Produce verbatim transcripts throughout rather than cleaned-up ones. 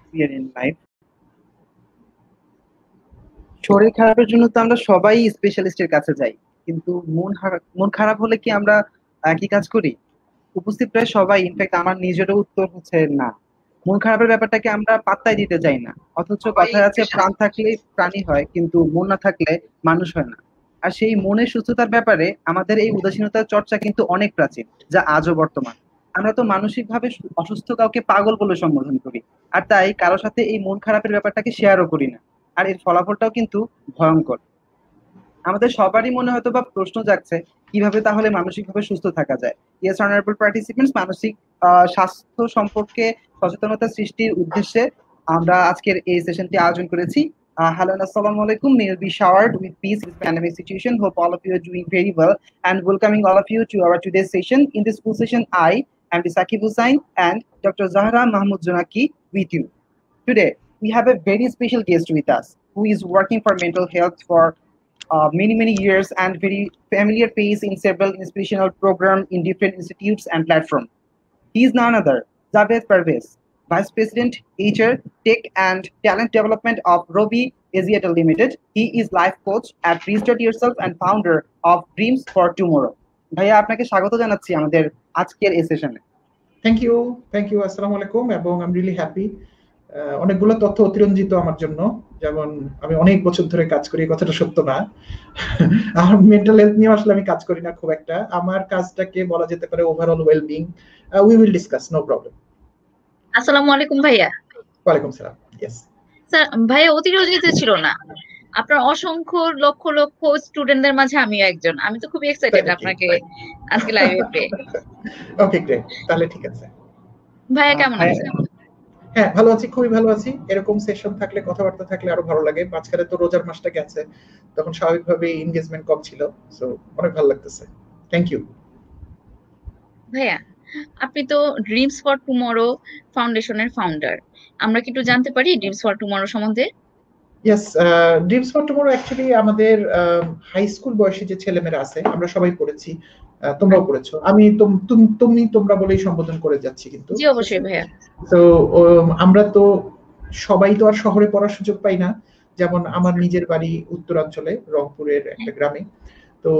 clear in life. শরীর খারাপের জন্য তো আমরা সবাই স্পেশালিস্টের কাছে যাই, কিন্তু মন খারাপ মন খারাপ হলে কি আমরা একই কাজ করি? উপস্থিত প্রায় সবাই, ইনফ্যাক্ট আমার নিজেরও উত্তর হচ্ছে না। মন খারাপের ব্যাপারটাকে আমরা পাত্তাই দিতে চাই না, অথচ কথায় আছে প্রাণ থাকলে প্রাণী হয়, কিন্তু মন না থাকলে মানুষ হয় না। আর সেই মনের সুস্থতার ব্যাপারে আমাদের এই উদাসীনতার চর্চা কিন্তু অনেক প্রাচীন, যা আজও বর্তমান। আমরা তো মানসিকভাবে অসুস্থ কাউকে পাগল বলে সম্বোধন করি, আর তাই কারো সাথে এই মন খারাপের ব্যাপারটাকে শেয়ারও করি না। আর এর ফলাফলটাও কিন্তু ভয়ঙ্কর। আমাদের সবারই মনে হয়তো বা প্রশ্ন জাগছে, কিভাবে তাহলে মানসিকভাবে সুস্থ থাকা যায়? ইয়েস অনারেবল পার্টিসিপেন্টস, মানসিক আহ, স্বাস্থ্য সম্পর্কে সচেতনতা সৃষ্টির উদ্দেশ্যে আমরা আজকের এই সেশনটি আয়োজন করেছি। Uh, hello and assalamu alaikum. May you be showered with peace in this pandemic situation. Hope all of you are doing very well and welcoming all of you to our today's session. In this full session, I am Sakib Hussain and Doctor Zahra Mahmoud Junaki with you. Today, we have a very special guest with us who is working for mental health for uh, many, many years and very familiar face in several inspirational programs in different institutes and platforms. He is none other, Javed Parvez, Vice President, H R, Tech and Talent Development of Robi Asia Limited. He is life coach at Restart Yourself and founder of Dreams for Tomorrow. ভাইয়া, আপনাকে স্বাগত জানাচ্ছি আমাদের আজকের এই সেশনে। Thank you thank you আসসালামু আলাইকুম। এবং আই এম রিয়েলি হ্যাপি। অনেকগুলো তথ্য অতিরঞ্জিত আমার জন্য, যেমন আমি অনেক বছর ধরে কাজ করি, কথাটা সত্য না। আর মেন্টাল হেলথ নিয়ে আসলে আমি কাজ করি না খুব একটা। আমার কাজটাকে বলা যেতে পারে overall wellbeing. We will discuss, no problem. আসসালামু আলাইকুম ভাইয়া। ওয়ালাইকুম সালাম। ইয়েস স্যার, ভাইয়া অতিরঞ্জিত ছিল না, আপনার অসংখ্য লক্ষ লক্ষ স্টুডেন্টদের মাঝে আমিও একজন। আমি তো খুবই এক্সাইটেড আপনাকে আজকে লাইভে পেয়ে। ওকে গ্রেট, তাহলে ঠিক আছে। ভাইয়া কেমন আছেন? হ্যাঁ, ভালো আছি, খুবই ভালো আছি। এরকম সেশন থাকলে, কথাবার্তা থাকলে আরো ভালো লাগে। মাঝখানে তো রোজার মাসটা গেছে, তখন স্বাভাবিকভাবে এনগেজমেন্ট কম ছিল, সো অনেক ভালো লাগতেছে। Thank you. ভাইয়া, আপনি তো ড্রিমস ফর টুমরো ফাউন্ডেশনের ফাউন্ডার। আমরা কি একটু জানতে পারি ড্রিমস ফর টুমরো সম্বন্ধে? Yes, dreams for tomorrow actually আমাদের হাই স্কুল বয়সী যে ছেলেমেয়েরা আছে, আমরা সবাই পড়েছি, তোমরাও পড়েছো। আমি তুমি তোমরা বলেই সম্বোধন করে যাচ্ছি, কিন্তু জি অবশ্যই ভাইয়া। তো আমরা তো সবাই তো আর শহরে পড়ার সুযোগ পাই না। যেমন আমার নিজের বাড়ি উত্তরাঞ্চলে, রংপুরের একটা গ্রামে। তো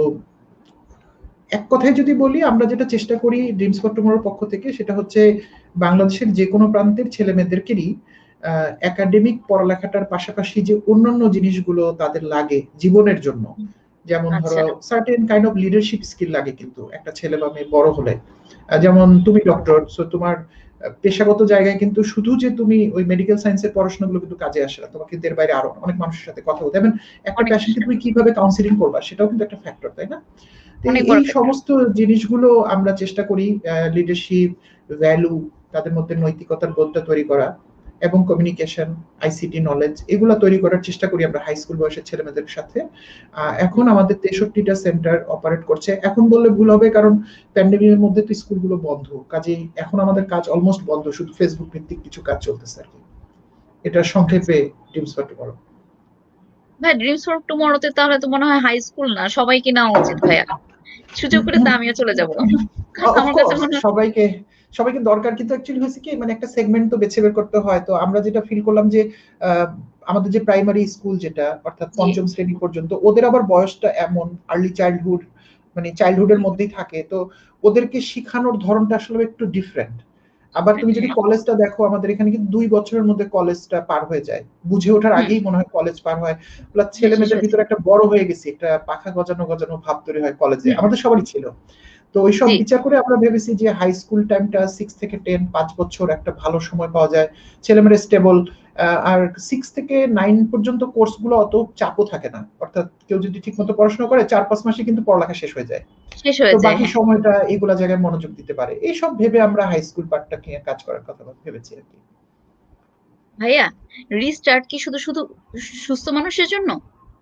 এক কথায় যদি বলি, আমরা যেটা চেষ্টা করি ড্রিমস ফর টুমরোর পক্ষ থেকে, সেটা হচ্ছে বাংলাদেশের যে কোনো প্রান্তের ছেলে মেয়েদেরকেই একাডেমিক পড়ালেখাটার পাশাপাশি যে অন্যান্য জিনিসগুলো তাদের লাগে জীবনের জন্য, যেমন ধরো certain kind of leadership skill লাগে কিন্তু একটা ছেলে বা মেয়ে বড় হলে। যেমন তুমি ডক্টর, সো তোমার পেশাগত জায়গায় কিন্তু শুধু যে তুমি ওই মেডিকেল সায়েন্সের পড়াশোনাগুলো কিন্তু কাজে আসে না, তোমাকে এর বাইরে আরো অনেক মানুষের সাথে কথা বলতে হবে। একটা পেশেন্টকে তুমি কিভাবে কাউন্সিলিং করবা, সেটাও কিন্তু একটা ফ্যাক্টর, তাই না? এই সমস্ত জিনিসগুলো আমরা চেষ্টা করি, লিডারশিপ, ভ্যালু, তাদের মধ্যে নৈতিকতার বোধটা তৈরি করা এবং কমিউনিকেশন, আইসিটি নলেজ, এগুলো তৈরি করার চেষ্টা করি আমরা হাই স্কুল বয়সের ছেলেমেয়েদের সাথে। এখন আমাদের তেষট্টিটা সেন্টার অপারেট করছে। এখন বললে ভুল হবে, কারণ প্যান্ডেমিকের মধ্যে তো স্কুলগুলো বন্ধ, কাজেই এখন আমাদের কাজ অলমোস্ট বন্ধ, শুধু ফেসবুক ভিত্তিক কিছু কাজ চলতেছে আর কি। এটা সংক্ষেপে ড্রিমস ফর টুমরো। ভাই, ড্রিমস ফর টুমরোতে তাহলে তো মনে হয় হাই স্কুল না, সবাইকে নেওয়া উচিত ভাইয়া। সুযোগ করে তো আমিও চলে যাব। আমার কাছে মনে হয় সবাইকে সবাইকে দরকার, কিন্তু অ্যাকচুয়ালি হয়েছে কি, মানে একটা সেগমেন্ট তো বেছে বের করতে হয়। তো আমরা যেটা ফিল করলাম যে আমাদের যে প্রাইমারি স্কুল যেটা, অর্থাৎ পঞ্চম শ্রেণী পর্যন্ত, ওদের আবার বয়সটা এমন আর্লি চাইল্ডহুড, মানে চাইল্ডহুডের মধ্যেই থাকে, তো ওদেরকে শিখানোর ধরনটা আসলে একটু ডিফারেন্ট। আবার তুমি যদি কলেজটা দেখো, আমাদের এখানে কিন্তু দুই বছরের মধ্যে কলেজটা পার হয়ে যায়, বুঝে ওঠার আগেই মনে হয় কলেজ পার হয়। প্লাস ছেলে মেয়েদের ভিতরে একটা বড় হয়ে গেছে, একটা পাখা গজানো গজানো ভাব তৈরি হয় কলেজে, আমাদের সবারই ছিল। তো ওইসব বিচার করে আমরা ভেবেছি যে হাই স্কুল টাইমটা সিক্স থেকে টেন, পাঁচ বছর একটা ভালো সময় পাওয়া যায়, ছেলেমেয়েরা স্টেবল। আর সিক্স থেকে নাইন পর্যন্ত কোর্সগুলো অত চাপও থাকে না, অর্থাৎ কেউ যদি ঠিক মতো পড়াশোনা করে চার পাঁচ মাসে কিন্তু পড়ালেখা শেষ হয়ে যায়, তো বাকি সময়টা এগুলা জায়গায় মনোযোগ দিতে পারে। এইসব ভেবে আমরা হাই স্কুল পার্টটা নিয়ে কাজ করার কথা ভেবেছি আর কি। ভাইয়া, রিস্টার্ট কি শুধু শুধু সুস্থ মানুষের জন্য?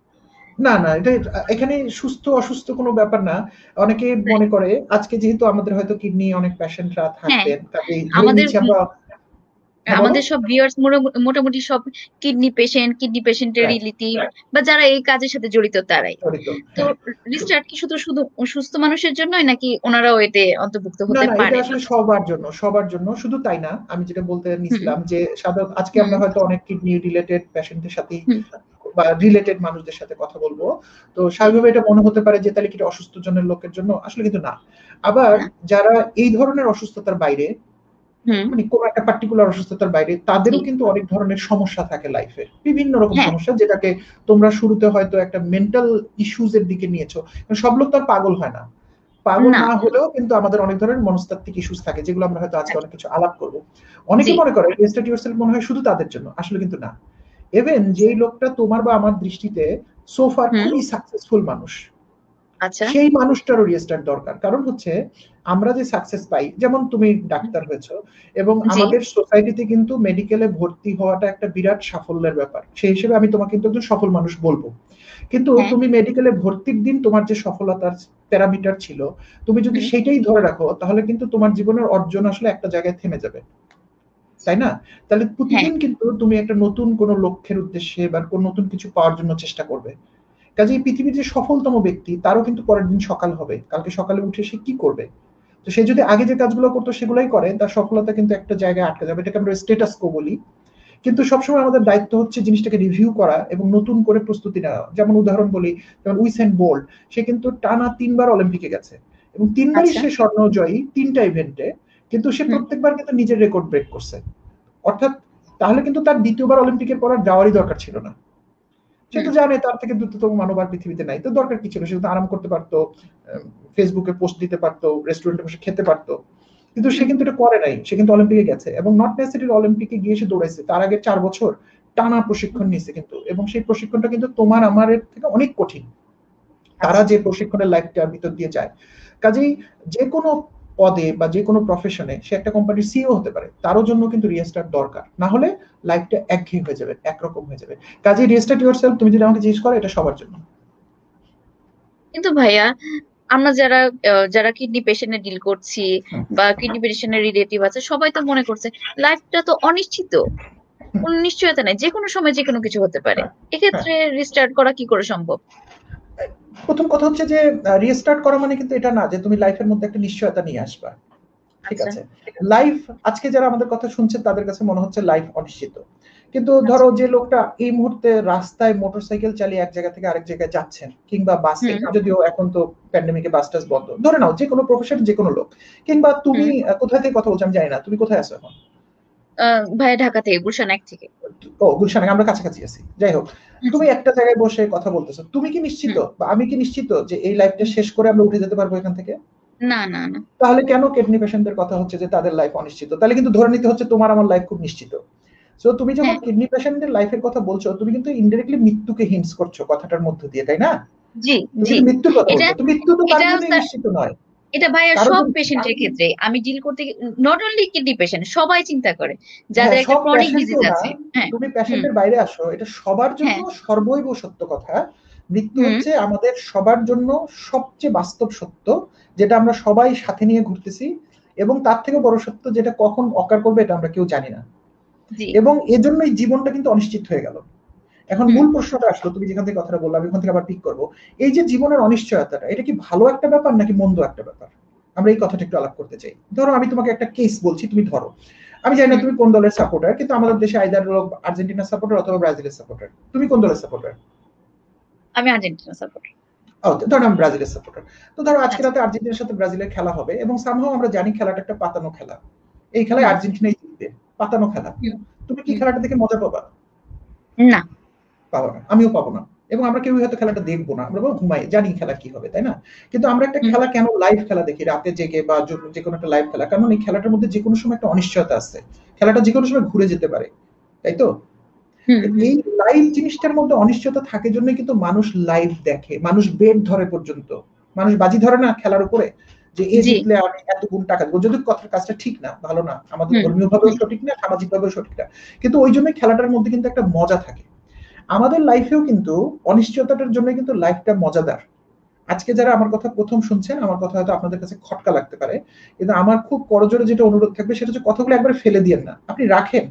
না না, এটা এখানে সুস্থ অসুস্থ কোনো ব্যাপার না। অনেকে মনে করে, আজকে যেহেতু আমাদের হয়তো কিডনি অনেক পেশেন্টরা থাকবেন, তাই ধরে নিচ্ছি আমরা আমাদের সব ভিউয়ার্স মোটামুটি সব কিডনি পেশেন্ট, কিডনি পেশেন্টের রিলেটিভ বা যারা এই কাজের সাথে জড়িত তারাই। তো রিস্টার্ট কি শুধু শুধু সুস্থ মানুষের জন্যই নাকি ওনারাও এতে অন্তর্ভুক্ত হতে না না পারে? এটা আসলে সবার জন্য, সবার জন্য। শুধু তাই না, আমি যেটা বলতে নিছিলাম যে সাধারণত আজকে আমরা হয়তো অনেক কিডনি রিলেটেড পেশেন্টের সাথে বা রিলেটেড মানুষদের সাথে কথা বলবো, তো স্বাভাবিকভাবে এটা মনে হতে পারে যে তাহলে কি এটা অসুস্থ জনের লোকের জন্য, আসলে কিন্তু না। আবার যারা এই ধরনের অসুস্থতার বাইরে, মানে কোন একটা পার্টিকুলার অসুস্থতার বাইরে, তাদেরও কিন্তু অনেক ধরনের সমস্যা থাকে লাইফে, বিভিন্ন রকম সমস্যা, যেটাকে তোমরা শুরুতে হয়তো একটা মেন্টাল ইস্যুজ এর দিকে নিয়েছো। সব লোক তো আর পাগল হয় না, পাগল না হলেও কিন্তু আমাদের অনেক ধরনের মনস্তাত্ত্বিক ইস্যুস থাকে, যেগুলো আমরা হয়তো আজকে অনেক কিছু আলাপ করব। অনেকে মনে করে রেস্টার্ট ইয়োরসেলফ মনে হয় শুধু তাদের জন্য, আসলে কিন্তু না। ইভেন যেই লোকটা তোমার বা আমার দৃষ্টিতে সোফার খুবই সাকসেসফুল মানুষ, সেই মানুষটারও রিস্টার্ট দরকার। কারণ হচ্ছে আমরা যে সাকসেস পাই, যেমন তুমি ডাক্তার হয়েছো এবং আমাদের সোসাইটিতে কিন্তু মেডিকেলে ভর্তি হওয়াটা একটা বিরাট সাফল্যের ব্যাপার, সেই হিসেবে আমি তোমাকে কিন্তু একজন সফল মানুষ বলবো। কিন্তু তুমি মেডিকেলে ভর্তির দিন তোমার যে সফলতার প্যারামিটার ছিল, তুমি যদি সেটাই ধরে রাখো, তাহলে কিন্তু তোমার জীবনের অর্জন আসলে একটা জায়গায় থেমে যাবে, তাই না? তাহলে প্রতিদিন কিন্তু তুমি একটা নতুন কোনো লক্ষ্যের উদ্দেশ্যে বা কোনো নতুন কিছু পাওয়ার জন্য চেষ্টা করবে। কাজে এই পৃথিবীর যে সফলতম ব্যক্তি, তারও কিন্তু পরের দিন সকাল হবে, কালকে সকালে উঠে সে কি করবে? তো সে যদি আগে যে কাজগুলো করতো সেগুলোই করে, তার সফলতা কিন্তু একটা জায়গায় আটকে যাবে। এটাকে আমরা স্ট্যাটাস কো বলি। কিন্তু সবসময় আমাদের দায়িত্ব হচ্ছে জিনিসটাকে রিভিউ করা এবং নতুন করে প্রস্তুতি নেওয়া। যেমন উদাহরণ বলি, যেমন উইসেন বোল্ট, সে কিন্তু টানা তিনবার অলিম্পিকে গেছে এবং তিনবারই সে স্বর্ণজয়ী তিনটা ইভেন্টে, কিন্তু সে প্রত্যেকবার কিন্তু নিজের রেকর্ড ব্রেক করছে। অর্থাৎ তাহলে কিন্তু তার দ্বিতীয়বার অলিম্পিকের পর আর যাওয়ারই দরকার ছিল না। সে তো জানে তার থেকে দ্রুততম মানব আর পৃথিবীতে নাই, তো দরকার কি ছিল? সে তো আরাম করতে পারতো, ফেসবুকে পোস্ট দিতে পারতো, রেস্টুরেন্টে বসে খেতে পারতো, কিন্তু সে কিন্তু এটা করে নাই। সে কিন্তু অলিম্পিকে গেছে এবং নট নেসেসারি অলিম্পিকে গিয়ে সে দৌড়াইছে, তার আগে চার বছর টানা প্রশিক্ষণ নিয়েছে কিন্তু, এবং সেই প্রশিক্ষণটা কিন্তু তোমার আমার থেকে অনেক কঠিন, তারা যে প্রশিক্ষণের লাইফটার ভিতর দিয়ে যায়। কাজেই যে কোনো পদে বা যে কোনো প্রফেশনে সে একটা কোম্পানির সিইও হতে পারে, তারও জন্য কিন্তু রিস্টার্ট দরকার, না হলে লাইফটা একঘেয়ে হয়ে যাবে, একরকম হয়ে যাবে। কাজেই রিস্টার্ট ইয়োরসেলফ তুমি যদি আমাকে জিজ্ঞেস করো, এটা সবার জন্য। কিন্তু ভাইয়া আমরা যারা যারা কিডনি পেশেন্টে ডিল করছি বা কিডনি পেশেন্টের রিলেটিভ আছে, সবাই তো মনে করছে লাইফটা তো অনিশ্চিত, কোন নিশ্চয়তা নেই, যে কোনো সময় যে কোনো কিছু হতে পারে। এক্ষেত্রে রিস্টার্ট করা কি করে সম্ভব? প্রথম কথা হচ্ছে যে রিস্টার্ট করা মানে কিন্তু এটা না যে তুমি লাইফের মধ্যে একটা নিশ্চয়তা নিয়ে আসবা, ঠিক আছে? লাইফ আজকে যারা আমাদের কথা শুনছে তাদের কাছে মনে হচ্ছে লাইফ অনিশ্চিত, কিন্তু ধরো যে লোকটা এই মুহূর্তে রাস্তায় মোটরসাইকেল চালিয়ে এক জায়গা থেকে আরেক জায়গায় যাচ্ছেন, কিংবা বাসে, যদিও এখন তো প্যান্ডেমিকে বাস টাস বন্ধ, ধরে নাও যে কোনো প্রফেশন, যে কোনো লোক, কিংবা তুমি কোথায় থেকে কথা বলছো আমি জানি না, তুমি কোথায় আছো এখন? ভাই ঢাকা থেকে, গুলশান এক থেকে। ও গুলশান, আমরা কাছাকাছি আছি। যাই হোক, তুমি একটা জায়গায় বসে কথা বলতেছো, তুমি কি নিশ্চিত বা আমি কি নিশ্চিত যে এই লাইফটা শেষ করে আমরা উঠে যেতে পারবো এখান থেকে? না না না। তাহলে কেন কিডনি পেশেন্টদের কথা হচ্ছে যে তাদের লাইফ অনিশ্চিত? তাহলে কিন্তু ধরে নিতে হচ্ছে তোমার আমার লাইফ খুব নিশ্চিত। সো তুমি যখন কিডনি পেশেন্টদের লাইফের কথা বলছো, তুমি কিন্তু ইনডাইরেক্টলি মৃত্যুকে হিন্টস করছো কথাটার মধ্য দিয়ে, তাই না? জি জি, মৃত্যুর কথা বলছো, তো মৃত্যু তো তার জন্য নিশ্চিত নয়। এটা ভাইয়া সব পেশেন্টের ক্ষেত্রে আমি ডিল করতে, নট অনলি কিডনি পেশেন্ট, সবাই চিন্তা করে যাদের একটা ক্রনিক ডিজিজ আছে। তুমি পেশেন্টের বাইরে আসো, এটা সবার জন্য সর্বৈব সত্য কথা। মৃত্যু হচ্ছে আমাদের সবার জন্য সবচেয়ে বাস্তব সত্য, যেটা আমরা সবাই সাথে নিয়ে ঘুরতেছি, এবং তার থেকে বড় সত্য যেটা কখন অকার করবে এটা আমরা কেউ জানি না, এবং এজন্যই জীবনটা কিন্তু অনিশ্চিত হয়ে গেল। এখন মূল প্রশ্নটা আসলো, তুমি যেখান থেকে কথাটা বললাম ওখান থেকে আবার পিক করবো, এই যে জীবনের অনিশ্চয়তাটা, এটা কি ভালো একটা ব্যাপার নাকি মন্দ একটা ব্যাপার? আমরা এই কথাটা একটু আলাপ করতে চাই। ধরো আমি তোমাকে একটা কেস বলছি, তুমি ধরো, আমি জানি না তুমি কোন দলের সাপোর্টার, কিন্তু আমাদের দেশে আইদার আর্জেন্টিনার সাপোর্টার অথবা ব্রাজিলের সাপোর্টার। তুমি কোন দলের সাপোর্টার? আমি আর্জেন্টিনার সাপোর্টার। ও, ধরো আমি ব্রাজিলের সাপোর্টার। তো ধরো আজকে রাতে আর্জেন্টিনার সাথে ব্রাজিলের খেলা হবে, এবং সামহাও আমরা জানি খেলাটা একটা পাতানো খেলা, এই খেলায় আর্জেন্টিনাই জিতবে, পাতানো খেলা। তুমি কি খেলাটা দেখে মজা পাবা? না, পাবো না, আমিও পাবো না, এবং আমরা কেউ হয়তো খেলাটা দেখবো না, আমরা ঘুমাই, জানি খেলা কি হবে, তাই না? কিন্তু আমরা একটা খেলা কেন লাইভ খেলা দেখি, রাতে জেগে বা যে কোনো একটা লাইভ খেলা, কারণ এই খেলাটার মধ্যে যে কোনো সময় একটা অনিশ্চয়তা আছে, খেলাটা যে কোনো সময় ঘুরে যেতে পারে, তাই তো? এই লাইভ জিনিসটার মধ্যে অনিশ্চয়তা থাকে জন্যই কিন্তু মানুষ লাইভ দেখে, মানুষ বেট ধরে পর্যন্ত, মানুষ বাজি ধরে না খেলার উপরে, যে এই জিতলে আমি এত গুণ টাকা দেবো, যদি কথার কাজটা ঠিক না, ভালো না, আমাদের ধর্মীয় ভাবেও সঠিক না, সামাজিক ভাবেও সঠিক না, কিন্তু ওই জন্যই খেলাটার মধ্যে কিন্তু একটা মজা থাকে। আমাদের লাইফেও কিন্তু অনিশ্চয়তাটার জন্য কিন্তু লাইফটা মজাদার। আজকে যারা আমার কথা প্রথম শুনছেন, আমার কথা হয়তো আপনাদের কাছে খটকা লাগতে পারে, কিন্তু আমার খুব করজোরে যেটা অনুরোধ থাকবে সেটা হচ্ছে কথাগুলো একবার ফেলে দিয়েন না, আপনি রাখেন,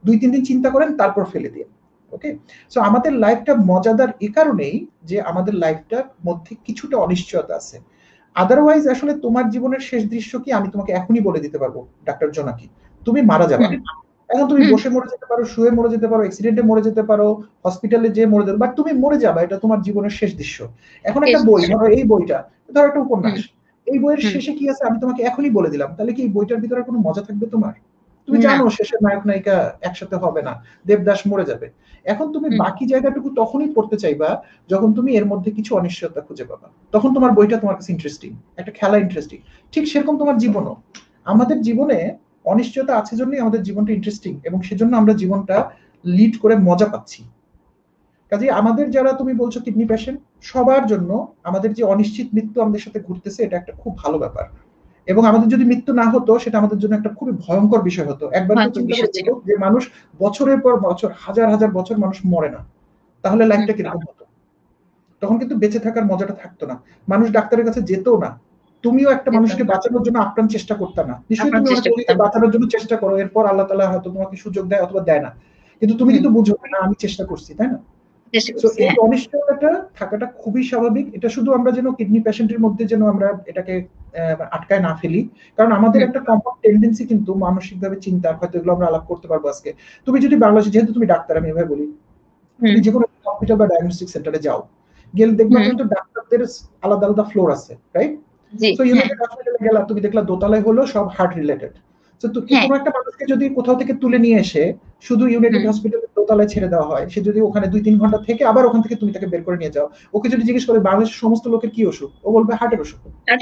দুই তিন দিন চিন্তা করেন, তারপর ফেলে দিন। ওকে, সো আমাদের লাইফটা মজাদার এ কারণেই যে আমাদের লাইফটার মধ্যে কিছুটা অনিশ্চয়তা আছে। আদারওয়াইজ আসলে তোমার জীবনের শেষ দৃশ্য কি আমি তোমাকে এখনই বলে দিতে পারবো, ডাক্তার জোনাকি, তুমি মারা যাবে। এখন তুমি বসে মরে যেতে পারো, শুয়ে মরে যেতে পারো, অ্যাক্সিডেন্টে মরে যেতে পারো, হসপিটালে যেয়ে মরে যেতে, বাট তুমি মরে যাবে, এটা তোমার জীবনের শেষ দৃশ্য। এখন একটা বই, ধরো এই বইটা, ধরো একটা উপন্যাস, এই বইয়ের শেষে কি আছে আমি তোমাকে এখনই বলে দিলাম, তাহলে কি এই বইটার ভিতরে কোনো মজা থাকবে তোমার? তুমি জানো শেষে নায়ক নায়িকা একসাথে হবে না, দেবদাস মরে যাবে। এখন তুমি বাকি জায়গাটুকু তখনই পড়তে চাইবা যখন তুমি এর মধ্যে কিছু অনিশ্চয়তা খুঁজে পাবা, তখন তোমার বইটা তোমার কাছে ইন্টারেস্টিং, একটা খেলা ইন্টারেস্টিং। ঠিক সেরকম তোমার জীবনও, আমাদের জীবনে অনিশ্চয়তা আছে জন্যই আমাদের জীবনটা ইন্টারেস্টিং, এবং সেজন্য আমরা জীবনটা লিড করে মজা পাচ্ছি। কাজে আমাদের যারা তুমি বলছো কিডনি পেশেন্ট, সবার জন্য আমাদের যে অনিশ্চিত মৃত্যু আমাদের সাথে ঘুরতেছে, এটা একটা খুব ভালো ব্যাপার। এবং আমাদের যদি মৃত্যু না হতো, সেটা আমাদের জন্য একটা খুবই ভয়ঙ্কর বিষয় হতো। একবার তো চিন্তা করে দেখো যে মানুষ বছরের পর বছর, হাজার হাজার বছর মানুষ মরে না, তাহলে লাইফটা কিরকম হতো? তখন কিন্তু বেঁচে থাকার মজাটা থাকতো না, মানুষ ডাক্তারের কাছে যেত না, তুমিও একটা মানুষকে বাঁচানোর জন্য আপ্রাণ চেষ্টা করতে না। নিশ্চয়ই তুমি অনেকে বাঁচানোর জন্য চেষ্টা করো, এরপর আল্লাহ তাআলা হয়তো তোমাকে সুযোগ দেয় অথবা দেয় না, কিন্তু তুমি কিন্তু বুঝো না আমি চেষ্টা করছি, তাই না? এই অনিশ্চয়তাটা থাকাটা খুবই স্বাভাবিক। এটা শুধু আমরা যেন কিডনি পেশেন্টের মধ্যে যেন আমরা এটাকে আটকায় না ফেলি, কারণ আমাদের একটা কমন টেন্ডেন্সি কিন্তু মানসিকভাবে চিন্তা, হয়তো এগুলো আমরা আলাপ করতে পারবো আজকে। তুমি যদি বাংলাদেশে, যেহেতু তুমি ডাক্তার, আমি এভাবে বলি, তুমি যে কোনো হসপিটাল বা ডায়াগনস্টিক সেন্টারে যাও, গেলে দেখবা কিন্তু ডাক্তারদের আলাদা আলাদা ফ্লোর আছে, রাইট? সো ইউনাইটেড হসপিটালে গেলা, তুমি দেখলা দোতলায় হলো সব হার্ট রিলেটেড। তো কোনো একটা মানুষকে যদি কোথাও থেকে তুলে নিয়ে এসে শুধু ইউনাইটেড হসপিটালের দোতলায় ছেড়ে দেওয়া হয়, সে যদি ওখানে দুই তিন ঘন্টা থেকে আবার ওখান থেকে তুমি তাকে বের করে নিয়ে যাও, ওকে যদি জিজ্ঞেস করে বাংলাদেশের সমস্ত লোকের কি অসুখ, ও বলবে হার্টের অসুখ।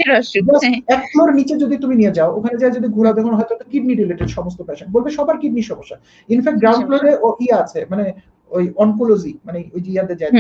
এক ফ্লোর নিচে যদি তুমি নিয়ে যাও, ওখানে যা যদি ঘোরা দেখুন, হয়তো কিডনি রিলেটেড সমস্ত পেশেন্ট, বলবে সবার কিডনি সমস্যা। ইনফ্যাক্ট গ্রাউন্ড ফ্লোরে ও ইয়ে আছে, মানে ওই অনকোলজি, মানে ওই যে ইয়াতে যায়,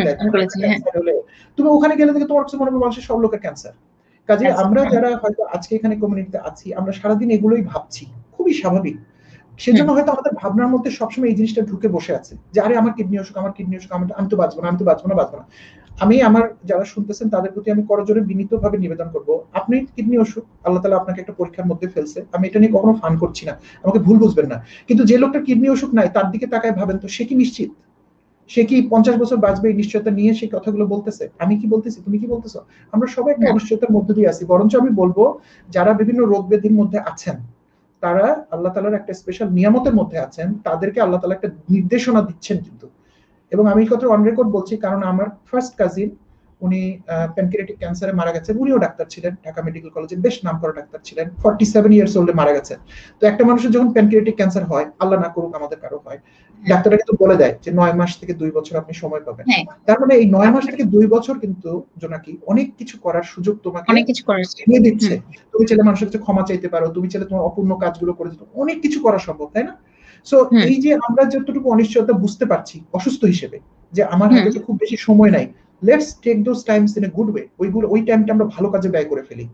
তুমি ওখানে গেলে দেখে তোমার কাছে মনে হবে মানুষের সব লোকের ক্যান্সার। কাজে আমরা যারা হয়তো আজকে এখানে কমিউনিটিতে আছি, আমরা সারাদিন এগুলোই ভাবছি, খুবই স্বাভাবিক। সেজন্য হয়তো আমাদের ভাবনার মধ্যে সবসময় এই জিনিসটা ঢুকে বসে আছে যে আরে আমার কিডনি অসুখ, আমার কিডনি অসুখ, আমি তো বাঁচবো না, আমি তো বাঁচবো না, বাঁচবো না। আমি আমার যারা শুনতেছেন তাদের প্রতি আমি করজোরে বিনীতভাবে নিবেদন করব, আপনি কিডনি অসুখ, আল্লাহ তাআলা আপনাকে একটা পরীক্ষার মধ্যে ফেলছে, আমি এটা নিয়ে কখনো ফান করছি না, আমাকে ভুল বুঝবেন না। কিন্তু যে লোকটা কিডনি অসুখ নাই, তার দিকে তাকায় ভাবেন তো, সে কি নিশ্চিত? সে কি পঞ্চাশ বছর বাঁচবে এই নিশ্চয়তা নিয়ে সেই কথাগুলো বলতেছে? আমি কি বলতেছি, তুমি কি বলতেছো? আমরা সবাই একটা অনিশ্চয়তার মধ্যে দিয়ে আছি। বরঞ্চ আমি বলবো, যারা বিভিন্ন রোগ ব্যাধির মধ্যে আছেন, তারা আল্লাহ তাআলার একটা স্পেশাল নিয়ামতের মধ্যে আছেন, তাদেরকে আল্লাহ তাআলা একটা নির্দেশনা দিচ্ছেন কিন্তু। এবং আমি এই কথা অন রেকর্ড বলছি, কারণ আমার ফার্স্ট কাজিন, উনি প্যানক্রিয়াটিক ক্যান্সারে মারা গেছেন। উনিও ডাক্তার ছিলেন, ঢাকা মেডিকেল কলেজে বেশ নামকরা ডাক্তার ছিলেন, ফর্টি সেভেন ইয়ার্স ওল্ডে মারা গেছেন। তো একটা মানুষের যখন প্যানক্রিয়াটিক ক্যান্সার হয়, আল্লাহ না করুক আমাদের কারো হয়, ডাক্তাররা কিন্তু বলে দেয় যে নয় মাস থেকে দুই বছর আপনি সময় পাবেন। তার মানে এই নয় মাস থেকে দুই বছর কিন্তু জোনাকি অনেক কিছু করার সুযোগ তোমাকে নিয়ে দিচ্ছে। তুমি চাইলে মানুষের কাছে ক্ষমা চাইতে পারো, তুমি চাইলে তোমার অপূর্ণ কাজগুলো করে দিতে, অনেক কিছু করা সম্ভব, তাই না? সো এই যে আমরা যতটুকু অনিশ্চয়তা বুঝতে পারছি অসুস্থ হিসেবে, যে আমার হাতে খুব বেশি সময় নাই, let's take those times in a good way. ওইগুলো ওই টাইমটা আমরা ভালো কাজে ব্যয় করে ফেলি।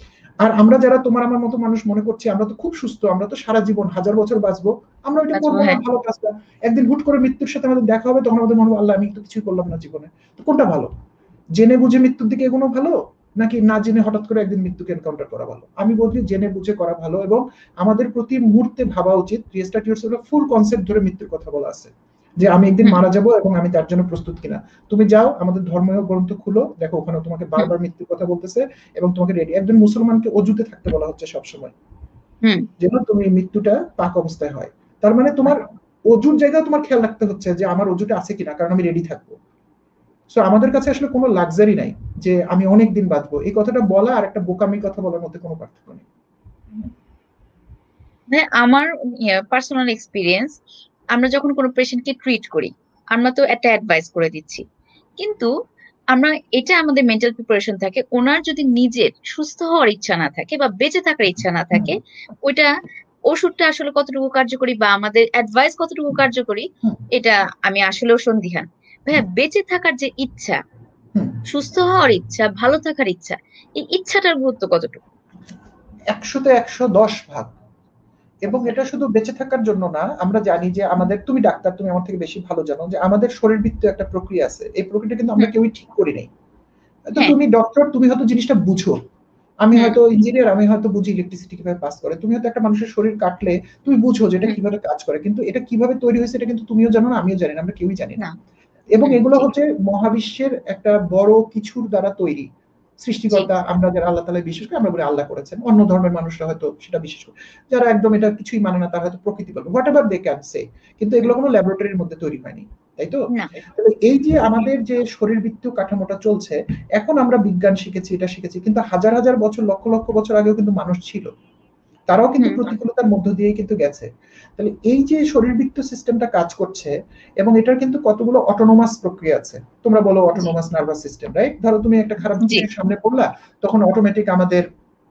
আর আমরা যারা তোমার আমার মতো মানুষ মনে করছি আমরা তো খুব সুস্থ, আমরা তো সারা জীবন হাজার বছর বাঁচবো, আমরা ওইটা করবো না ভালো কাজটা। একদিন হুট করে মৃত্যুর সাথে আমাদের দেখা হবে, তখন আমাদের মনে হবে আল্লাহ আমি তো কিছুই করলাম না জীবনে। তো কোনটা ভালো? জেনে বুঝে মৃত্যুর দিকে এগোনো ভালো, নাকি না জেনে হঠাৎ করে একদিন মৃত্যুকে এনকাউন্টার করা ভালো? আমি বলছি জেনে বুঝে করা ভালো, এবং আমাদের প্রতি মুহূর্তে ভাবা উচিত, রিস্টার্ট ইয়োরসেলফ ফুল কনসেপ্ট ধরে মৃত্যুর কথা বলা আছে, যে আমি একদিন মারা যাব এবং আমি তার জন্য প্রস্তুত কিনা। তুমি যাও আমাদের ধর্মীয় গ্রন্থ খুলো, দেখো ওখানে তোমাকে বারবার মৃত্যুর কথা বলতেছে এবং তোমাকে রেডি। একজন মুসলমানকে অজুতে থাকতে বলা হচ্ছে সবসময়, যেন তুমি মৃত্যুটা পাক অবস্থায় হয়। তার মানে তোমার অজুর জায়গায় তোমার খেয়াল রাখতে হচ্ছে যে আমার অজুটা আছে কিনা, কারণ আমি রেডি থাকবো। সো আমাদের কাছে আসলে কোনো লাক্সারি নাই যে আমি অনেক দিন বাঁচবো। এই কথাটা বলা আর একটা বোকামি কথা বলার মধ্যে কোনো পার্থক্য নেই। আমার পার্সোনাল এক্সপিরিয়েন্স, আমরা যখন কোনো পেশেন্টকে ট্রিট করি, আমরা তো একটা অ্যাডভাইস করে দিচ্ছি, কিন্তু আমরা এটা আমাদের মেন্টাল প্রিপারেশন থাকে, ওনার যদি নিজের সুস্থ হওয়ার ইচ্ছা না থাকে বা বেঁচে থাকার ইচ্ছা না থাকে, ওইটা ওষুধটা আসলে কতটুকু কার্যকরী বা আমাদের অ্যাডভাইস কতটুকু কার্যকরী, এটা আমি আসলেও সন্দিহান। ভাইয়া, বেঁচে থাকার যে ইচ্ছা, সুস্থ হওয়ার ইচ্ছা, ভালো থাকার ইচ্ছা, এই ইচ্ছাটার গুরুত্ব কতটুকু? একশোতে একশো দশ ভাগ। এবং এটা শুধু বেঁচে থাকার জন্য না, আমরা জানি যে আমাদের, তুমি ডাক্তার, তুমি আমার থেকে বেশি ভালো জানো যে আমাদের শরীরবৃত্ত একটা প্রক্রিয়া আছে, এই প্রক্রিয়াটা কিন্তু আমরা কেউই ঠিক করি নাই। তো তুমি ডক্টর, তুমি হয়তো জিনিসটা বুঝো, আমি হুম হয়তো ইঞ্জিনিয়ার, আমি হয়তো বুঝি ইলেকট্রিসিটি কিভাবে পাস করে, তুমি হয়তো একটা মানুষের শরীর কাটলে তুমি বুঝো যে এটা হুম কিভাবে কাজ করে, কিন্তু এটা কিভাবে তৈরি হয়েছে এটা কিন্তু তুমিও জানো না, আমিও জানি না, আমরা কেউই জানি না। না এবং হুম এগুলো ঠিক হচ্ছে মহাবিশ্বের একটা বড় কিছুর দ্বারা তৈরি। জি সৃষ্টিকর্তা আমরা যারা আল্লাহ তাআলা বিশ্বাস করি আমরা বলি আল্লাহ করেছেন, অন্য ধর্মের মানুষরা হয়তো সেটা বিশ্বাস করে, যারা একদম এটা কিছুই মানে না তারা হয়তো প্রকৃতি বলবে, whatever they can say, কিন্তু এগুলো হুম কোনো ল্যাবরেটরির মধ্যে তৈরি হয়নি, তাই তো? না তাহলে এই যে আমাদের যে শরীরবৃত্তীয় কাঠামোটা চলছে, এখন আমরা বিজ্ঞান শিখেছি, এটা শিখেছি, কিন্তু হাজার হাজার বছর লক্ষ লক্ষ বছর আগেও কিন্তু মানুষ ছিল, তারাও কিন্তু হুম প্রতিকূলতার মধ্য দিয়েই কিন্তু গেছে। তাহলে এই যে শরীরবৃত্তীয় সিস্টেমটা কাজ করছে, এবং এটার কিন্তু কতগুলো অটোনোমাস প্রক্রিয়া আছে, তোমরা বলো জি অটোনোমাস নার্ভাস সিস্টেম, রাইট? ধরো তুমি একটা খারাপ জি কিছুর সামনে পড়লা, তখন অটোমেটিক আমাদের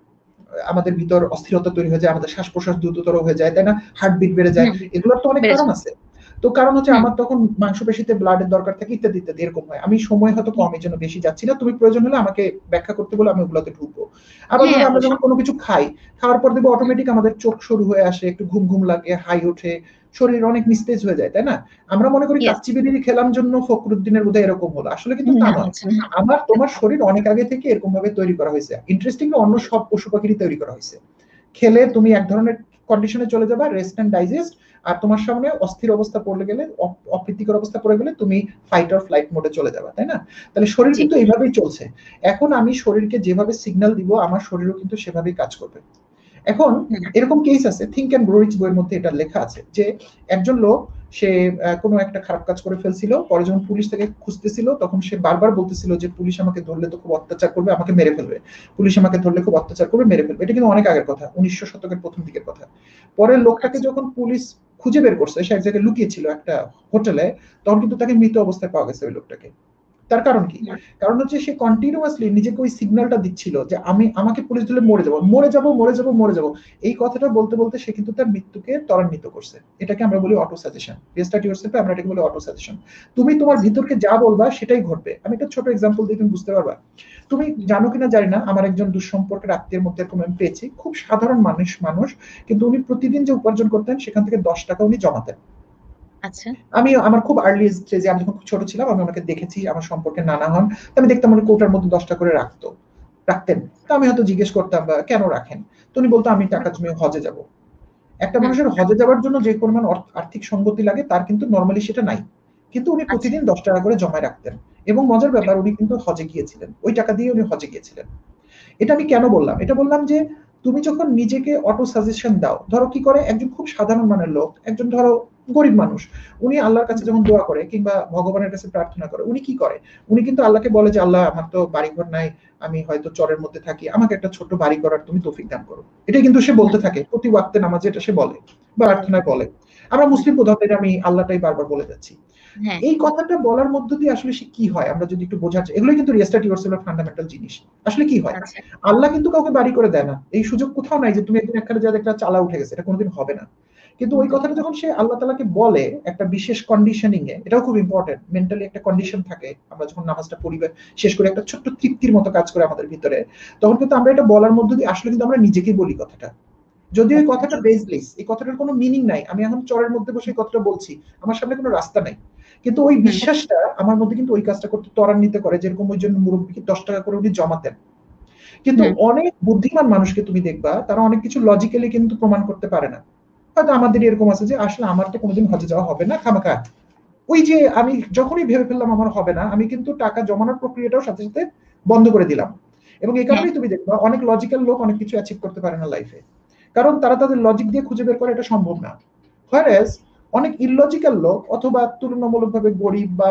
আমাদের ভিতর অস্থিরতা তৈরি হয়ে যায়, আমাদের শ্বাস প্রশ্বাস দ্রুততর হয়ে যায়, তাই না? হার্টবিট বেড়ে যায়, হুম এগুলোর তো অনেক বেড়ে কারণ যায় আছে। তো কারণ হচ্ছে হুম আমার তখন মাংসপেশিতে ব্লাডের দরকার থাকে, ইত্যাদি ইত্যাদি, এরকম হয়। আমি সময় হয়তো হুম, কম, এই জন্য বেশি যাচ্ছি না, তুমি প্রয়োজন হলে আমাকে ব্যাখ্যা করতে বলে আমি ওগুলোতে ঢুকবো। আবার হ্যাঁ ধরো আমরা যখন অবশ্যই কোনো কিছু খাই, খাওয়ার পর দেখবো হুম অটোমেটিক আমাদের চোখ সরু হয়ে আসে, একটু ঘুম ঘুম লাগে, হাই ওঠে, শরীর অনেক নিস্তেজ হয়ে যায়, তাই না? আমরা মনে করি ইয়েস কাচ্চি বিরিয়ানি খেলাম জন্য ফখরুদ্দিনের বোধহয় এরকম হলো, আসলে কিন্তু তা না নয়। হচ্ছে না আমার তোমার শরীর অনেক আগে থেকে এরকম ভাবে তৈরি করা হয়েছে। ইন্টারেস্টিংলি অন্য সব পশু পাখিরই তৈরি করা হয়েছে। খেলে তুমি এক ধরনের কন্ডিশনে চলে যাবা, রেস্ট এন্ড ডাইজেস্ট, আর তোমার সামনে অস্থির অবস্থা পড়লে গেলে, অপ্রীতিকর অবস্থা পড়ে গেলে তুমি ফাইট অর ফ্লাইট মোডে চলে যাবা, তাই না? তাহলে শরীর জি কিন্তু এইভাবেই চলছে। এখন আমি শরীরকে যেভাবে সিগন্যাল দিব, আমার শরীরও কিন্তু সেভাবেই কাজ করবে। এখন হুম এরকম কেস আছে, থিঙ্ক অ্যান্ড গ্রো রিচ বইয়ের মধ্যে এটা লেখা আছে যে একজন লোক, সে কোনো একটা খারাপ কাজ করে ফেলছিল, পরে যখন পুলিশ তাকে খুঁজতেছিল তখন সে বারবার বলতেছিল যে পুলিশ আমাকে ধরলে তো খুব অত্যাচার করবে, আমাকে মেরে ফেলবে, পুলিশ আমাকে ধরলে খুব অত্যাচার করবে, মেরে ফেলবে। এটা কিন্তু অনেক আগের কথা, উনিশশো শতকের প্রথম দিকের কথা। পরে লোকটাকে আচ্ছা যখন পুলিশ খুঁজে বের করছে, সে এক জায়গায় লুকিয়েছিল একটা হোটেলে, তখন কিন্তু তাকে মৃত অবস্থায় পাওয়া গেছে ওই লোকটাকে। তার কারণ কি? হুম কারণ হচ্ছে সে কন্টিনিউয়াসলি নিজেকে ওই সিগন্যালটা দিচ্ছিল যে আমি, আমাকে পুলিশ ধরলে মরে যাব, মরে যাব, মরে যাব, মরে যাব, এই কথাটা বলতে বলতে সে কিন্তু তার মৃত্যুকে ত্বরান্বিত করছে। এটাকে আমরা বলি অটো সাজেশন। রিস্টার্ট ইয়োরসেলফে আমরা এটাকে বলি অটো সাজেশন। তুমি তোমার ভিতরকে যা বলবা সেটাই ঘটবে। আমি একটা ছোট এক্সাম্পল দিয়ে তুমি বুঝতে পারবা। তুমি হুম জানো কিনা জানি না, আমার একজন দুঃসম্পর্কের আত্মীয়ের মধ্যে এরকম আমি পেয়েছি, খুব সাধারণ মানুষ মানুষ কিন্তু উনি প্রতিদিন যে উপার্জন করতেন সেখান থেকে দশ টাকা উনি জমাতেন। আচ্ছা আমি আমার খুব আর্লি স্টেজে, আমি যখন খুব ছোট ছিলাম, আমি ওনাকে দেখেছি, আমার সম্পর্কে নানা হন, আমি দেখতাম উনি কোটার মধ্যে দশটা করে রাখতো, রাখতেন। তো আমি হয়তো জিজ্ঞেস করতাম বা কেন রাখেন, তো উনি বলতো আমি টাকা জমিয়ে হজে যাব। একটা হুম মানুষের হজে যাওয়ার জন্য যে পরিমাণ আর্থিক সঙ্গতি লাগে তার কিন্তু নর্মালি সেটা নাই, কিন্তু উনি আচ্ছা প্রতিদিন দশ টাকা করে জমায় রাখতেন। এবং মজার ব্যাপার, উনি কিন্তু হজে গিয়েছিলেন, ওই টাকা দিয়ে উনি হজে গিয়েছিলেন। এটা আমি কেন বললাম? এটা বললাম যে তুমি যখন নিজেকে অটো সাজেশন দাও, ধরো কি করে একজন খুব সাধারণ মানের লোক, একজন ধরো গরিব মানুষ, উনি আল্লাহর কাছে হুম যখন দোয়া করে কিংবা ভগবানের কাছে প্রার্থনা করে, উনি কি করে? উনি কিন্তু আল্লাহকে বলে যে আল্লাহ আমার তো বাড়িঘর নাই, আমি হয়তো চরের মধ্যে থাকি, আমাকে একটা ছোট্ট বাড়ি করার তুমি তৌফিক দান করো। এটাই কিন্তু সে বলতে হুম থাকে প্রতি ওয়াক্তে নামাজে, এটা সে বলে বা বলে প্রার্থনায় বলে। আমরা হুম মুসলিম প্রধান, আমি আল্লাহটাই বারবার বলে যাচ্ছি। হ্যাঁ এই কথাটা বলার মধ্য দিয়ে আসলে সে কি হয় আমরা যদি একটু বোঝার, এগুলোই কিন্তু রিস্টার্ট ইয়োরসেলফের ফান্ডামেন্টাল জিনিস। আসলে কি হয়? আচ্ছা আল্লাহ কিন্তু কাউকে বাড়ি করে দেয় না, এই সুযোগ কোথাও নাই যে তুমি একদিন একখানে যা একটা চালা উঠে গেছে, এটা কোনোদিন হবে না। কিন্তু ওই কথাটা যখন সে আল্লাহ তাআলাকে বলে একটা বিশেষ কন্ডিশনিং এ, এটাও খুব ইম্পর্টেন্ট, মেন্টালি একটা কন্ডিশন থাকে, আমরা যখন নামাজটা পড়ি শেষ করে একটা ছোট্ট তৃপ্তির মতো কাজ করে আমাদের ভিতরে, তখন কিন্তু আমরা এটা বলার মধ্য দিয়ে আসলে কিন্তু আমরা নিজেকেই বলি কথাটা। যদিও এই কথাটা বেসলেস, এই কথাটার কোনো মিনিং নাই, আমি এখন চরের মধ্যে বসে এই কথাটা বলছি, আমার সামনে কোনো রাস্তা নাই, কিন্তু ওই হুম বিশ্বাসটা আমার মধ্যে কিন্তু ওই কাজটা করতে ত্বরান্বিত করে, যেরকম ওই জন্য মুরব্বীকে দশ টাকা করে উনি জমাতেন। কিন্তু হুম অনেক বুদ্ধিমান মানুষকে তুমি দেখবা তারা অনেক কিছু লজিক্যালি কিন্তু প্রমাণ করতে পারে না। হয়তো আমাদের এরকম আছে যে আসলে আমার তো কোনোদিন হজে যাওয়া হবে না, খামাখা ওই যে আমি যখনই ভেবে ফেললাম আমার হবে না, আমি কিন্তু টাকা জমানোর প্রক্রিয়াটাও সাথে সাথে বন্ধ করে দিলাম। এবং এই হ্যাঁ কারণেই তুমি দেখবা অনেক লজিক্যাল লোক অনেক কিছু অ্যাচিভ করতে পারে না লাইফে, কারণ তারা তাদের লজিক দিয়ে খুঁজে বের করে এটা সম্ভব না। হোয়ারেজ অনেক ইললজিক্যাল লোক অথবা তুলনামূলকভাবে গরিব বা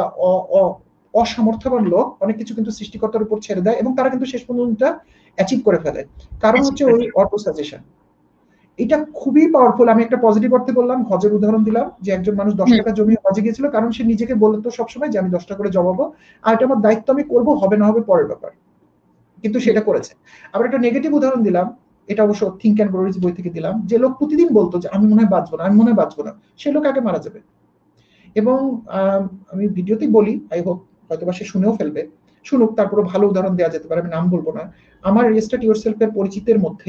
অসামর্থ্যবান লোক অনেক কিছু কিন্তু সৃষ্টিকর্তার উপর ছেড়ে দেয় এবং তারা কিন্তু শেষ পর্যন্ত অ্যাচিভ করে ফেলে। কারণ achieve হচ্ছে করে ওই অটো সাজেশন। এটা খুবই পাওয়ারফুল। আমি একটা পজিটিভ অর্থে বললাম, হজের উদাহরণ দিলাম যে একজন মানুষ দশ হুম টাকা জমিয়ে হজে গিয়েছিল কারণ সে নিজেকে বলতো সবসময় যে আমি দশ টাকা করে জমাবো, আর এটা আমার দায়িত্ব, আমি করবো, হবে না হবে পরের ব্যাপার, কিন্তু হুম সেটা করেছে। আবার একটা নেগেটিভ উদাহরণ দিলাম, এটা অবশ্য থিঙ্ক অ্যান্ড গ্রো রিচ বই থেকে দিলাম, যে লোক প্রতিদিন বলতো যে আমি মনে হয় বাঁচবো না, আমি মনে হয় বাঁচবো না, সে লোক আগে মারা যাবে। এবং আমি ভিডিওতেই বলি, আই হোপ হয়তো বা সে শুনেও ফেলবে, শুনুক, তারপরে ভালো উদাহরণ দেওয়া যেতে পারে, আমি নাম বলবো না। আমার রিস্টার্ট ইয়োরসেলফ এর পরিচিতের মধ্যে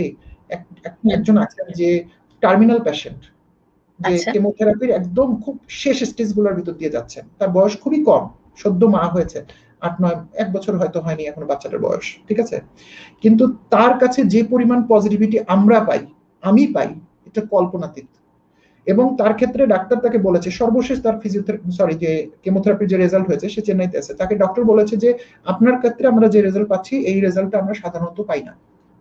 একজন আছেন যে টার্মিনাল পেশেন্ট, যে আচ্ছা কেমোথেরাপির একদম খুব শেষ স্টেজ গুলোর ভিতর দিয়ে যাচ্ছেন, তার বয়স খুবই কম, সদ্য মা হয়েছে, আট নয় এক বছর হয়তো হয়নি এখনো বাচ্চাটার বয়স, ঠিক আছে? কিন্তু তার কাছে যে পরিমাণ পজিটিভিটি আমরা পাই, আমি পাই, এটা কল্পনাতীত। এবং তার ক্ষেত্রে ডাক্তার তাকে বলেছে, সর্বশেষ তার ফিজিওথেরাপি সরি যে কেমোথেরাপির যে রেজাল্ট হয়েছে, সে চেন্নাইতে আছে, তাকে ডক্টর বলেছে যে আপনার ক্ষেত্রে আমরা যে রেজাল্ট পাচ্ছি এই রেজাল্টটা আমরা সাধারণত পাই না।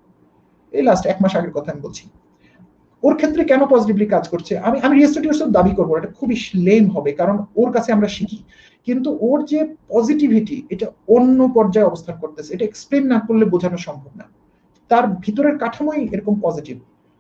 এই লাস্ট এক মাস আগের কথা আমি বলছি। ওর ক্ষেত্রে কেন পজিটিভলি কাজ করছে, আমি আমি রিয়েস্টেটিউস দাবি করবো, এটা খুবই লেম হবে, কারণ ওর কাছে আমরা শিখি, কিন্তু ওর যে পজিটিভিটি এটা অন্য পর্যায়ে অবস্থান করতেছে, এটা এক্সপ্লেন না করলে বোঝানো সম্ভব না। তার ভিতরের কাঠামোই এরকম পজিটিভ,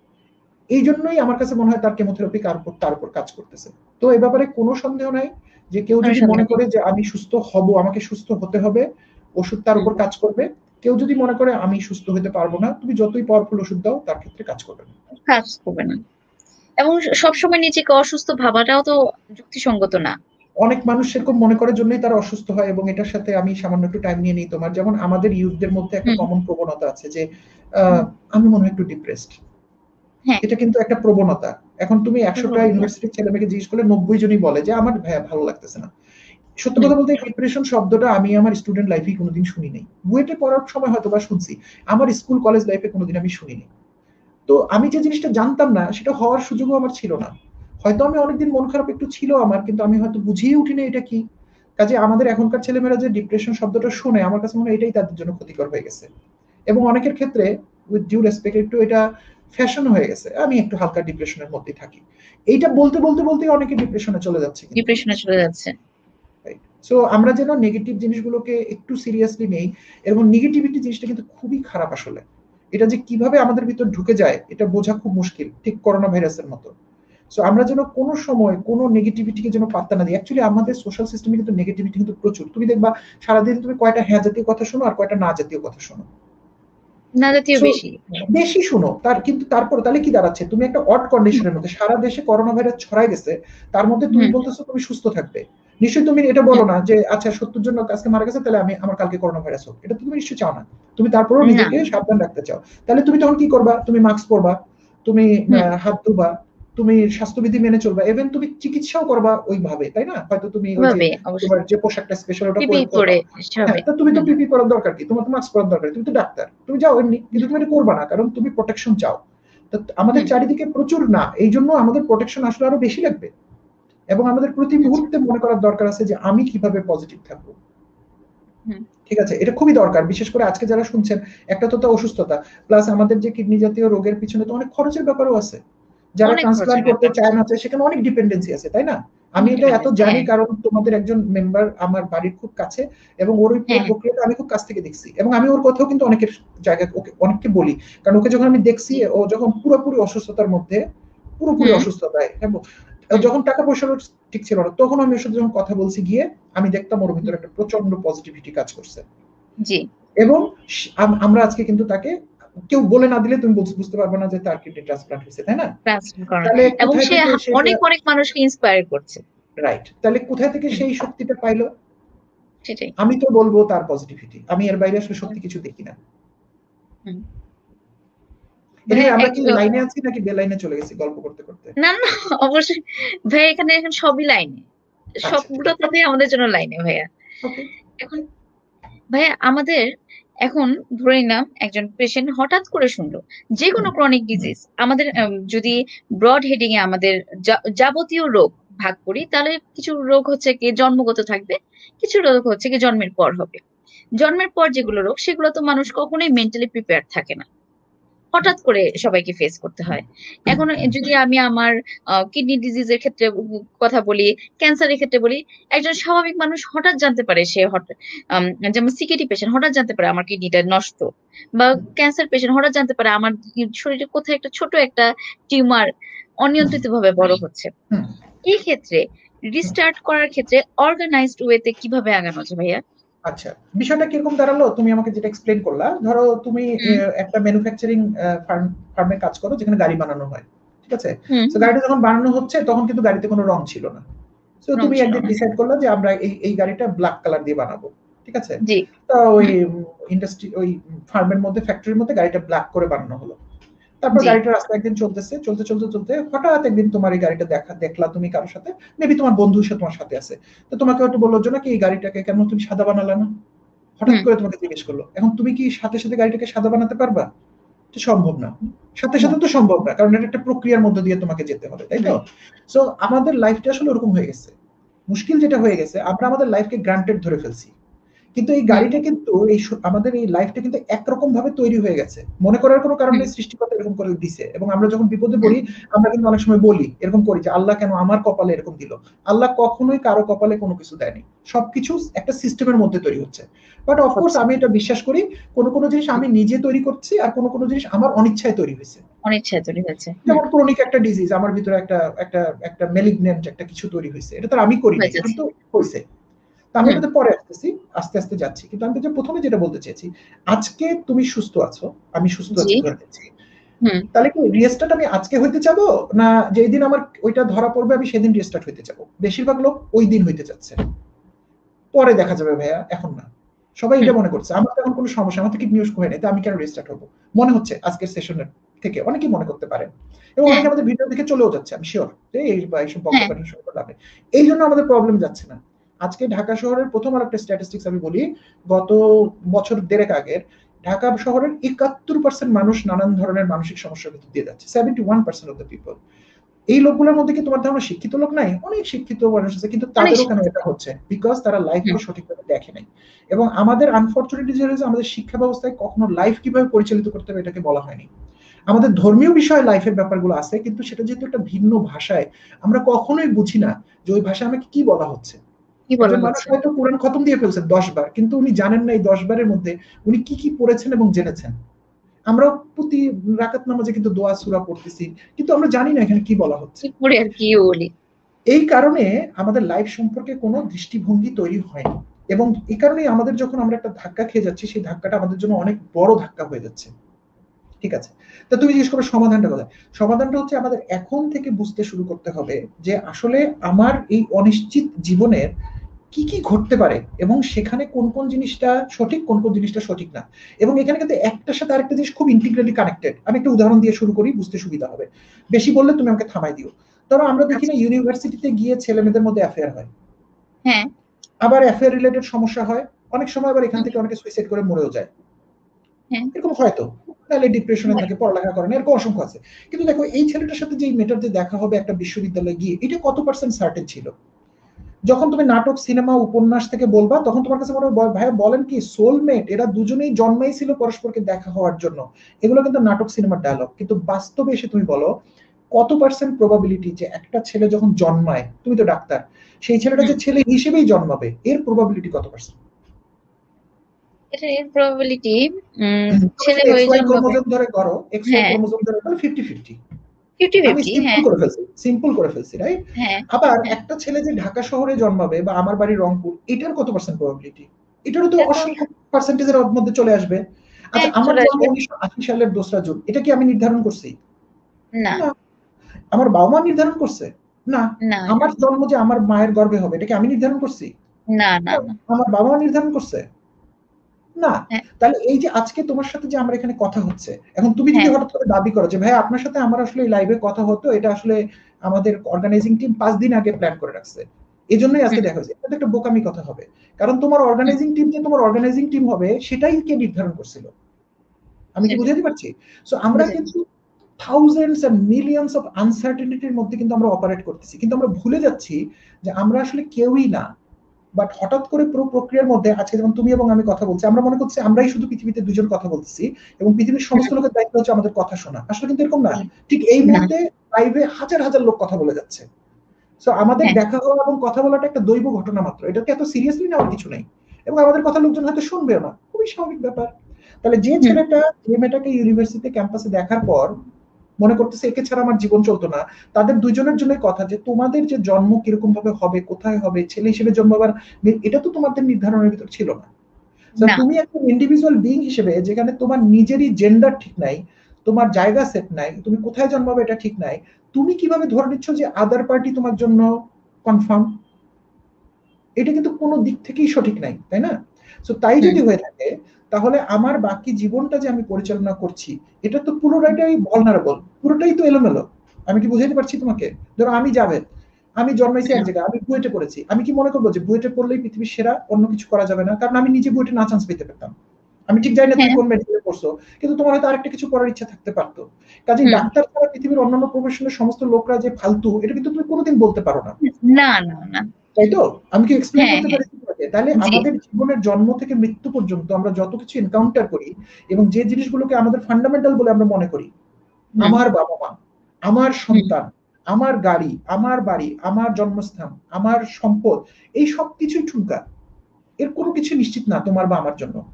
এই জন্যই আমার কাছে মনে হয় তার কেমোথেরাপি তার উপর কাজ করতেছে। তো এ ব্যাপারে কোনো সন্দেহ নাই যে কেউ যদি মনে করে যে আমি সুস্থ হব, আমাকে সুস্থ হতে হবে, ওষুধ তার উপর কাজ করবে। কেউ যদি মনে করে আমি সুস্থ হতে পারবো না, তুমি যতই পাওয়ারফুল ওষুধ দাও তার ক্ষেত্রে কাজ করবে না, কাজ করবে না। এবং সবসময় নিজেকে অসুস্থ ভাবাটাও তো যুক্তিসঙ্গত না। অনেক মানুষ সেরকম মনে করার জন্যই তারা অসুস্থ হয়। এবং এটার সাথে আমি সামান্য একটু টাইম নিয়ে নিই তোমার, যেমন আমাদের ইউথদের মধ্যে একটা কমন প্রবণতা আছে যে আমি মনে হয় একটু ডিপ্রেসড, এটা কিন্তু একটা প্রবণতা। এখন তুমি একশোটা ইউনিভার্সিটির ছেলে মেয়েকে জিজ্ঞেস করলে নব্বই জনই বলে যে আমার ভালো লাগতেছে না। সত্য কথা বলতে ডিপ্রেশন শব্দটা আমি আমার স্টুডেন্ট লাইফে কোনোদিন শুনি নাই, বুয়েটে পড়ার সময় হয়তো বা শুনছি, আমার স্কুল কলেজ লাইফে কোনোদিন আমি শুনিনি। তো আমি যে জিনিসটা জানতাম না সেটা হওয়ার সুযোগও আমার ছিল না। হয়তো আমি অনেকদিন মন খারাপ একটু ছিল আমার, কিন্তু আমি হয়তো বুঝিয়ে উঠিনি এটা কি। কাজে আমাদের এখনকার ছেলেমেয়েরা যে ডিপ্রেশন শব্দটা শুনে, আমার কাছে মনে হয় এটাই তাদের জন্য ক্ষতিকর হয়ে গেছে। এবং অনেকের ক্ষেত্রে উইথ ডিউ রেসপেক্ট একটু এটা ফ্যাশন হয়ে গেছে, আমি একটু হালকা ডিপ্রেশনের মধ্যে থাকি, এইটা বলতে বলতে বলতে অনেকে ডিপ্রেশনে চলে যাচ্ছে ডিপ্রেশনে চলে যাচ্ছে সো আমরা যেন নেগেটিভ জিনিসগুলোকে একটু সিরিয়াসলি নেই। এবং নেগেটিভিটি জিনিসটা কিন্তু খুবই খারাপ আসলে, এটা যে কিভাবে আমাদের ভিতর ঢুকে যায় এটা বোঝা খুব মুশকিল, ঠিক করোনা ভাইরাসের মতো। সো আমরা যেন কোনো সময় কোনো নেগেটিভিটিকে যেন পাত্তা না দিই। অ্যাকচুয়ালি আমাদের সোশ্যাল সিস্টেমে কিন্তু নেগেটিভিটি কিন্তু প্রচুর। তুমি দেখবা সারাদিন তুমি কয়টা হ্যাঁ জাতীয় কথা শোনো আর কয়টা না জাতীয় কথা শোনো, না জাতীয় বেশি বেশি শুনো। তার কিন্তু তারপর তাহলে কি দাঁড়াচ্ছে, তুমি একটা অড কন্ডিশনের মধ্যে, সারা দেশে করোনা ভাইরাস ছড়াই গেছে, তার মধ্যে তুমি বলতেছো তুমি সুস্থ থাকবে। নিশ্চয়ই তুমি এটা বলো না যে আচ্ছা সত্তর জন আজকে মারা গেছে তাহলে আমি আমার কালকে করোনা ভাইরাস হোক, এটা তুমি নিশ্চয়ই চাও না। তুমি তারপরেও নিজেকে সাবধান রাখতে চাও। তাহলে তুমি তখন কি করবা, তুমি মাস্ক পরবা, তুমি হাত ধোবা, তুমি স্বাস্থ্যবিধি মেনে চলবা, ইভেন তুমি চিকিৎসাও করবা ওইভাবে, তাই না? হয়তো তুমি তোমার যে পোশাকটা স্পেশাল ওটা পরে, হ্যাঁ, তো তুমি তো পিপি পরার দরকার কি, তোমার তো মাস্ক পরার দরকার, তুমি তো ডাক্তার, তুমি যাও এমনি, কিন্তু তুমি এটা করবা না কারণ তুমি প্রোটেকশন চাও। তো আমাদের চারিদিকে প্রচুর না, এই জন্য আমাদের প্রোটেকশন আসলে আরো বেশি লাগবে। এবং আমাদের প্রতি মুহূর্তে মনে করার দরকার আছে যে আমি কিভাবে পজিটিভ থাকবো, ঠিক আছে? এটা খুবই দরকার। বিশেষ করে আজকে যারা শুনছেন, একটা তো অসুস্থতা, প্লাস আমাদের যে কিডনি জাতীয় রোগের পিছনে তো অনেক খরচের ব্যাপারও আছে। যারা ট্রান্সপ্লান্ট করতে চায় না, সেখানে অনেক ডিপেন্ডেন্সি আছে, তাই না? আমি এটা এত জানি কারণ তোমাদের একজন মেম্বার আমার বাড়ির খুব কাছে, এবং ওর ওই প্রক্রিয়াটা আমি খুব কাছ থেকে দেখছি। এবং আমি ওর কথাও কিন্তু অনেকের জায়গায় ওকে অনেককে বলি, কারণ ওকে যখন আমি দেখছি ও যখন পুরোপুরি অসুস্থতার মধ্যে, পুরোপুরি অসুস্থতায়, যখন টাকা পয়সার ঠিক ছিল না, তখন আমি ওর সাথে যখন কথা বলছি গিয়ে, আমি দেখতাম ওর ভিতরে একটা প্রচন্ড পজিটিভিটি কাজ করছে। জি। এবং আমরা আজকে কিন্তু তাকে কেউ বলে না দিলে তুমি বুঝতে পারবে না যে তার কিডনি ট্রান্সপ্লান্ট হয়েছে, তাই না? তাহলে এবং সে অনেক অনেক মানুষকে ইন্সপায়ার করছে। রাইট। তাহলে কোথা থেকে সেই শক্তিটা পাইলো? সেটাই আমি তো বলবো তার পজিটিভিটি। আমি এর বাইরে আসলে সত্যি কিছু দেখি না। হুম। আমরা কি লাইনে আছি নাকি বেলাইনে চলে গেছি গল্প করতে করতে? না না, অবশ্যই ভাই, এখানে এখন সবই লাইনে, সবগুলো কথাই আমাদের জন্য লাইনে ভাইয়া। এখন ভাইয়া আমাদের এখন ধরে নিলাম একজন পেশেন্ট হঠাৎ করে শুনলো যে কোনো ক্রনিক ডিজিজ, আমাদের যদি ব্রড হেডিং এ আমাদের যাবতীয় রোগ ভাগ করি, তাহলে কিছু রোগ হচ্ছে কি জন্মগত থাকবে, কিছু রোগ হচ্ছে কি জন্মের পর হবে। জন্মের পর যেগুলো রোগ, সেগুলো তো মানুষ কখনোই মেন্টালি প্রিপেয়ার থাকে না, হঠাৎ করে সবাইকে ফেস করতে হয়। এখন যদি আমি আমার কিডনি ডিজিজের ক্ষেত্রে কথা বলি, ক্যান্সারের ক্ষেত্রে বলি, একজন স্বাভাবিক মানুষ হঠাৎ জানতে পারে, সে হঠাৎ যেমন সিকিডি পেশেন্ট হঠাৎ জানতে পারে আমার কিডনিটা নষ্ট, বা ক্যান্সার পেশেন্ট হঠাৎ জানতে পারে আমার শরীরে কোথায় একটা ছোট একটা টিউমার অনিয়ন্ত্রিত ভাবে বড় হচ্ছে। এই ক্ষেত্রে রিস্টার্ট করার ক্ষেত্রে অর্গানাইজড ওয়েতে কিভাবে আগানো যায় ভাইয়া? আচ্ছা, বিষয়টা কিরকম দাঁড়ালো তুমি আমাকে যেটা এক্সপ্লেইন করলা, ধরো তুমি একটা ম্যানুফ্যাকচারিং ফার্মে কাজ করো যেখানে গাড়ি বানানো হয়, ঠিক আছে? তো গাড়িটা যখন বানানো হচ্ছে তখন কিন্তু গাড়িতে কোনো রং ছিল না। তো তুমি একদিন ডিসাইড করলা যে আমরা এই এই গাড়িটা ব্ল্যাক কালার দিয়ে বানাবো, ঠিক আছে? তো ওই ইন্ডাস্ট্রি ওই ফার্মের মধ্যে ফ্যাক্টরির মধ্যে গাড়িটা ব্ল্যাক করে বানানো হলো। তারপর জি গাড়িটা রাস্তায় একদিন চলতেছে, চলতে চলতে চলতে হঠাৎ একদিন তোমার এই গাড়িটা দেখা দেখলা তুমি কারোর সাথে, মেবি তোমার বন্ধু সে তোমার সাথে আছে, তো তোমাকে হয়তো বললো যে নাকি এই গাড়িটাকে কেন তুমি সাদা বানালা না, হঠাৎ হুম করে তোমাকে জিজ্ঞেস করলো। এখন তুমি কি সাথে সাথে গাড়িটাকে সাদা বানাতে পারবা? এটা সম্ভব না। সাথে না সাথে তো সম্ভব না, কারণ এটা একটা প্রক্রিয়ার মধ্যে দিয়ে তোমাকে যেতে হবে, তাই তো? হুম সো আমাদের লাইফটা আসলে ওরকম হয়ে গেছে। মুশকিল যেটা হয়ে গেছে, আমরা আমাদের লাইফকে গ্রান্টেড ধরে ফেলছি। কিন্তু এই হুম গাড়িটা কিন্তু এই স- আমাদের এই লাইফটা কিন্তু একরকম ভাবে তৈরি হয়ে গেছে, মনে করার কোনো কারণ হুম নেই, সৃষ্টিকর্তা এরকম করে দিছে। এবং আমরা যখন বিপদে পড়ি, হুম আমরা কিন্তু অনেক সময় বলি, এরকম করি যে আল্লাহ কেন আমার কপালে এরকম দিল। আল্লাহ কখনোই কারো কপালে কোনো কিছু দেয়নি, সবকিছু একটা সিস্টেমের মধ্যে তৈরি হচ্ছে। বাট অফকোর্স হচ্ছে আমি এটা বিশ্বাস করি, কোনো কোনো জিনিস হুম, আমি নিজে তৈরি করছি, আর কোনো কোনো জিনিস আমার অনিচ্ছায় তৈরি হয়েছে। অনিচ্ছায় তৈরি হয়েছে। হুম যেমন ক্রনিক একটা ডিজিজ, আমার ভিতরে একটা একটা একটা মেলিগনেন্ট একটা কিছু তৈরি হয়েছে, এটা তো আর আমি করি নাই, হয়ে এটা যাচ্ছে। তো হয়েছে। তো আমি হুম এটাতে পরে আসতেছি, আস্তে আস্তে যাচ্ছি। কিন্তু আমি তো প্রথমে যেটা বলতে চেয়েছি, আজকে তুমি সুস্থ আছো, আমি সুস্থ জি আছি ধরে নিচ্ছি, হুম তাহলে কি রিস্টার্ট আমি আজকে হইতে চাবো, না যেই দিন আমার ওইটা ধরা পড়বে আমি সেদিন রিস্টার্ট হইতে চাবো? বেশিরভাগ লোক ওই দিন হইতে চাচ্ছে, পরে দেখা যাবে ভাইয়া, এখন না। সবাই হুম এটা মনে করছে আমার তো এখন কোনো সমস্যা, আমার তো কিডনি ইউজ হয় নাই, তো আমি কেন রিস্টার্ট হবো, মনে হচ্ছে আজকের সেশনের থেকে অনেকেই মনে করতে পারেন। এবং হ্যাঁ অনেকে আমাদের ভিডিও দেখে চলেও যাচ্ছে, আমি শিওর যে এই বা এইসব হ্যাঁ বক্তব্য শুরু করলে এই জন্য আমাদের প্রবলেম যাচ্ছে না। আজকে ঢাকা শহরের প্রথম আর একটা স্ট্যাটিস্টিক্স আমি বলি, গত বছর দেড়েক আগের ঢাকা শহরের একাত্তর পার্সেন্ট মানুষ নানান ধরনের মানসিক সমস্যার ভিতর দিয়ে যাচ্ছে, seventy one percent of the people. এই লোকগুলোর মধ্যে কি তোমার ধারণা শিক্ষিত লোক নাই? অনেক শিক্ষিত মানুষ আছে, কিন্তু অনেক তাদেরও কেন শিক্ষিত। এটা হচ্ছে? বিকজ তারা হুম লাইফকে সঠিকভাবে দেখে নাই। এবং আমাদের আনফরচুনেটলি যেটা হচ্ছে, আমাদের শিক্ষা ব্যবস্থায় কখনো লাইফ কিভাবে পরিচালিত করতে হবে এটাকে বলা হয়নি। আমাদের ধর্মীয় বিষয়ে লাইফের ব্যাপারগুলো আছে, কিন্তু সেটা যেহেতু একটা ভিন্ন ভাষায়, আমরা কখনোই বুঝি না যে ওই ভাষায় আমাকে কি বলা হচ্ছে। কি বলা একজন মানুষ হচ্ছে? হয়তো কোরআন খতম দিয়ে ফেলছেন দশ বার, কিন্তু উনি জানেন না এই দশ বারের মধ্যে উনি কি কি পড়েছেন এবং জেনেছেন। আমরাও প্রতি রাকাত নামাজে কিন্তু দোয়া সূরা পড়তেছি, কিন্তু আমরা জানি না এখানে কি বলা হচ্ছে। কি পড়ে আর কি বলি। এই কারণে আমাদের লাইফ সম্পর্কে কোনো দৃষ্টিভঙ্গি তৈরি হয়নি। এবং এই কারণেই আমাদের যখন আমরা একটা ধাক্কা খেয়ে যাচ্ছি, সেই ধাক্কাটা আমাদের জন্য অনেক বড় ধাক্কা হয়ে যাচ্ছে। ঠিক আছে, তা তুমি জিজ্ঞেস করবে সমাধানটা কোথায়? সমাধানটা হচ্ছে আমাদের এখন থেকে বুঝতে শুরু করতে হবে যে আসলে আমার এই অনিশ্চিত জীবনের কি কি ঘটতে পারে, এবং সেখানে কোন কোন জিনিসটা সঠিক, কোন কোন জিনিসটা সঠিক না। এবং এখানে কিন্তু একটার সাথে আরেকটা জিনিস খুব ইন্টিগ্রালি কানেক্টেড। আমি একটা উদাহরণ দিয়ে শুরু করি, বুঝতে সুবিধা হবে। বেশি বললে তুমি আমাকে থামাই দিও। ধরো আমরা দেখি না আচ্ছা ইউনিভার্সিটিতে গিয়ে ছেলে মেয়েদের মধ্যে অ্যাফেয়ার হয়, হ্যাঁ আবার অ্যাফেয়ার রিলেটেড সমস্যা হয়, অনেক সময় আবার এখান হুম, থেকে অনেকে সুইসাইড করে মরেও যায়। হ্যাঁ এরকম হয়তো, তাহলে ডিপ্রেশনে হয়। থাকে, পড়ালেখা করে না, এরকম অসংখ্য আছে। কিন্তু দেখো এই ছেলেটার সাথে যে মেয়েটার যে দেখা হবে একটা বিশ্ববিদ্যালয়ে গিয়ে, এটা কত পার্সেন্ট সার্টেন ছিল? যখন তুমি নাটক, সিনেমা, উপন্যাস থেকে বলবা, তখন তোমার কাছে মনে হবে ভাইয়া বলেন কি, সোলমেট, এরা দুজনেই জন্মাই ছিল পরস্পরকে দেখা হওয়ার জন্য। এগুলো কিন্তু নাটক সিনেমার ডায়লগ, কিন্তু বাস্তবে এসে তুমি বলো কত পার্সেন্ট প্রবাবিলিটি যে একটা ছেলে যখন জন্মায়, তুমি তো ডাক্তার, সেই ছেলেটা হুম যে ছেলে হিসেবেই জন্মাবে, এর প্রবাবিলিটি কত পার্সেন্ট? এটা এর প্রবাবিলিটি তুমি ছেলে যদি এক্স হয়ে ওয়াই জন্মাবে। ক্রোমোজোম ধরে করো, এক্স ওয়াই হ্যাঁ ক্রোমোজোম ধরে করো ফিফটি ফিফটি। ফিফটি আমি ফিফটি সিম্পল হ্যাঁ করে ফেলছি, সিম্পল করে ফেলছি, রাইট? হ্যাঁ আবার হ্যাঁ একটা ছেলে যে ঢাকা শহরে জন্মাবে বা আমার বাড়ি রংপুর, এটার কত পার্সেন্ট প্রবাবিলিটি? এটারও তো এটা তো অসংখ্য পার্সেন্টেজের মধ্যে চলে আসবে। আচ্ছা, হ্যাঁ আমার চলে জন্ম আসবে। উনিশশো আশি সালের দোসরা জুন, এটা কি আমি নির্ধারণ করছি? না না। আমার বাবা মা নির্ধারণ করছে? না। না না আমার জন্ম যে আমার মায়ের গর্ভে হবে, এটা কি আমি নির্ধারণ করছি? না না না। না আমার বাবা মা নির্ধারণ করছে? না। হ্যাঁ তাহলে এই যে আজকে তোমার সাথে যে আমরা এখানে কথা হচ্ছে, এখন তুমি যদি হ্যাঁ হঠাৎ করে দাবি করো যে ভাই আপনার সাথে আমার আসলে এই লাইভে কথা হতো, এটা আসলে আমাদের অর্গানাইজিং টিম পাঁচ দিন আগে প্ল্যান করে রাখছে, এই জন্যই আজকে হুম দেখা হয়েছে, এটা তো একটা বোকামি কথা হবে। কারণ তোমার হুম অর্গানাইজিং টিম যে তোমার অর্গানাইজিং টিম হবে, সেটাই কে নির্ধারণ করছিল? আমি কি সেটাই বুঝাতে পারছি? সো আমরা বুঝেছি। কিন্তু থাউজেন্ডস এন্ড মিলিয়ন্স অফ আনসার্টেনিটির মধ্যে কিন্তু আমরা অপারেট করতেছি, কিন্তু আমরা ভুলে যাচ্ছি যে আমরা আসলে কেউই না। বাট হঠাৎ করে পুরো প্রক্রিয়ার মধ্যে আজকে যেমন তুমি এবং আমি কথা বলছি, আমরা মনে করছি আমরাই শুধু পৃথিবীতে দুজন কথা বলতেছি এবং পৃথিবীর সমস্ত হুম লোকের দায়িত্ব হচ্ছে আমাদের কথা শোনা। আসলে কিন্তু এরকম না। হুম, ঠিক এই না মুহূর্তে লাইভে হাজার হাজার লোক কথা বলে যাচ্ছে। সো আমাদের হ্যাঁ দেখা হওয়া এবং কথা বলাটা একটা দৈব ঘটনা মাত্র, এটাকে এত সিরিয়াসলি নেওয়ার কিছু নেই। এবং আমাদের কথা লোকজন হয়তো শুনবেও না, খুবই স্বাভাবিক ব্যাপার। তাহলে যে হুম ছেলেটা যে মেয়েটাকে ইউনিভার্সিটি ক্যাম্পাসে দেখার পর মনে করতেছে একে ছাড়া আমার জীবন চলতো না, তাদের দুইজনের জন্য কথা যে তোমাদের যে জন্ম কিরকম ভাবে হবে, কোথায় হবে, ছেলে হিসেবে জন্মাবার এটা তো তোমাদের নির্ধারণের ভিতর ছিল না। না তুমি একটা ইন্ডিভিজুয়াল বিইং হিসেবে, যেখানে তোমার নিজেরই জেন্ডার ঠিক নাই, তোমার জায়গা সেট নাই, তুমি কোথায় জন্মাবে এটা ঠিক নাই, তুমি কিভাবে ধরে নিচ্ছ যে আদার পার্টি তোমার জন্য কনফার্ম? এটা কিন্তু কোনো দিক থেকেই সঠিক নাই, তাই না? সো তাই যদি হয়ে থাকে তাহলে আমার বাকি জীবনটা যে আমি পরিচালনা করছি এটা তো পুরোটাই ভালনারেবল, পুরোটাই তো এলোমেলো। আমি কি বুঝাতে পারছি তোমাকে? ধরো আমি যাবেদ, আমি জন্মাইছি এক জায়গায়, আমি বুয়েটে পড়েছি, আমি কি মনে করবো যে বুয়েটে পড়লেই পৃথিবীর সেরা, অন্য কিছু করা যাবে না? কারণ আমি নিজে বুয়েটে না চান্স পেতে পারতাম। আমি ঠিক জানি না তুমি কোন মেডিকেলে পড়ছো, কিন্তু তোমার হয়তো আরেকটা কিছু করার ইচ্ছা থাকতে পারতো। কাজেই ডাক্তার ছাড়া পৃথিবীর অন্যান্য প্রফেশনের সমস্ত লোকরা যে ফালতু, এটা কিন্তু তুমি কোনোদিন বলতে পারো না। না না না তাই তো? আমি কি এক্সপ্লেইন করতে পারি তোমাকে? তাহলে আমাদের জীবনের জন্ম থেকে মৃত্যু পর্যন্ত আমরা যত কিছু এনকাউন্টার করি এবং যে জিনিসগুলোকে আমাদের ফান্ডামেন্টাল বলে আমরা মনে করি, আমার বাবা মা, আমার সন্তান, আমার গাড়ি, আমার বাড়ি, আমার জন্মস্থান, আমার সম্পদ, এই সব কিছুই ঠুনকা। এর কোনো কিছু নিশ্চিত না তোমার বা আমার জন্য।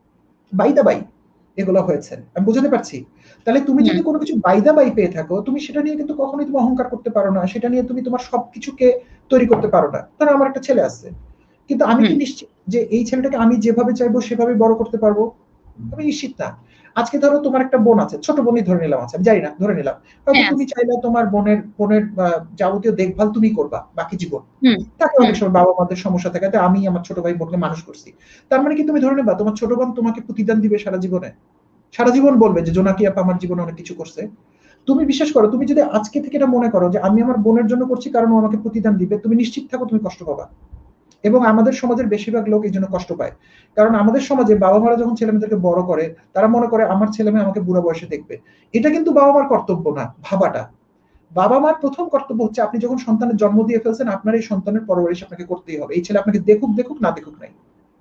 বাই দা বাই এগুলো হয়েছে, আমি বুঝাতে পারছি? তাহলে তুমি যদি কোনো কিছু বাই দা বাই পেয়ে থাকো, তুমি সেটা নিয়ে কিন্তু কখনোই তুমি অহংকার করতে পারো না, সেটা নিয়ে তুমি তোমার সবকিছুকে তৈরি করতে পারো না। ধরো আমার একটা ছেলে আছে, কিন্তু আমি কি নিশ্চিত যে এই ছেলেটাকে আমি যেভাবে চাইবো সেভাবে বড় করতে পারবো? আমি নিশ্চিত না। আজকে ধরো তোমার একটা বোন আছে, ছোট বোনই ধরে নিলাম, আছে, আমি জানি না, ধরে নিলাম, হয়তো তুমি চাইলে তোমার বোনের বোনের যাবতীয় দেখভাল তুমি করবা বাকি জীবন। তাকে অনেক সময় বাবা মাদের সমস্যা থাকে, আমি আমার ছোট ভাই বোনকে মানুষ করছি, তার মানে কি তুমি ধরে নেবা তোমার ছোট বোন তোমাকে প্রতিদান দিবে সারা জীবনে? সারা জীবন বলবে যে জোনাকি আপা আমার জীবনে অনেক কিছু করছে। তুমি বিশ্বাস করো, তুমি যদি আজকে থেকে এটা মনে করো যে আমি আমার বোনের জন্য করছি কারণ ও আমাকে প্রতিদান দিবে, তুমি নিশ্চিত থাকো তুমি কষ্ট পাবা। এবং আমাদের সমাজের বেশিরভাগ লোক এই জন্য কষ্ট পায়, কারণ আমাদের সমাজে বাবা মারা যখন ছেলে মেয়েদেরকে বড় করে, তারা মনে করে আমার ছেলে মেয়ে আমাকে বুড়া বয়সে দেখবে। এটা কিন্তু বাবা মার কর্তব্য না, ভাবাটা। বাবা মার প্রথম কর্তব্য হচ্ছে আপনি যখন সন্তানের জন্ম দিয়ে ফেলছেন, আপনার এই সন্তানের পরবর্তী আপনাকে করতেই হবে। এই ছেলে আপনাকে দেখুক দেখুক না দেখুক নাই।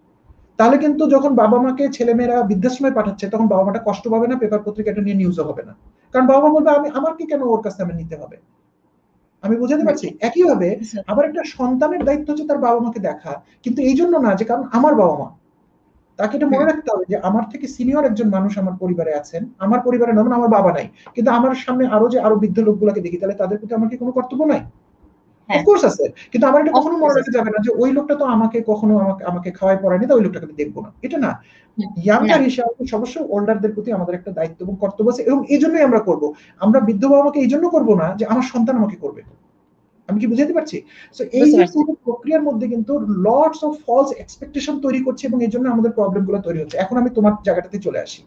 তাহলে কিন্তু যখন বাবা মাকে ছেলেমেয়েরা বৃদ্ধাশ্রমে পাঠাচ্ছে, তখন বাবা মাটা কষ্ট পাবে না, পেপার পত্রিকাটা নিয়ে নিউজও হবে না। কারণ বাবা মা বলবে আমি আমার কি কেন ওর কাছে আমি নিতে হবে। আমি বুঝাতে পারছি? একইভাবে আবার একটা সন্তানের দায়িত্ব হচ্ছে তার বাবা মাকে দেখা, কিন্তু এই জন্য না যে কারণ আমার বাবা মা। তাকে এটা মনে রাখতে হবে যে আমার থেকে সিনিয়র একজন মানুষ আমার পরিবারে আছেন, আমার পরিবারে নয়, আমার বাবা নাই, কিন্তু আমার সামনে আরো যে আরো বৃদ্ধ লোকগুলোকে দেখি, তাহলে তাদের প্রতি আমার কি কোনো কর্তব্য নাই? অফকোর্স আছে, কিন্তু আমার এটা কখনো মনে রাখা যাবে না যে ওই লোকটা তো আমাকে কখনো আমাকে আমাকে খাওয়াই পড়ায়নি, তাই ওই লোকটাকে আমি দেখবো না, এটা না। ইয়াঙ্গার হিসাবে অবশ্যই ওল্ডারদের প্রতি আমাদের একটা দায়িত্ব এবং কর্তব্য আছে, এবং এই জন্যই আমরা করবো। আমরা বৃদ্ধ বাবা মাকে এই জন্য করবো না যে আমার সন্তান আমাকে করবে। আমি কি বুঝাতে পারছি? সো এই যে পুরো প্রক্রিয়ার মধ্যে কিন্তু লটস অফ ফলস এক্সপেকটেশন তৈরি করছে, এবং এই জন্য আমাদের প্রবলেমগুলো তৈরি হচ্ছে। এখন আমি তোমার জায়গাটাতে চলে আসি।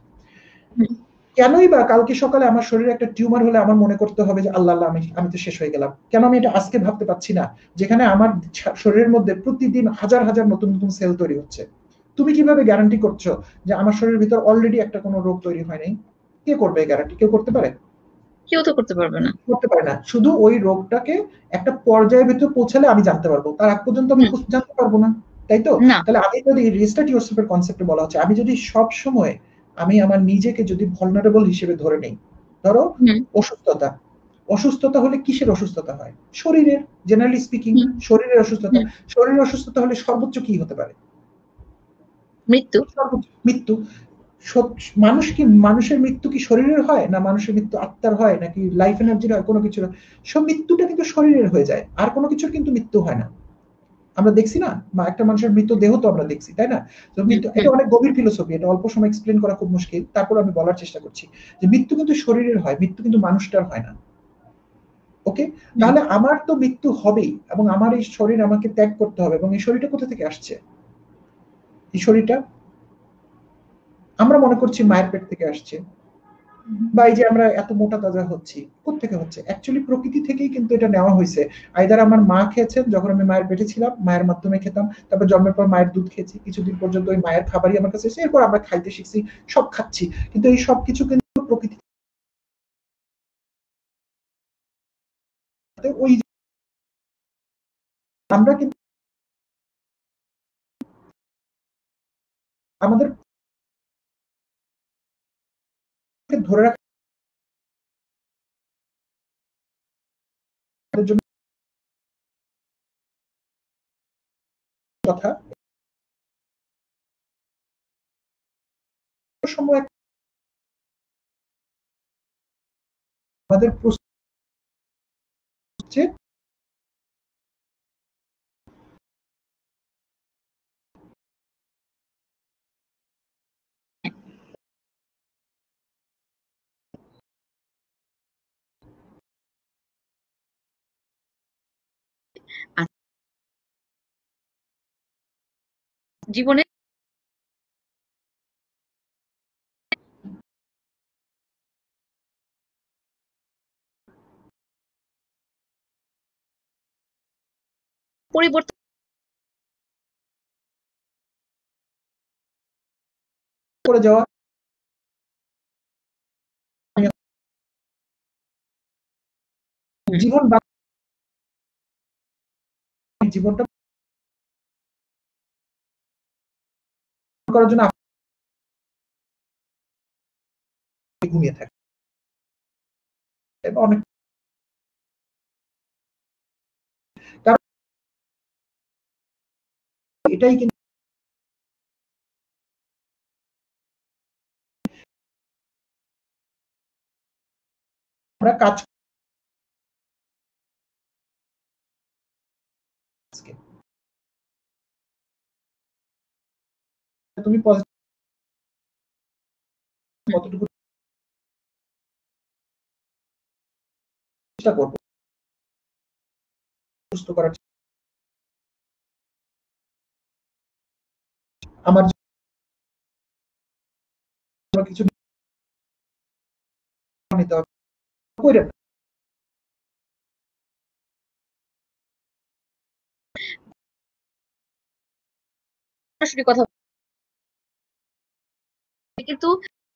কেনই বা কালকে সকালে আমার শরীরে একটা টিউমার হলে আমার মনে করতে হবে যে আল্লাহ আল্লাহ আমি আমি তো শেষ হয়ে গেলাম? কেন আমি এটা আজকে ভাবতে পারছি না, যেখানে আমার শরীরের মধ্যে প্রতিদিন হাজার হাজার নতুন নতুন সেল তৈরি হচ্ছে? তুমি কিভাবে গ্যারান্টি করছো যে আমার শরীরের ভিতর অলরেডি একটা কোনো রোগ তৈরি হয় নাই? কে করবে এই গ্যারান্টি? কেউ করতে পারে? কেউ তো করতে পারবে না। করতে পারে না। শুধু ওই রোগটাকে একটা পর্যায়ের ভিতরে পৌঁছালে আমি জানতে পারবো, তার আগ পর্যন্ত আমি জানতে পারবো না, তাই তো? তাহলে আমি যদি রিস্টার্ট ইউরসেলফের কনসেপ্টে বলা হচ্ছে, আমি যদি সব সময় আমি আমার নিজেকে যদি ভালনারেবল হিসেবে ধরে নেই, ধরো অসুস্থতা, অসুস্থতা হলে কিসের অসুস্থতা হয়? শরীরের, জেনারেলি স্পিকিং শরীরের অসুস্থতা। শরীরের অসুস্থতা হলে সর্বোচ্চ কি হতে পারে? মৃত্যু। মৃত্যু। মানুষ কি মানুষের মৃত্যু কি শরীরের হয়, না মানুষের মৃত্যু আত্মার হয়, নাকি লাইফ এনার্জির হয়? কোনো কিছু সব মৃত্যুটা কিন্তু শরীরের হয়ে যায়, আর কোনো কিছুর কিন্তু মৃত্যু হয় না। আমরা দেখছি না, বা একটা মানুষের মৃত্যু দেহ তো আমরা দেখছি, তাই না? তো মৃত্যু এটা অনেক গভীর ফিলোসফি, এটা অল্প সময় এক্সপ্লেন করা খুব মুশকিল, তারপর আমি বলার চেষ্টা করছি যে মৃত্যু কিন্তু শরীরের হয়, মৃত্যু কিন্তু মানুষটার হয় না। ওকে, তাহলে আমার তো মৃত্যু হবেই, এবং আমার এই শরীর আমাকে ত্যাগ করতে হবে, এবং এই শরীরটা কোথা থেকে আসছে? এই শরীরটা আমরা মনে করছি মায়ের পেট থেকে আসছে, বা এই যে আমরা এত মোটা তাজা হচ্ছি কোত্থেকে হচ্ছে? অ্যাকচুয়ালি প্রকৃতি থেকেই কিন্তু এটা নেওয়া হয়েছে। আইদার আমার মা খেয়েছেন যখন আমি মায়ের পেটে ছিলাম, মায়ের মাধ্যমে খেতাম, তারপর জন্মের পর মায়ের দুধ খেয়েছি, কিছুদিন পর্যন্ত ওই মায়ের খাবারই আমার কাছে এসে, এরপর আমরা খাইতে শিখছি, সব খাচ্ছি, কিন্তু এই সব কিছু কিন্তু প্রকৃতি ওই আমরা কিন্তু আমাদের ধরে রাখার জন্য কথা সময় আমাদের প্রশ্ন জীবনে পরিবর্তন করে যাওয়া, জীবন জীবনটা করার জন্য ঘুমিয়ে থাকে অনেক, কারণ এটাই কিন্তু আমরা কাজ তুমি কতটুকু চেষ্টা করবো সুস্থ করার, আমার কিছু নিতে হবে কইরেন না। সরাসরি কথা কিন্তু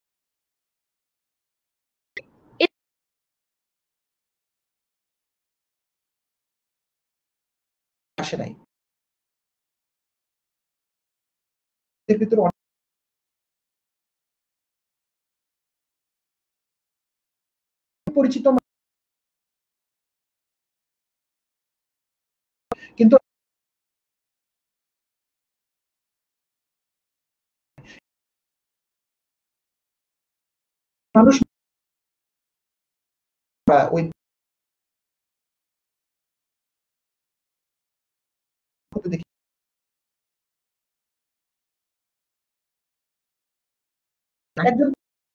আসে নাই, এর ভিতরে অনেক পরিচিত কিন্তু মানুষ ওই দেখি একজন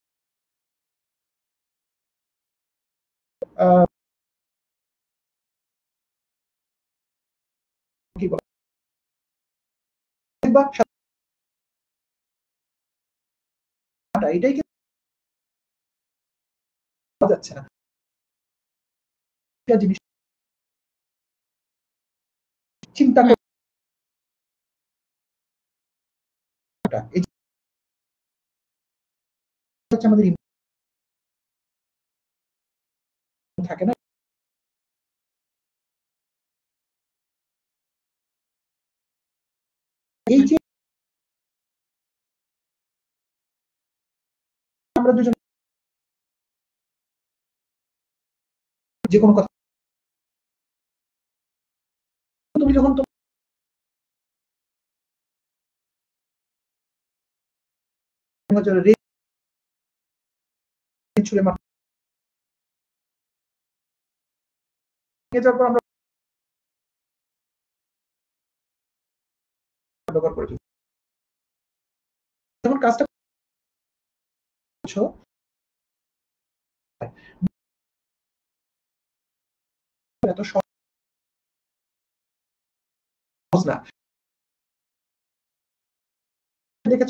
কি বলে এটাই কিন্তু যাচ্ছে না জিনিস চিন্তা করে আমাদের থাকে না, এই যে আমরা দুজন যে কোনো কথা তুমি যখন ছুড়ে মার আমরা ব্যবহার করে যখন কাজটা এত সহজ না, দেখেছ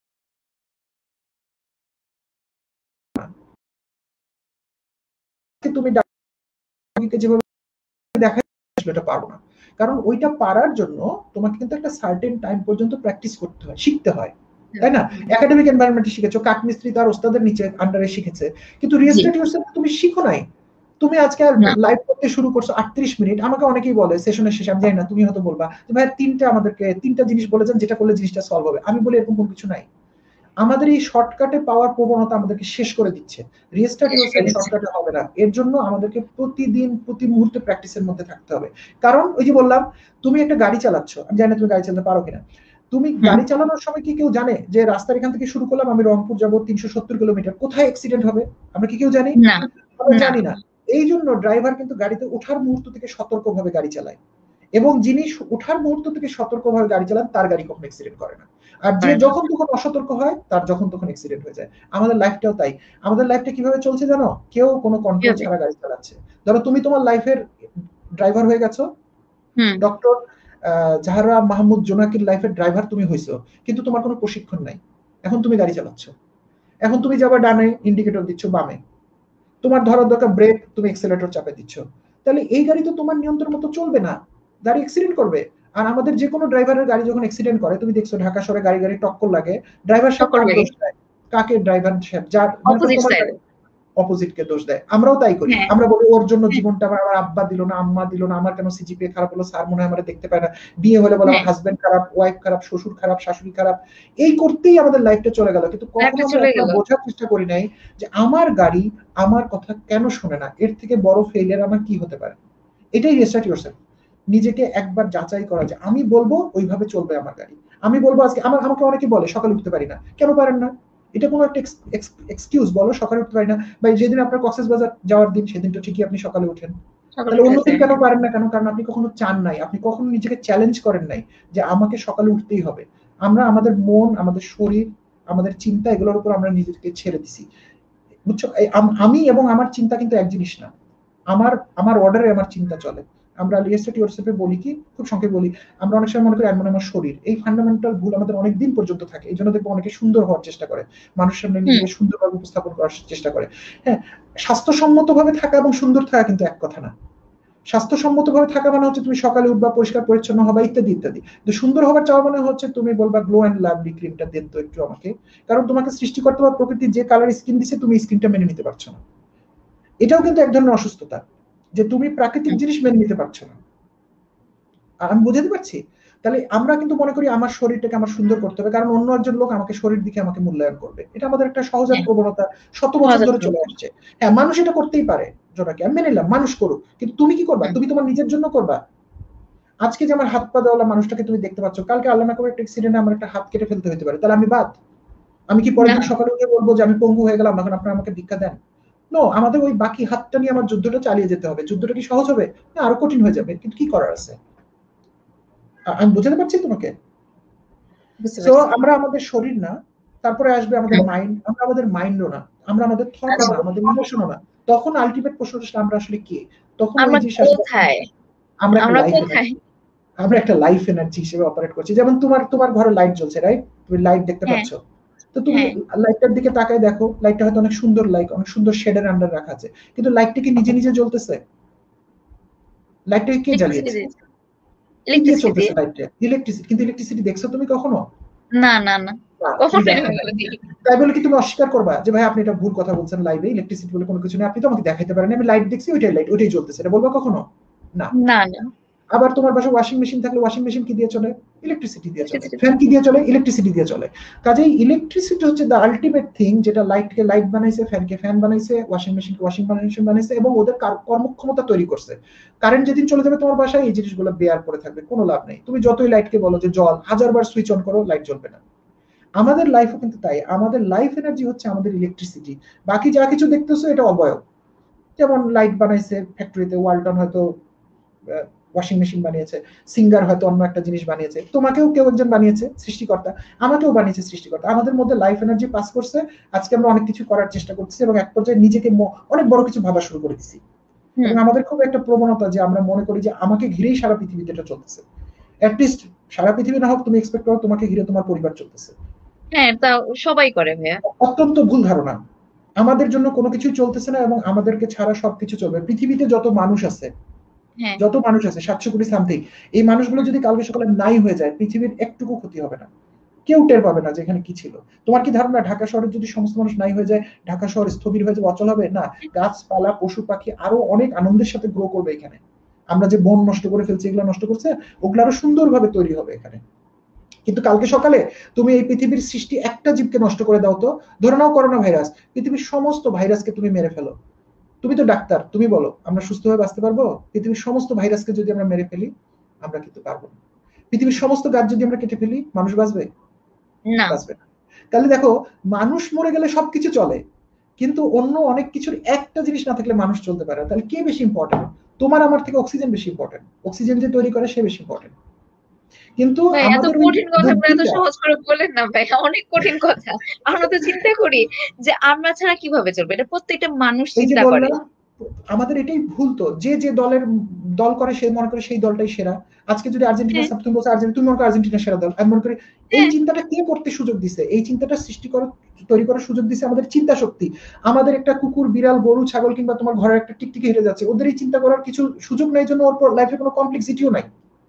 তুমি যেভাবে দেখা এটা পারবো না, কারণ ওইটা পারার জন্য তোমাকে কিন্তু একটা সার্টেন টাইম পর্যন্ত প্র্যাকটিস করতে হয়, শিখতে হয়, তাই না? একাডেমিক এনভায়রনমেন্টে শিখেছো, কাঠমিস্ত্রি তার ওস্তাদের নিচে আন্ডারে শিখেছে, কিন্তু রিয়েস্টেট ইউরসেলফ তুমি শিখো নাই। তুমি আজকে লাইভ করতে শুরু করছো আটত্রিশ মিনিট, আমাকে অনেকেই বলে সেশনের শেষে, আমি জানি না তুমি হয়তো বলবা ভাই তিনটা আমাদেরকে তিনটা জিনিস বলেছেন যেটা করলে জিনিসটা সলভ হবে, আমি বলি এরকম কোনো কিছু নাই। আমাদের এই শর্টকাটে পাওয়ার প্রবণতা আমাদেরকে শেষ করে দিচ্ছে। রিস্টার্ট ইউরসেলফ শর্টকাটে হবে না, এর জন্য আমাদেরকে প্রতিদিন প্রতি মুহূর্তে প্র্যাকটিসের মধ্যে থাকতে হবে। কারণ ওই যে বললাম তুমি একটা গাড়ি চালাচ্ছ, আমি জানি না তুমি গাড়ি চালাতে পারো কিনা, তুমি গাড়ি চালানোর সময় কি কেউ জানে যে রাস্তার এখান থেকে শুরু করলাম আমি রংপুর যাবো তিনশো সত্তর কিলোমিটার, কোথায় অ্যাক্সিডেন্ট হবে আমরা কি কেউ জানি? আমরা জানি না। এই জন্য ড্রাইভার কিন্তু গাড়িতে ওঠার মুহূর্ত থেকে সতর্কভাবে গাড়ি চালায়, এবং যিনি ওঠার মুহূর্ত থেকে সতর্কভাবে গাড়ি চালান তার গাড়ি কখনো অ্যাক্সিডেন্ট করে না, আর যে যখন তখন অসতর্ক হয় তার যখন তখন অ্যাক্সিডেন্ট হয়ে যায়। আমাদের লাইফটাও তাই। আমাদের লাইফটা কিভাবে চলছে জানো? কেউ কোনো কন্ট্রোল ছাড়া গাড়ি চালাচ্ছে। ধরো তুমি তোমার লাইফের ড্রাইভার হয়ে গেছো, ডক্টর জাহারা মাহমুদ জোনাকির লাইফের ড্রাইভার তুমি হইছো, কিন্তু তোমার কোনো প্রশিক্ষণ নাই। এখন তুমি গাড়ি চালাচ্ছ, এখন তুমি যাবা ডানে ইন্ডিকেটর দিচ্ছ, বামে তোমার ধরার দরকার ব্রেক, তুমি অ্যাক্সেলারেটর চাপে দিচ্ছ, তাহলে এই গাড়ি তো তোমার নিয়ন্ত্রণ মতো চলবে না। গাড়ি অ্যাক্সিডেন্ট করবে। আর আমাদের যে কোনো ড্রাইভারের গাড়ি যখন অ্যাক্সিডেন্ট করে, তুমি দেখছো ঢাকা শহরে গাড়ি গাড়ি টক্কর লাগে, ড্রাইভার সাহেব কার দোষ দেয়? কাকে ড্রাইভার সাহেব? যার তোমার অপোজিট কে দোষ দেয়। আমরাও তাই করি। আমরা বলি ওর জন্য জীবনটা আমার আমার আব্বা দিল না, আম্মা দিল না, আমার কেন সিজিপিএ খারাপ হলো, স্যার মনে হয় আমার দেখতে পায় না, বিয়ে হলে বলে আমার হাজবেন্ড খারাপ, ওয়াইফ খারাপ, শ্বশুর খারাপ, শাশুড়ি খারাপ, এই করতেই আমাদের লাইফটা চলে গেল। কিন্তু কখনো আমরা বোঝার চেষ্টা করি নাই যে আমার গাড়ি আমার কথা কেন শোনে না, এর থেকে বড় ফেইলিয়ার আমার কি হতে পারে। এটাই রিস্টার্ট ইয়োরসেলফ, নিজেকে একবার যাচাই করা যায়। আমি বলবো ওইভাবে চলবে আমার গাড়ি, আমি বলবো আজকে আমার আমাকে অনেকে বলে সকালে উঠতে পারি না, কেন পারেন না? এটা কোনো একটা এক্সকিউজ বলো, সকালে উঠতে পারি না, বা যেদিন আপনার কক্সবাজার যাওয়ার দিন সেদিন তো ঠিকই আপনি সকালে উঠেন, তাহলে অন্যদিন কেন পারেন না? কেন? কারণ আপনি কখনো চান নাই, আপনি কখনো নিজেকে চ্যালেঞ্জ করেন নাই যে আমাকে সকালে উঠতেই হবে। আমরা আমাদের মন, আমাদের শরীর, আমাদের চিন্তা, এগুলোর উপর আমরা নিজেকে ছেড়ে দিছি, বুঝছো? আমি এবং আমার চিন্তা কিন্তু এক জিনিস না। আমার আমার অর্ডারে আমার চিন্তা চলে। আমরা রিস্টার্ট ইয়োরসেলফে বলি কি, খুব সংক্ষেপে বলি, আমরা অনেক সময় মনে করি এমন আমার শরীর, এই ফান্ডামেন্টাল ভুল আমাদের অনেক দিন পর্যন্ত থাকে। এই জন্য দেখবো অনেকে সুন্দর হওয়ার চেষ্টা করে, মানুষের সামনে নিজেকে সুন্দরভাবে উপস্থাপন করার চেষ্টা করে। হ্যাঁ, স্বাস্থ্যসম্মত ভাবে থাকা এবং সুন্দর থাকা কিন্তু এক কথা না। স্বাস্থ্যসম্মত ভাবে থাকা মানে হচ্ছে তুমি সকালে উঠবা, পরিষ্কার পরিচ্ছন্ন হবা, ইত্যাদি ইত্যাদি। তো সুন্দর হবার চাওয়া মানে হচ্ছে তুমি বলবা গ্লো অ্যান্ড লাভলি ক্রিমটা দেন তো একটু আমাকে, কারণ তোমাকে সৃষ্টিকর্তা বা প্রকৃতি যে কালার স্কিন দিছে তুমি স্কিনটা মেনে নিতে পারছো না। এটাও কিন্তু এক ধরনের অসুস্থতা, যে তুমি প্রাকৃতিক জিনিস মেনে নিতে পারছো না। আমি বুঝাতে পারছি? তাহলে আমরা কিন্তু মনে করি আমার শরীরটাকে আমার সুন্দর করতে হবে, কারণ অন্য একজন লোক আমাকে শরীর দিকে আমাকে মূল্যায়ন করবে। এটা আমাদের একটা সহজাত প্রবণতা, শত বছর ধরে চলে আসছে। হ্যাঁ, মানুষ এটা করতেই পারে, জোনাকি আমি মেনে নিলাম, মানুষ করুক, কিন্তু তুমি কি করবা? তুমি তোমার নিজের জন্য করবা। আজকে যে আমার হাত পা দেওয়ালা মানুষটাকে তুমি দেখতে পাচ্ছ, কালকে আল্লাহ না করে একটা অ্যাক্সিডেন্টে আমার একটা হাত কেটে ফেলতে হতে পারে, তাহলে আমি বাদ? আমি কি পরের দিন সকালে উঠে বলবো যে আমি পঙ্গু হয়ে গেলাম, এখন আপনারা আমাকে ভিক্ষা দেন? নো, আমাদের ওই বাকি হাতটা নিয়ে আমার যুদ্ধটা চালিয়ে যেতে হবে। যুদ্ধটা কি সহজ হবে? না, আরো কঠিন হয়ে যাবে, কিন্তু কি করার আছে? আমি বুঝাতে পারছি তোমাকে? সো আমরা আমাদের শরীর না, তারপরে আসবে আমাদের মাইন্ড, আমরা আমাদের মাইন্ডও না, আমরা আমাদের থটও না, আমাদের ইমোশনও না। তখন আলটিমেট প্রশ্নটা আমরা আসলে কি? তখন ওই জিনিস কোথায়? আমরা আমরা কোথায়? আমরা একটা লাইফ এনার্জি হিসেবে অপারেট করছি। যেমন তোমার তোমার ঘরে লাইট জ্বলছে, রাইট? তুমি লাইট দেখতে পাচ্ছ, তো তুমি লাইটটার দিকে তাকায় দেখো, লাইটটা হয়তো অনেক সুন্দর লাইট, অনেক সুন্দর শেডের আন্ডার রাখা আছে, কিন্তু লাইটটা কি নিজে নিজে জ্বলতেছে? লাইটটা কে জ্বালিয়েছে? ইলেকট্রিসিটি। ইলেকট্রিসিটি, কিন্তু ইলেকট্রিসিটি দেখছো তুমি কখনো? না না না, কখনো না। তাই বলে কি তুমি অস্বীকার করবা যে ভাই আপনি এটা ভুল কথা বলছেন, লাইভে ইলেকট্রিসিটি বলে কোনো কিছু নেই, আপনি তো আমাকে দেখাইতে পারেন, আমি লাইট দেখছি, ওইটাই লাইট, ওইটাই জ্বলতেছে, এটা বলবা কখনো? না না না। আবার তোমার বাসায় ওয়াশিং মেশিন থাকলে ওয়াশিং মেশিন কি দিয়ে চলে? ইলেকট্রিসিটি দিয়ে চলে। ফ্যান কি দিয়ে চলে? ইলেকট্রিসিটি দিয়ে চলে। কাজেই ইলেকট্রিসিটি হচ্ছে দ্য আলটিমেট থিং, যেটা লাইটকে লাইট বানাইছে, ফ্যানকে ফ্যান বানাইছে, ওয়াশিং মেশিনকে ওয়াশিং মেশিন বানাইছে, এবং ওদের কর্মক্ষমতা তৈরি করছে। কারেন্ট যেদিন চলে যাবে তোমার বাসায় এই জিনিসগুলো বেয়ার করে থাকবে, কোনো লাভ নেই। তুমি যতই লাইটকে বলো যে জল, হাজারবার সুইচ অন করো, লাইট জ্বলবে না। আমাদের লাইফও কিন্তু তাই, আমাদের লাইফ এনার্জি হচ্ছে আমাদের ইলেকট্রিসিটি। বাকি যা কিছু দেখতেছো এটা অবয়ব। যেমন লাইট বানাইছে ফ্যাক্টরিতে, ওয়ালটন হয়তো ওয়াশিং মেশিন বানিয়েছে, সিঙ্গার হয়তো অন্য একটা জিনিস বানিয়েছে, তোমাকেও কেউ একজন বানিয়েছে সৃষ্টিকর্তা, আমাকেও বানিয়েছে সৃষ্টিকর্তা। আমাদের মধ্যে লাইফ এনার্জি পাস করছে, আজকে আমরা অনেক কিছু করার চেষ্টা করছি এবং এক পর্যায়ে নিজেকে অনেক বড় কিছু ভাবা শুরু করে দিচ্ছি। এবং আমাদের খুব একটা প্রবণতা যে আমরা মনে করি যে আমাকে ঘিরেই সারা পৃথিবীতে এটা চলতেছে। অ্যাটলিস্ট সারা পৃথিবী না হোক, তুমি এক্সপেক্ট করো তোমাকে ঘিরে তোমার পরিবার চলতেছে। হ্যাঁ, তা সবাই করে ভাইয়া। অত্যন্ত ভুল ধারণা। আমাদের জন্য কোনো কিছুই চলতেছে না এবং আমাদেরকে ছাড়া সবকিছু চলবে। পৃথিবীতে যত মানুষ আছে, যত মানুষ আছে সাতশো কোটি সামথিং, এই মানুষগুলো যদি কালকে সকালে নাই হয়ে যায়, পৃথিবীর একটুকু ক্ষতি হবে না, কেউ টের পাবে না যে এখানে কি ছিল। তোমার কি ধারণা ঢাকা শহরের যদি সমস্ত মানুষ নাই হয়ে যায়, ঢাকা শহর স্থবির হয়ে যাবে, অচল হবে? না, গাছপালা, পশু পাখি আরো অনেক আনন্দের সাথে গ্রো করবে এখানে। আমরা যে বন নষ্ট করে ফেলছি, এগুলো নষ্ট করছে, ওগুলো আরো সুন্দরভাবে তৈরি হবে এখানে। কিন্তু কালকে সকালে তুমি এই পৃথিবীর সৃষ্টি একটা জীবকে নষ্ট করে দাও তো, ধরে নাও করোনা ভাইরাস, পৃথিবীর সমস্ত ভাইরাসকে তুমি মেরে ফেলো, তুমি তো ডাক্তার, তুমি বলো আমরা সুস্থভাবে বাঁচতে পারবো? পৃথিবীর সমস্ত ভাইরাসকে যদি আমরা মেরে ফেলি, আমরা কিন্তু পারবো না। পৃথিবীর সমস্ত গাছ যদি আমরা কেটে ফেলি, মানুষ বাঁচবে? না, বাঁচবে না। তাহলে দেখো, মানুষ মরে গেলে সবকিছু চলে, কিন্তু অন্য অনেক কিছুর একটা জিনিস না থাকলে মানুষ চলতে পারে। তাহলে কে বেশি ইম্পর্টেন্ট? তোমার আমার থেকে অক্সিজেন বেশি ইম্পর্টেন্ট। অক্সিজেন যে তৈরি করে সে বেশি ইম্পর্টেন্ট। কিন্তু আমাদের কঠিন কথা এত সহজ করে বলেন না ভাই, অনেক কঠিন কথা। আমরা তো চিন্তা করি যে আমরা ছাড়া কিভাবে চলবে, এটা প্রত্যেকটা মানুষ চিন্তা করে। আমাদের এটাই ভুল তো, যে যে দলের দল করে সে মনে করে সেই দলটাই সেরা। আজকে যদি আর্জেন্টিনা সাপ তুমি বলছো আর্জেন্টিনা, তুমি মনে করো আর্জেন্টিনা সেরা দল, আমি মনে করি এই চিন্তাটা কে করতে সুযোগ দিছে? এই চিন্তাটা সৃষ্টি করার তৈরি করার সুযোগ দিছে আমাদের চিন্তা শক্তি। আমাদের একটা কুকুর, বিড়াল, গরু, ছাগল কিংবা তোমার ঘরের একটা টিকটিকি হেরে যাচ্ছে, ওদের এই চিন্তা করার কিছু সুযোগ নাই, জন্য ওর লাইফে কোনো কমপ্লেক্সিটিও নাই।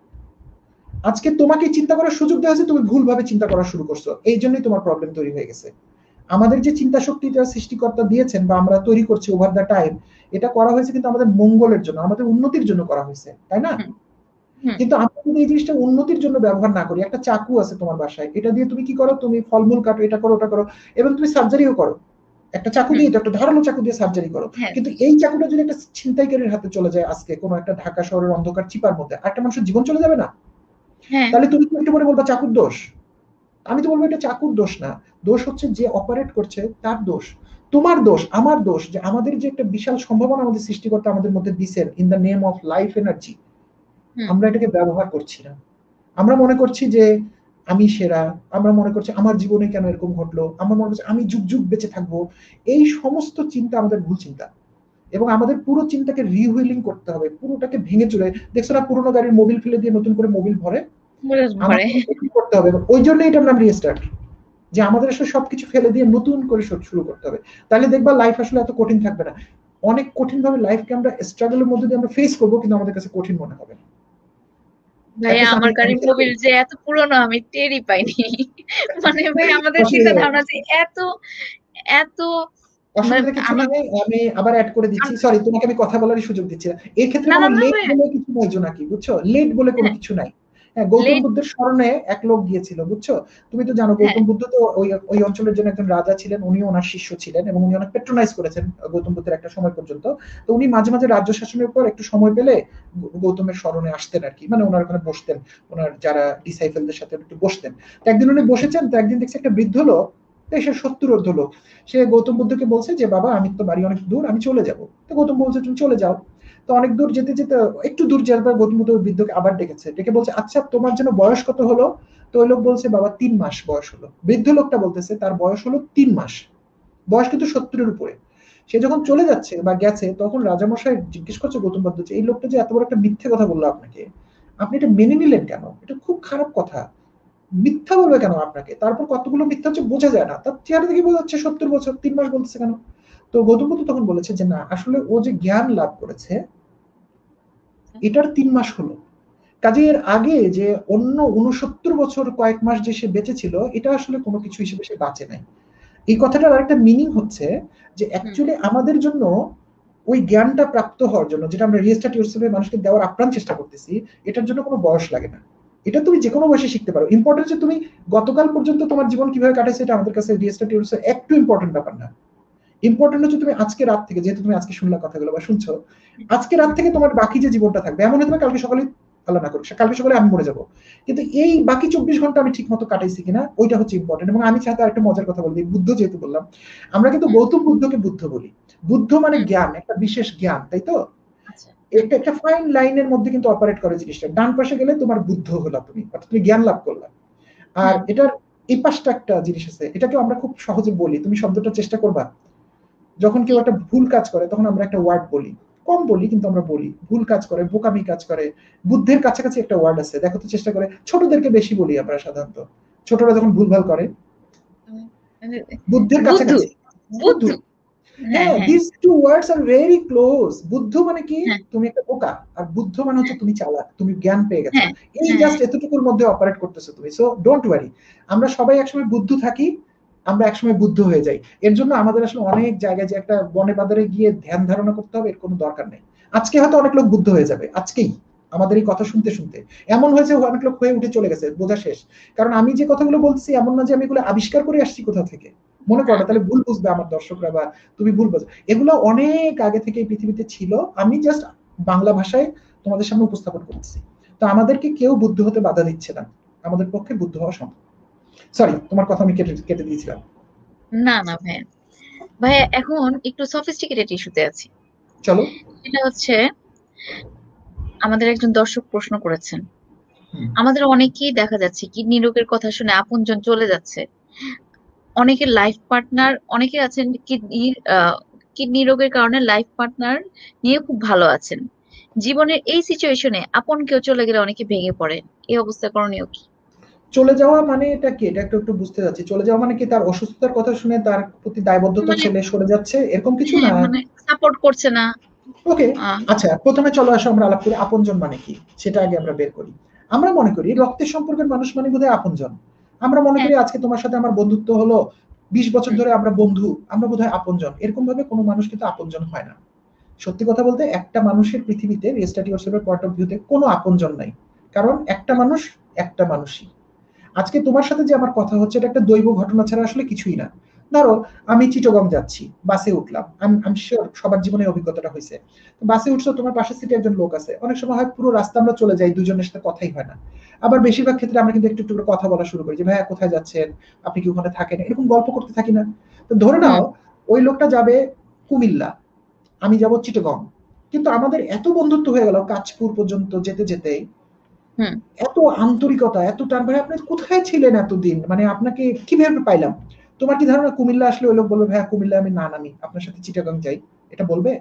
আজকে তোমাকে চিন্তা করার সুযোগ দেওয়া হয়েছে, তুমি ভুলভাবে চিন্তা করা শুরু করছো, এই জন্যই তোমার প্রবলেম তৈরি হয়ে গেছে। আমাদের যে চিন্তা শক্তিটা সৃষ্টিকর্তা দিয়েছেন বা আমরা তৈরি করছি ওভার দ্য টাইম, এটা করা হয়েছে কিন্তু আমাদের মঙ্গলের জন্য, আমাদের উন্নতির জন্য করা হয়েছে, তাই না? কিন্তু আমরা যদি এই জিনিসটা উন্নতির জন্য ব্যবহার না করি, একটা চাকু আছে তোমার বাসায়, এটা দিয়ে তুমি কি করো, তুমি ফলমূল কাটো, এটা করো, ওটা করো, এবং তুমি সার্জারিও করো, একটা চাকু দিয়ে, একটা ধারালো চাকু দিয়ে সার্জারি করো। কিন্তু এই চাকুটা যদি একটা ছিনতাইকারীর হাতে চলে যায় আজকে কোনো একটা ঢাকা শহরের অন্ধকার চিপার মধ্যে, একটা মানুষের জীবন চলে যাবে না? তাহলে তুমি একটু পরে বলবা চাকুর দোষ। আমি তো বলবো এটা চাকুর দোষ না, দোষ হচ্ছে যে অপারেট করছে তার দোষ, তোমার দোষ, আমার দোষ, যে আমাদের যে একটা বিশাল সম্ভাবনা আমাদের সৃষ্টিকর্তা আমাদের মধ্যে দিছেন in the name of life energy, আমরা এটাকে ব্যবহার করছি না। আমরা মনে করছি যে আমি সেরা, আমরা মনে করছি আমার জীবনে কেন এরকম ঘটলো, আমরা মনে করছি আমি যুগ যুগ বেঁচে থাকবো। এই সমস্ত চিন্তা আমাদের ভুল চিন্তা, এবং আমাদের পুরো চিন্তাকে রিহুইলিং করতে হবে, পুরোটাকে ভেঙে চুরে। দেখছো না পুরোনো গাড়ির মোবিল ফেলে দিয়ে নতুন করে মোবিল ভরে, করতে হবে। ওই জন্য এটার নাম রিস্টার্ট, যে আমাদের আসলে সবকিছু ফেলে দিয়ে নতুন করে শুরু করতে হবে। তাহলে দেখবা লাইফ আসলে এত কঠিন থাকবে না। অনেক কঠিন ভাবে লাইফকে আমরা স্ট্রাগলের মধ্যে দিয়ে আমরা ফেস করবো, কিন্তু আমাদের কাছে কঠিন মনে হবে না। ভাইয়া আমার গাড়ির মোবিল যে এত পুরনো আমি টেরই পাইনি। মানে ভাই আমাদের চিন্তা ধারণা যে এত এত অসুবিধা কিছু নেই, আমি আবার অ্যাড করে দিচ্ছি। সরি, তোমাকে আমি কথা বলারই সুযোগ দিচ্ছি না। এই ক্ষেত্রে কোনো লেট বলে কিছু নাই জোনাকি, বুঝছো? লেট বলে কোনো কিছু নাই। হ্যাঁ, গৌতম বুদ্ধের স্মরণে এক লোক গিয়েছিল, বুঝছো? তুমি তো জানো গৌতম বুদ্ধ তো ওই ওই অঞ্চলের জন্য একজন রাজা ছিলেন, উনি ওনার শিষ্য ছিলেন এবং উনি অনেক পেট্রোনাইজ করেছেন গৌতম বুদ্ধের একটা সময় পর্যন্ত। তো উনি মাঝে মাঝে রাজ্য শাসনের পর একটু সময় পেলে গৌতমের স্মরণে আসতেন আর কি, মানে ওনার ওখানে বসতেন, ওনার যারা ডিসাইপলদের সাথে একটু বসতেন। তো একদিন উনি বসেছেন, তো একদিন দেখছি একটা বৃদ্ধ লোক, সে সত্তর অর্ধ লোক, সে গৌতম বুদ্ধকে বলছে যে বাবা আমি তো বাড়ি অনেক দূর, আমি চলে যাব। তো গৌতম বলছে তুমি চলে যাও। তো অনেক দূর যেতে যেতে একটু দূর যাওয়ার পর গৌতম বুদ্ধ বৃদ্ধকে আবার ডেকেছে, ডেকে বলছে আচ্ছা তোমার জন্য বয়স কত হলো? তো ওই লোক বলছে বাবা তিন মাস বয়স হলো। বৃদ্ধ লোকটা বলতেছে তার বয়স হলো তিন মাস, বয়স কিন্তু সত্তরের উপরে। সে যখন চলে যাচ্ছে বা গেছে, তখন রাজামশাই জিজ্ঞেস করছে গৌতম বুদ্ধ এই লোকটা যে এত বড় একটা মিথ্যে কথা বললো আপনাকে, আপনি এটা মেনে নিলেন কেন? এটা খুব খারাপ কথা, মিথ্যা বলবে কেন আপনাকে? তারপর কতগুলো মিথ্যা হচ্ছে বোঝা যায় না, তার চেহারা থেকে বোঝা যাচ্ছে সত্তর বছর, তিন মাস বলতেছে কেন? তো গৌতম বুদ্ধ তখন বলেছে যে না, আসলে ও যে জ্ঞান লাভ করেছে এটার তিন মাস হলো, কাজে এর আগে যে অন্য উনসত্তর বছর কয়েক মাস যে সে বেঁচে ছিল, এটা আসলে কোনো কিছু হিসেবে সে বাঁচে নাই। এই কথাটার আরেকটা মিনিং হচ্ছে যে অ্যাকচুয়ালি আমাদের জন্য ওই জ্ঞানটা প্রাপ্ত হওয়ার জন্য, যেটা আমরা রিস্টার্ট ইয়োরসেলফে মানুষকে দেওয়ার আপ্রাণ চেষ্টা করতেছি, এটার জন্য কোনো বয়স লাগে না। এটা তুমি যে কোনো বয়সে শিখতে পারো। ইম্পর্টেন্ট যে তুমি গতকাল পর্যন্ত তোমার জীবন কিভাবে কাটাইছো, এটা আমাদের কাছে রিস্টার্ট ইয়োরসেলফ একটু ইম্পর্টেন্ট ব্যাপার না। ইম্পর্টেন্ট হচ্ছে তুমি আজকে রাত থেকে, যেহেতু তুমি আজকে শুনলা কথাগুলো বা শুনছো, আজকে রাত থেকে তোমার বাকি যে জীবনটা থাকবে, এমন হতে পারে কালকে সকালে, আল্লাহ না করুক, কালকে সকালে আমি মরে যাবো, কিন্তু এই বাকি চব্বিশ ঘন্টা আমি ঠিক মতো কাটাইছি কিনা, ওইটা হচ্ছে ইম্পর্টেন্ট। এবং আমি চাইতে আরেকটা মজার কথা বলি, বুদ্ধ যেহেতু বললাম, আমরা কিন্তু গৌতম বুদ্ধকে বুদ্ধ বলি। বুদ্ধ মানে জ্ঞান, একটা বিশেষ জ্ঞান, তাই তো? একটা একটা ফাইন লাইনের মধ্যে কিন্তু অপারেট করে জিনিসটা। ডান পাশে গেলে তোমার বুদ্ধ হলো তুমি, অর্থাৎ তুমি জ্ঞান লাভ করলা। আর এটার এই পাশটা একটা জিনিস আছে, এটাকে আমরা খুব সহজে বলি, তুমি শব্দটা চেষ্টা করবা। যখন কেউ একটা ভুল কাজ করে তখন আমরা একটা ওয়ার্ড বলি, কম বলি কিন্তু আমরা বলি, ভুল কাজ করে, বোকামি কাজ করে। বুদ্ধের কাছাকাছি একটা ওয়ার্ড আছে, দেখো তো চেষ্টা করে। ছোটদেরকে বেশি বলি আমরা সাধারণত, ছোটরা যখন ভুলভাল করে, বুদ্ধের কাছাকাছি বুদ্ধ। হ্যাঁ, these two words are very close. Buddha মানে কি? তুমি একটা বোকা, আর বুদ্ধ মানে হচ্ছে তুমি চালাক, তুমি জ্ঞান পেয়ে গেছো। এই জাস্ট এতটুকুর মধ্যে অপারেট করতেছো তুমি। সো ডোন্ট ওয়ারি, আমরা সবাই একসময় বুদ্ধ থাকি, আমরা একসময় বুদ্ধ হয়ে যাই। এর জন্য আমাদের আসলে অনেক জায়গায় যে একটা বনে বাজারে গিয়ে ধ্যান ধারণা করতে হবে, এর কোনো দরকার নেই। আজকে হয়তো অনেক লোক বুদ্ধ হয়ে যাবে, আজকেই আমাদের এই কথা শুনতে শুনতে এমন হয়েছে অনেক লোক হয়ে উঠে চলে গেছে, বোঝা শেষ। কারণ আমি যে কথাগুলো বলছি এমন না যে আমি এগুলো আবিষ্কার করে আসছি কোথা থেকে, মনে করো তাহলে ভুল বুঝবে আমার দর্শকরা বা তুমি ভুল বুঝবে। এগুলো অনেক আগে থেকে পৃথিবীতে ছিল, আমি জাস্ট বাংলা ভাষায় তোমাদের সামনে উপস্থাপন করছি। তো আমাদেরকে কেউ বুদ্ধ হতে বাধা দিচ্ছে না, আমাদের পক্ষে বুদ্ধ হওয়া সম্ভব। সরি, তোমার কথা আমি কেটে কেটে দিয়েছিলাম। না না ভাইয়া, ভাইয়া এখন একটু সফিস্টিকেটেড ইস্যুতে আছি। চলো। এটা হচ্ছে আমাদের একজন দর্শক প্রশ্ন করেছেন, আমাদের অনেকেই দেখা যাচ্ছে কিডনি রোগের কথা শুনে আপনজন চলে যাচ্ছে, অনেকের লাইফ পার্টনার, অনেকে আছেন কিডনি কিডনি রোগের কারণে লাইফ পার্টনার নিয়ে খুব ভালো আছেন। জীবনের এই সিচুয়েশনে আপন কেউ চলে গেলে অনেকে ভেঙে পড়ে, এই অবস্থা করণীয় কি? চলে যাওয়া মানে এটা কি, এটা একটু একটু বুঝতে যাচ্ছি। চলে যাওয়া মানে কি তার অসুস্থতার কথা শুনে তার প্রতি দায়বদ্ধতা ছেলে সরে যাচ্ছে, এরকম কিছু না, মানে সাপোর্ট করছে না। ওকে, আচ্ছা প্রথমে চলো আসো আমরা আলাপ করি আপনজন মানে কি, সেটা আগে আমরা বের করি। আমরা মনে করি রক্তের সম্পর্কের মানুষ মানে বোধহয় আপনজন। আমরা মনে করি আজকে তোমার সাথে আমার বন্ধুত্ব হলো, বিশ বছর ধরে আমরা বন্ধু, আমরা বোধহয় আপনজন। এরকম ভাবে কোনো মানুষ কিন্তু আপনজন হয় না। সত্যি কথা বলতে একটা মানুষের পৃথিবীতে রিস্টার্ট ইয়োরসেলফের পয়েন্ট অফ ভিউতে কোনো আপনজন নাই, কারণ একটা মানুষ একটা মানুষই। আজকে তোমার সাথে যে আমার কথা হচ্ছে এটা একটা দৈব ঘটনা ছাড়া আসলে কিছুই না। ধরো আমি চিটাগং যাচ্ছি, বাসে উঠলাম, আমি শিওর সবার জীবনে অভিজ্ঞতাটা হয়েছে। বাসে উঠছো, তোমার পাশের সিটে একজন লোক আছে, অনেক সময় হয় পুরো রাস্তা আমরা চলে যাই, দুজনের সাথে কথাই হয় না। আবার বেশিরভাগ ক্ষেত্রে আমরা কিন্তু একটু একটু করে কথা বলা শুরু করি, যে ভাইয়া কোথায় যাচ্ছেন, আপনি কি ওখানে থাকেন, এরকম গল্প করতে থাকি না? তো ধরে নাও ওই লোকটা যাবে কুমিল্লা, আমি যাব চিটাগং, কিন্তু আমাদের এত বন্ধুত্ব হয়ে গেল কাঁচপুর পর্যন্ত যেতে যেতে, এত আন্তরিকতা, এত টান, ভাই আপনি কোথায় ছিলেন এতদিন, মানে আপনাকে কিভাবে পাইলাম। তোমার কি ধারণা কুমিল্লা আসলে ওই লোক বলবে ভাইয়া কুমিল্লা আমি না নামি, আপনার সাথে চিটাগাং যাই, এটা বলবে?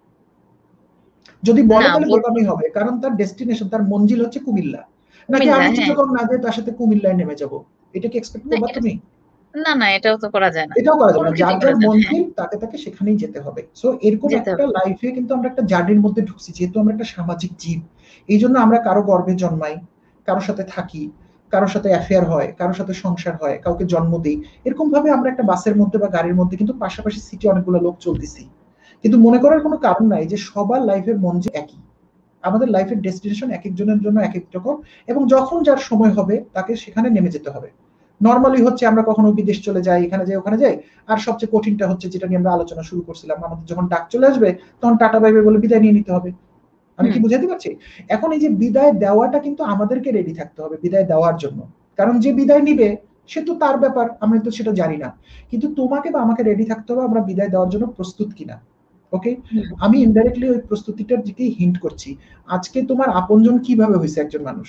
যদি বলে তাহলে বোকামি হবে, কারণ তার ডেস্টিনেশন, তার মঞ্জিল হচ্ছে কুমিল্লা। নাকি আমি চিটাগাং না যেয়ে তার সাথে কুমিল্লায় নেমে যাব, এটা কি এক্সপেক্ট করবা তুমি? না না, এটাও তো করা যায় না, এটাও করা যাবে না। যার যার মঞ্জিল তাকে তাকে সেখানেই যেতে হবে। সো এরকম একটা লাইফে কিন্তু আমরা একটা জার্নির মধ্যে ঢুকছি, যেহেতু আমরা একটা সামাজিক জীব। এই জন্য আমরা কারো গর্ভে জন্মাই, কারোর সাথে থাকি, কারোর সাথে অ্যাফেয়ার হয়, কারোর সাথে সংসার হয়, কাউকে জন্ম দিই। এরকম ভাবে আমরা একটা বাসের মধ্যে বা গাড়ির মধ্যে কিন্তু পাশাপাশি সিটে অনেকগুলো লোক চলতেছি, কিন্তু মনে করার কোনো কারণ নাই যে সবার লাইফের মঞ্জিল একই। আমাদের লাইফের ডেস্টিনেশন এক একজনের জন্য এক এক রকম, এবং যখন যার সময় হবে তাকে সেখানে নেমে যেতে হবে। নর্মালি হচ্ছে আমরা কখনো বিদেশ চলে যাই, এখানে যাই ওখানে যাই, আর সবচেয়ে কঠিনটা হচ্ছে যেটা নিয়ে আমরা আলোচনা শুরু করছিলাম, আমাদের যখন ডাক চলে আসবে তখন টাটা বাই বাই বলে বিদায় নিয়ে নিতে হবে। আমি কি বুঝাতে পারছি? এখন এই যে বিদায় দেওয়াটা কিন্তু আমাদেরকে রেডি থাকতে হবে বিদায় দেওয়ার জন্য, কারণ যে বিদায় নিবে সে তো তার ব্যাপার, আমরা তো সেটা জানি না। কিন্তু তোমাকে বা আমাকে রেডি থাকতে হবে আমরা বিদায় দেওয়ার জন্য প্রস্তুত কিনা। ওকে, আমি ইনডাইরেক্টলি ওই প্রস্তুতিটার দিকেই হিন্ট করছি। আজকে তোমার আপনজন কিভাবে হয়েছে একজন মানুষ,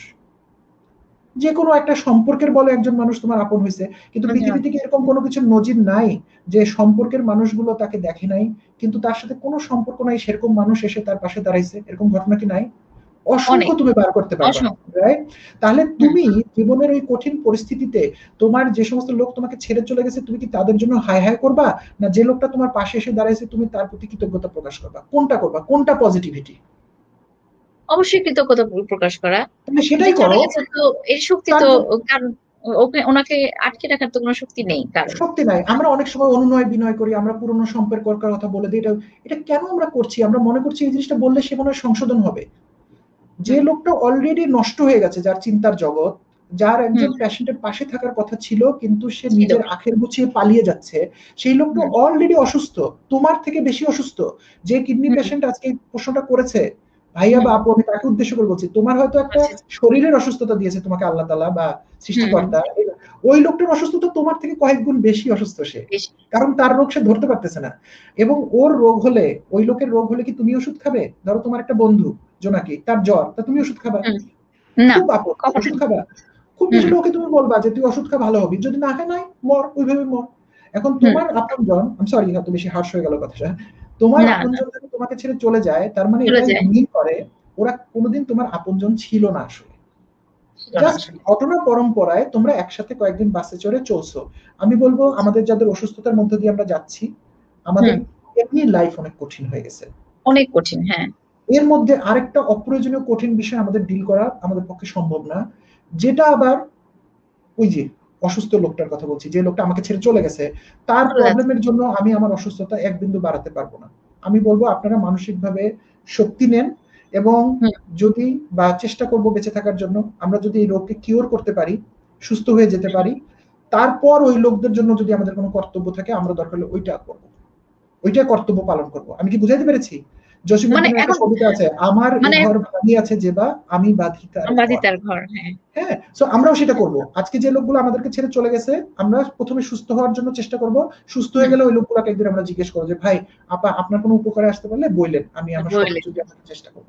যে কোনো একটা সম্পর্কের বলে একজন মানুষ তোমার আপন হয়েছে, কিন্তু পৃথিবী থেকে এরকম কোনো কিছু নজির নাই যে সম্পর্কের মানুষগুলো তাকে দেখে নাই, কিন্তু তার সাথে কোনো সম্পর্ক নাই সেরকম মানুষ এসে তার পাশে দাঁড়াইছে, এরকম ঘটনা কি নাই? অসংখ্য তুমি বার করতে পারবে, রাইট? তাহলে তুমি জীবনের ওই কঠিন পরিস্থিতিতে তোমার যে সমস্ত লোক তোমাকে ছেড়ে চলে গেছে, তুমি কি তাদের জন্য হাই হাই করবা, না যে লোকটা তোমার পাশে এসে দাঁড়াইছে তুমি তার প্রতি কৃতজ্ঞতা প্রকাশ করবা? কোনটা করবা? কোনটা পজিটিভিটি? অবশ্যই কৃতজ্ঞতা প্রকাশ করা। সেটাই করো। তো এই শক্তি তো, কারণ ওকে ওনাকে আটকে রাখার তো কোনো শক্তি নেই, কারণ শক্তি নাই। আমরা অনেক সময় অনুনয় বিনয় করি, আমরা পুরনো সম্পর্কের কথা বলে দিই। এটা এটা কেন আমরা করছি? আমরা মনে করছি এই জিনিসটা বললে সে মনে হয় সংশোধন হবে। যে লোকটা অলরেডি নষ্ট হয়ে গেছে, যার চিন্তার জগৎ, যার একজন পেশেন্টের পাশে থাকার কথা ছিল কিন্তু সে নিজের আখের গুছিয়ে পালিয়ে যাচ্ছে, সেই লোকটা অলরেডি অসুস্থ, তোমার থেকে বেশি অসুস্থ। যে কিডনি পেশেন্ট আজকে প্রশ্নটা করেছে, ভাইয়া বা আপু, আমি তাকে উদ্দেশ্য করে বলছি, তোমার হয়তো একটা শরীরের অসুস্থতা দিয়েছে তোমাকে আল্লাহ তাআলা বা সৃষ্টিকর্তা, ওই লোকটার অসুস্থতা তোমার থেকে কয়েক গুণ বেশি অসুস্থ সে, কারণ তার রোগ সে ধরতে পারতেছে না। এবং ওর রোগ হলে, ওই লোকের রোগ হলে কি তুমি ওষুধ খাবে? ধরো তোমার একটা বন্ধু জোনাকি, তার জ্বর, তা তুমি ওষুধ খাবা? খুব আপদ, ওষুধ খাবা? খুব বেশি লোকে তুমি বলবা যে তুই ওষুধ খা ভালো হবি, যদি না খায় নাই মর, ওইভাবে মর। এখন তোমার আপনজন, আমি সরি হয়তো বেশি হার্শ হয়ে গেল কথাটা, তোমার আপনজন যদি তোমাকে ছেড়ে চলে যায়, তার মানে এটা মিন করে ওরা কোনোদিন তোমার আপনজন ছিল না আসলে। জাস্ট ঘটনা পরম্পরায় তোমরা একসাথে কয়েকদিন বাসে চড়ে চলছো। আমি বলবো আমাদের যাদের অসুস্থতার মধ্যে দিয়ে আমরা যাচ্ছি, আমাদের এমনি লাইফ অনেক কঠিন হয়ে গেছে, অনেক কঠিন। হ্যাঁ, এর মধ্যে আরেকটা অপ্রয়োজনীয় কঠিন বিষয় আমাদের ডিল করা আমাদের পক্ষে সম্ভব না, যেটা আবার ওই যে অসুস্থ লোকটার কথা বলছি, যে লোকটা আমাকে ছেড়ে চলে গেছে, তার প্রবলেমের জন্য আমি আমার অসুস্থতা এক বিন্দু বাড়াতে পারবো না। আমি বলবো আপনারা মানসিকভাবে শক্তি নেন, এবং যদি বা চেষ্টা করব বেঁচে থাকার জন্য, আমরা যদি এই রোগকে কিওর করতে পারি, সুস্থ হয়ে যেতে পারি, তারপর ওই লোকদের জন্য যদি আমাদের কোনো কর্তব্য থাকে, আমরা দরকার হলে ওইটা করবো, ওইটা কর্তব্য পালন করব। আমি কি বুঝাইতে পেরেছি? জসিমউদ্দিনের একটা কবিতা আছে, আমার ঘর ভাঙি আছে যেবা আমি বাঁধি তার ঘর। হ্যাঁ, সো আমরাও সেটা করব। আজকে যে লোকগুলো আমাদেরকে ছেড়ে চলে গেছে, আমরা প্রথমে সুস্থ হওয়ার জন্য চেষ্টা করব। সুস্থ হয়ে গেলে ওই লোকগুলোকে একদিন আমরা জিজ্ঞেস করব যে ভাই আপা আপনার কোনো উপকারে আসতে পারলে বললেন, আমি আমার সবকিছু দিয়ে আপনাকে চেষ্টা করব।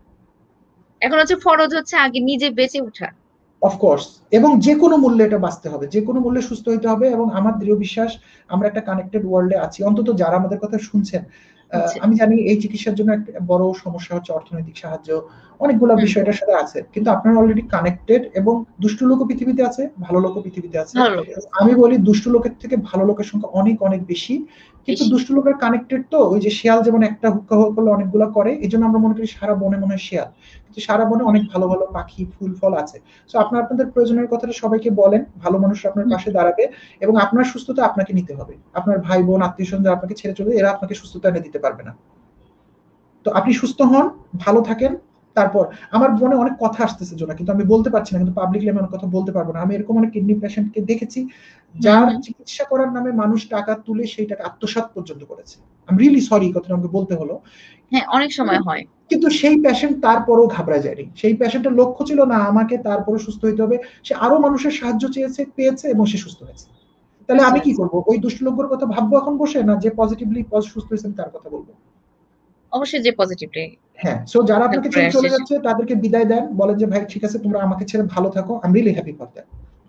এখন হচ্ছে ফরজ হচ্ছে আগে নিজে বেঁচে ওঠা, অফকোর্স, এবং যে কোনো মূল্যে এটা বাঁচতে হবে, যে কোনো মূল্যে সুস্থ হইতে হবে। এবং আমার দৃঢ় বিশ্বাস আমরা একটা কানেক্টেড ওয়ার্ল্ডে আছি, অন্তত যারা আমাদের কথা শুনছেন, আচ্ছা। আমি জানি এই চিকিৎসার জন্য একটা বড় সমস্যা হচ্ছে অর্থনৈতিক সাহায্য, অনেকগুলা হুম। বিষয়টার সাথে আছে। কিন্তু আপনারা অলরেডি কানেক্টেড এবং দুষ্ট লোকও পৃথিবীতে আছে, ভালো লোকও পৃথিবীতে আছে। ভালো লোক আছে। আমি বলি দুষ্ট লোকের থেকে ভালো লোকের সংখ্যা অনেক অনেক বেশি। কিন্তু বেশি। দুষ্ট লোকের কানেক্টেড তো ওই যে শিয়াল যেমন একটা হুক্কা হওয়া করলে অনেকগুলা করে, এজন্য আমরা মনে করি সারা বনে মনে হয় শিয়াল। কিন্তু সারা বনে অনেক ভালো ভালো পাখি, ফুল ফল আছে। সো আপনারা আপনাদের প্রয়োজনের কথাটা সবাইকে বলেন, ভালো মানুষরা আপনার হুম। পাশে দাঁড়াবে এবং আপনার সুস্থতা আপনাকে নিতে হবে। আপনার ভাই বোন আত্মীয়স্বজন যারা আপনাকে ছেড়ে চলে এরা আপনাকে সুস্থতা এনে দিতে পারবে না। তো আপনি সুস্থ হন, ভালো থাকেন। তারপর আমার মনে অনেক কথা আসতেছে জন্য, কিন্তু আমি বলতে পারছি না, কিন্তু পাবলিকলি আমি অনেক কথা বলতে পারবো না। আমি এরকম অনেক কিডনি পেশেন্টকে দেখেছি হুম, যার হুম। চিকিৎসা করার নামে মানুষ টাকা তুলে সেই টাকা আত্মসাৎ পর্যন্ত করেছে। আই এম রিয়েলি সরি কথাটা আমাকে বলতে হলো। হ্যাঁ, অনেক সময় হয়। কিন্তু সেই পেশেন্ট তারপরও ঘাবড়ে যায়নি। সেই পেশেন্টের লক্ষ্য ছিল না আমাকে তারপরও সুস্থ হইতে হবে। সে আরো মানুষের সাহায্য চেয়েছে, পেয়েছে এবং সে সুস্থ হয়েছে। তাহলে বুঝতে আমি কি পেরেছি। করব? ওই দুষ্ট লোকগুলোর কথা ভাববো এখন বসে, না যে পজিটিভলি পজ সুস্থ হয়েছে আমি তার কথা বলবো? অবশ্যই যে পজিটিভলি হ্যাঁ, সো যারা হেল্প আপনাকে করে ছেড়ে আসছে চলে যাচ্ছে তাদেরকে বিদায় দেন। বলেন যে ভাই ঠিক আছে তোমরা আমাকে ছেড়ে ভালো থাকো। I am really happy for that.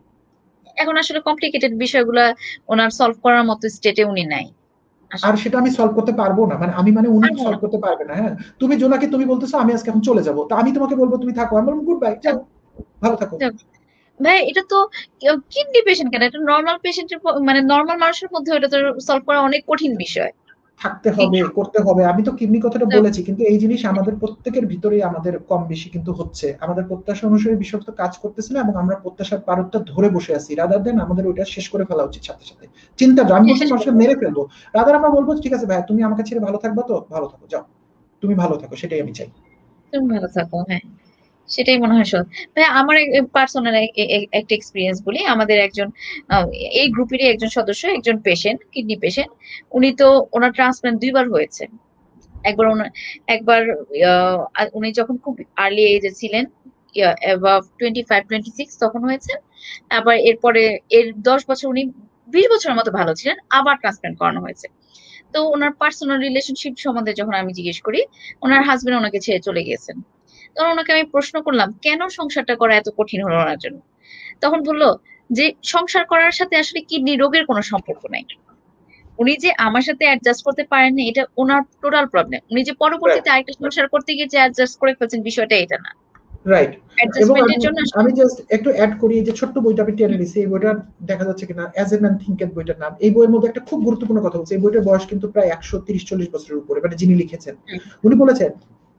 এখন আসলে কমপ্লিকেটেড বিষয়গুলা ওনার সলভ করার মতো স্টেটে উনি নাই। আর আসলে সেটা আমি সলভ করতে পারবো না। মানে আমি মানে উনি পারবো না। সলভ করতে পারবে না। হ্যাঁ? তুমি জোনাকে তুমি বলতেছো আমি আজকে এখন চলে যাবো। তো আমি তোমাকে বলবো তুমি থাকো। আমি বলব গুড বাই যাও। যাক, ভালো থাকো। যাক। ভাই এটা তো কিডনি পেশেন্ট কেন, এটা নর্মাল পেশেন্টের মানে নর্মাল মানুষের মধ্যে এটা তো সলভ করা অনেক কঠিন বিষয়। থাকতে ঠিক হবে, করতে হবে। আমি তো কিডনি কথাটা তো বলেছি, কিন্তু এই জিনিস আমাদের প্রত্যেকের ভিতরেই আমাদের কম বেশি কিন্তু হচ্ছে। আমাদের প্রত্যাশা অনুসারে বিষয়টা কাজ করতেছে না এবং আমরা প্রত্যাশার পারদটা ধরে বসে আছি। রাদার দেন আমাদের ওইটা শেষ করে ফেলা উচিত সাথে সাথে। চিন্তা আমি বলছি শেষ মানুষকে করবো। মেরে ফেলবো। রাদার আমরা বলবো ঠিক আছে ভাই তুমি আমাকে ছেড়ে ভালো থাকবা তো? ভালো থাকো। যাও। তুমি ভালো থাকো সেটাই আমি চাই। তুমি ভালো থাকো, হ্যাঁ। সেটাই মনে হয় সৎ। ভাই আমার পার্সোনাল একটা এক্সপিরিয়েন্স বলি। আমাদের একজন আহ, এই গ্রুপেরই একজন সদস্য, একজন পেশেন্ট, কিডনি পেশেন্ট। উনি তো ওনার ট্রান্সপ্লান্ট দুইবার হয়েছে। একবার ওনার একবার আহ, আ- উনি যখন খুব আর্লি এজে ছিলেন, above twenty five twenty six তখন হয়েছে। আবার এরপরে এর দশ বছর উনি বিশ বছরের মতো ভালো ছিলেন, আবার ট্রান্সপ্লান্ট করানো হয়েছে। তো ওনার পার্সোনাল রিলেশনশিপ সম্বন্ধে যখন আমি জিজ্ঞেস করি, ওনার হাজবেন্ড ওনাকে ছেড়ে চলে গিয়েছেন। তখন ওনাকে আমি প্রশ্ন করলাম কেন সংসারটা করা এত কঠিন হলো ওনার জন্য। তখন বললো যে সংসার করার সাথে আসলে কিডনি রোগের কোনো সম্পর্ক নাই। উনি যে আমার সাথে অ্যাডজাস্ট করতে পারেননি এটা ওনার টোটাল প্রবলেম। উনি যে পরবর্তীতে আরেকটা সংসার করতে গিয়ে যে অ্যাডজাস্ট করে ফেলছেন বিষয়টা এটা না। রাইট। এবং অ্যাডজাস্টমেন্টের আমি জন্য আসলে আমি জাস্ট একটু এড করি যে ছোট্ট বইটা আমি টেনে নিছি। এই বইটা দেখা যাচ্ছে কিনা অ্যাজ এ ম্যান থিংকেট বইটার নাম। এই বইয়ের মধ্যে একটা খুব গুরুত্বপূর্ণ কথা বলছে। এই বইটার বয়স কিন্তু প্রায় একশো তিরিশ চল্লিশ বছরের উপরে, মানে যিনি লিখেছেন। উনি বলেছেন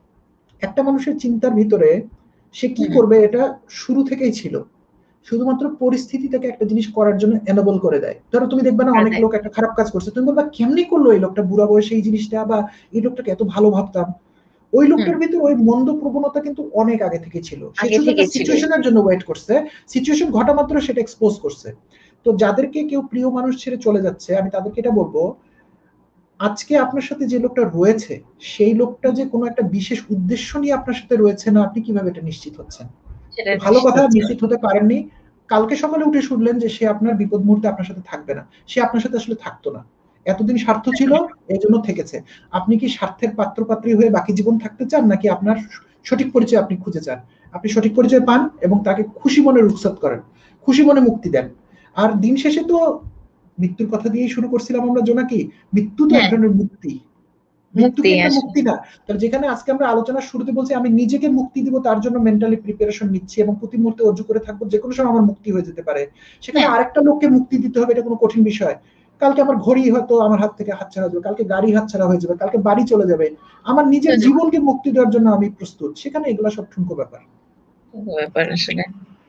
একটা মানুষের চিন্তার ভিতরে সে কি করবে এটা শুরু থেকেই ছিল। শুধুমাত্র পরিস্থিতি থেকে একটা জিনিস করার জন্য এনেবল করে দেয়। ধরো তুমি দেখবে না অনেক লোক একটা খারাপ কাজ করছে, তুমি বলবা কেমনি করলো এই লোকটা বুড়া বয়সে এই জিনিসটা, বা এই লোকটাকে এত ভালো ভাবতাম। ওই লোকটার ভিতরে ওই মন্দ প্রবণতা কিন্তু অনেক আগে থেকে ছিল। সে আগে শুধু থেকে একটা ছিল। সিচুয়েশনের জন্য ওয়েট করছে, সিচুয়েশন ঘটা মাত্র সেটা এক্সপোজ করছে। তো যাদেরকে কেউ প্রিয় মানুষ ছেড়ে চলে যাচ্ছে আমি তাদেরকে এটা বলবো, আজকে আপনার সাথে যে লোকটা রয়েছে সেই লোকটা যে কোনো একটা বিশেষ উদ্দেশ্য নিয়ে আপনার সাথে রয়েছে না, আপনি কিভাবে এটা নিশ্চিত হচ্ছেন? সেটা ভালো নিশ্চিত কথা, হচ্ছে। নিশ্চিত হতে পারেননি। কালকে সকালে উঠে শুনলেন যে সে আপনার বিপদ মুহূর্তে আপনার সাথে থাকবে না। সে আপনার সাথে আসলে থাকতো না। এতদিন স্বার্থ ছিল, এই জন্য থেকেছে। আপনি কি স্বার্থের পাত্রপাত্রী হয়ে বাকি জীবন থাকতে চান, নাকি আপনার সঠিক পরিচয় আপনি খুঁজে চান? আপনি সঠিক পরিচয় পান এবং তাকে খুশি মনে রুখসাত করেন, খুশি মনে মুক্তি দেন। আর দিন শেষে তো মৃত্যুর কথা দিয়েই শুরু করছিলাম আমরা জোনাকি। মৃত্যু তো এক হ্যাঁ, ধরনের মুক্তি। মৃত্যু মুক্তি কি একটা আসে। মুক্তি না? তাহলে যেখানে আজকে আমরা আলোচনার শুরুতে বলছি আমি নিজেকে মুক্তি দিব তার জন্য মেন্টালি প্রিপারেশন নিচ্ছি এবং প্রতি মুহূর্তে অর্জু করে থাকবো, যে কোনো সময় আমার মুক্তি হয়ে যেতে পারে। সেখানে হ্যাঁ, আরেকটা লোককে মুক্তি দিতে হবে, এটা কোনো কঠিন বিষয়? কালকে আমার ঘড়ি হয়তো আমার হাত থেকে হাতছাড়া হয়ে যাবে, কালকে গাড়ি হাতছাড়া হয়ে যাবে, কালকে বাড়ি চলে যাবে। আমার নিজের জীবনকে মুক্তি দেওয়ার জন্য আমি প্রস্তুত। সেখানে এগুলা সব ঠুনকো ব্যাপার। ব্যাপার আসলে।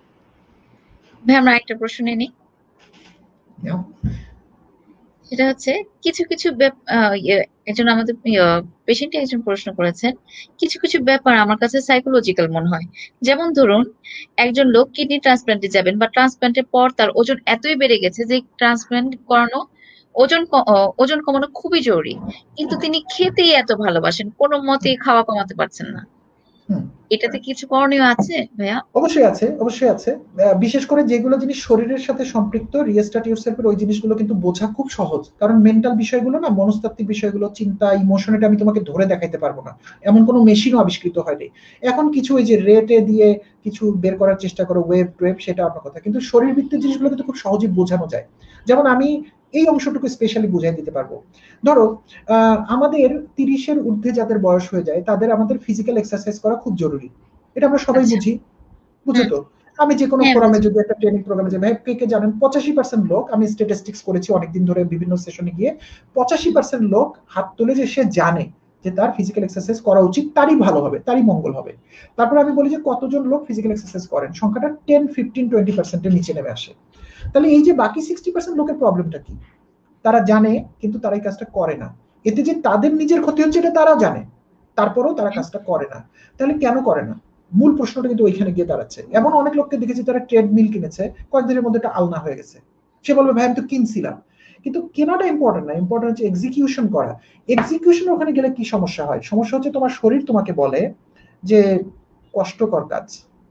ভাই আমরা একটা প্রশ্ন নিয়ে নিই। Yeah. সেটা হচ্ছে কিছু কিছু ব্যাপ- আহ, ইয়ে, একজন আমাদের পেশেন্ট একজন প্রশ্ন করেছেন, কিছু কিছু ব্যাপার আমার কাছে সাইকোলজিক্যাল মনে হয়। যেমন ধরুন একজন লোক কিডনি ট্রান্সপ্লান্টে যাবেন বা ট্রান্সপ্লান্টের পর তার ওজন এতই বেড়ে গেছে যে ট্রান্সপ্লান্ট করানো ওজন ক- আহ, ওজন কমানো খুবই জরুরি, কিন্তু তিনি খেতেই এত ভালোবাসেন, কোনো মতেই খাওয়া কমাতে পারছেন না। হুম। এটাতে কিছু করণীয় আছে ভাইয়া? অবশ্যই আছে, অবশ্যই আছে। আহ, বিশেষ করে যেগুলো জিনিস শরীরের সাথে সম্পৃক্ত, রিস্টার্ট ইউরসেলফের ওই জিনিসগুলো কিন্তু বোঝা খুব সহজ। কারণ মেন্টাল বিষয়গুলো না, মনস্তাত্ত্বিক বিষয়গুলো, চিন্তা, ইমোশন, এটা আমি তোমাকে ধরে দেখাইতে পারবো না। এমন কোনো মেশিনও আবিষ্কৃত হয়নি। এখন কিছু ওই যে রেটে দিয়ে কিছু বের করার চেষ্টা করো, ওয়েব টোয়েব, সেটা আপনার কথা। কিন্তু শরীরবৃত্তের জিনিসগুলো কিন্তু খুব সহজেই বোঝানো যায়। যেমন আমি এই অংশটুকু স্পেশালি বুঝাই দিতে পারবো। ধরো আমাদের তিরিশের ঊর্ধ্বে যাদের বয়স হয়ে যায় তাদের আমাদের ফিজিক্যাল এক্সারসাইজ করা খুব জরুরি, এটা আমরা সবাই বুঝি, বুঝো তো? আমি যে কোনো ফোরামে যদি একটা ট্রেনিং প্রোগ্রামে যাই, ভাই কে কে জানেন পঁচাশি পার্সেন্ট লোক, আমি স্ট্যাটিস্টিক্স করেছি অনেকদিন ধরে বিভিন্ন সেশনে গিয়ে, পঁচাশি পার্সেন্ট লোক হাত তুলে যে সে জানে যে তার ফিজিক্যাল এক্সারসাইজ করা উচিত, তারই ভালো হবে, তারই মঙ্গল হবে। তারপর আমি বলি যে কতজন লোক ফিজিক্যাল এক্সারসাইজ করেন, সংখ্যাটা টেন ফিফটিন টোয়েন্টি পার্সেন্টের নিচে নেমে আসে। তাহলে এই যে বাকি সিক্সটি পার্সেন্ট লোকের প্রবলেমটা কি? তারা জানে কিন্তু তারা এই কাজটা করে না। এতে যে তাদের নিজের ক্ষতি হচ্ছে এটা তারা জানে, তারপরেও তারা কাজটা করে না। তাহলে কেন করে না? মূল প্রশ্নটা কিন্তু ওইখানে গিয়ে দাঁড়াচ্ছে। এমন অনেক লোককে দেখেছি তারা ট্রেডমিল কিনেছে, কয়েকদিনের মধ্যে এটা আলনা হয়ে গেছে। সে বলবে ভাই আমি তো কিনছিলাম, কিন্তু কেনাটা ইম্পর্টেন্ট না, ইম্পর্টেন্ট হচ্ছে এক্সিকিউশন করা। এক্সিকিউশন ওখানে গেলে কি সমস্যা হয়? সমস্যা হচ্ছে তোমার শরীর তোমাকে বলে যে কষ্টকর কাজ।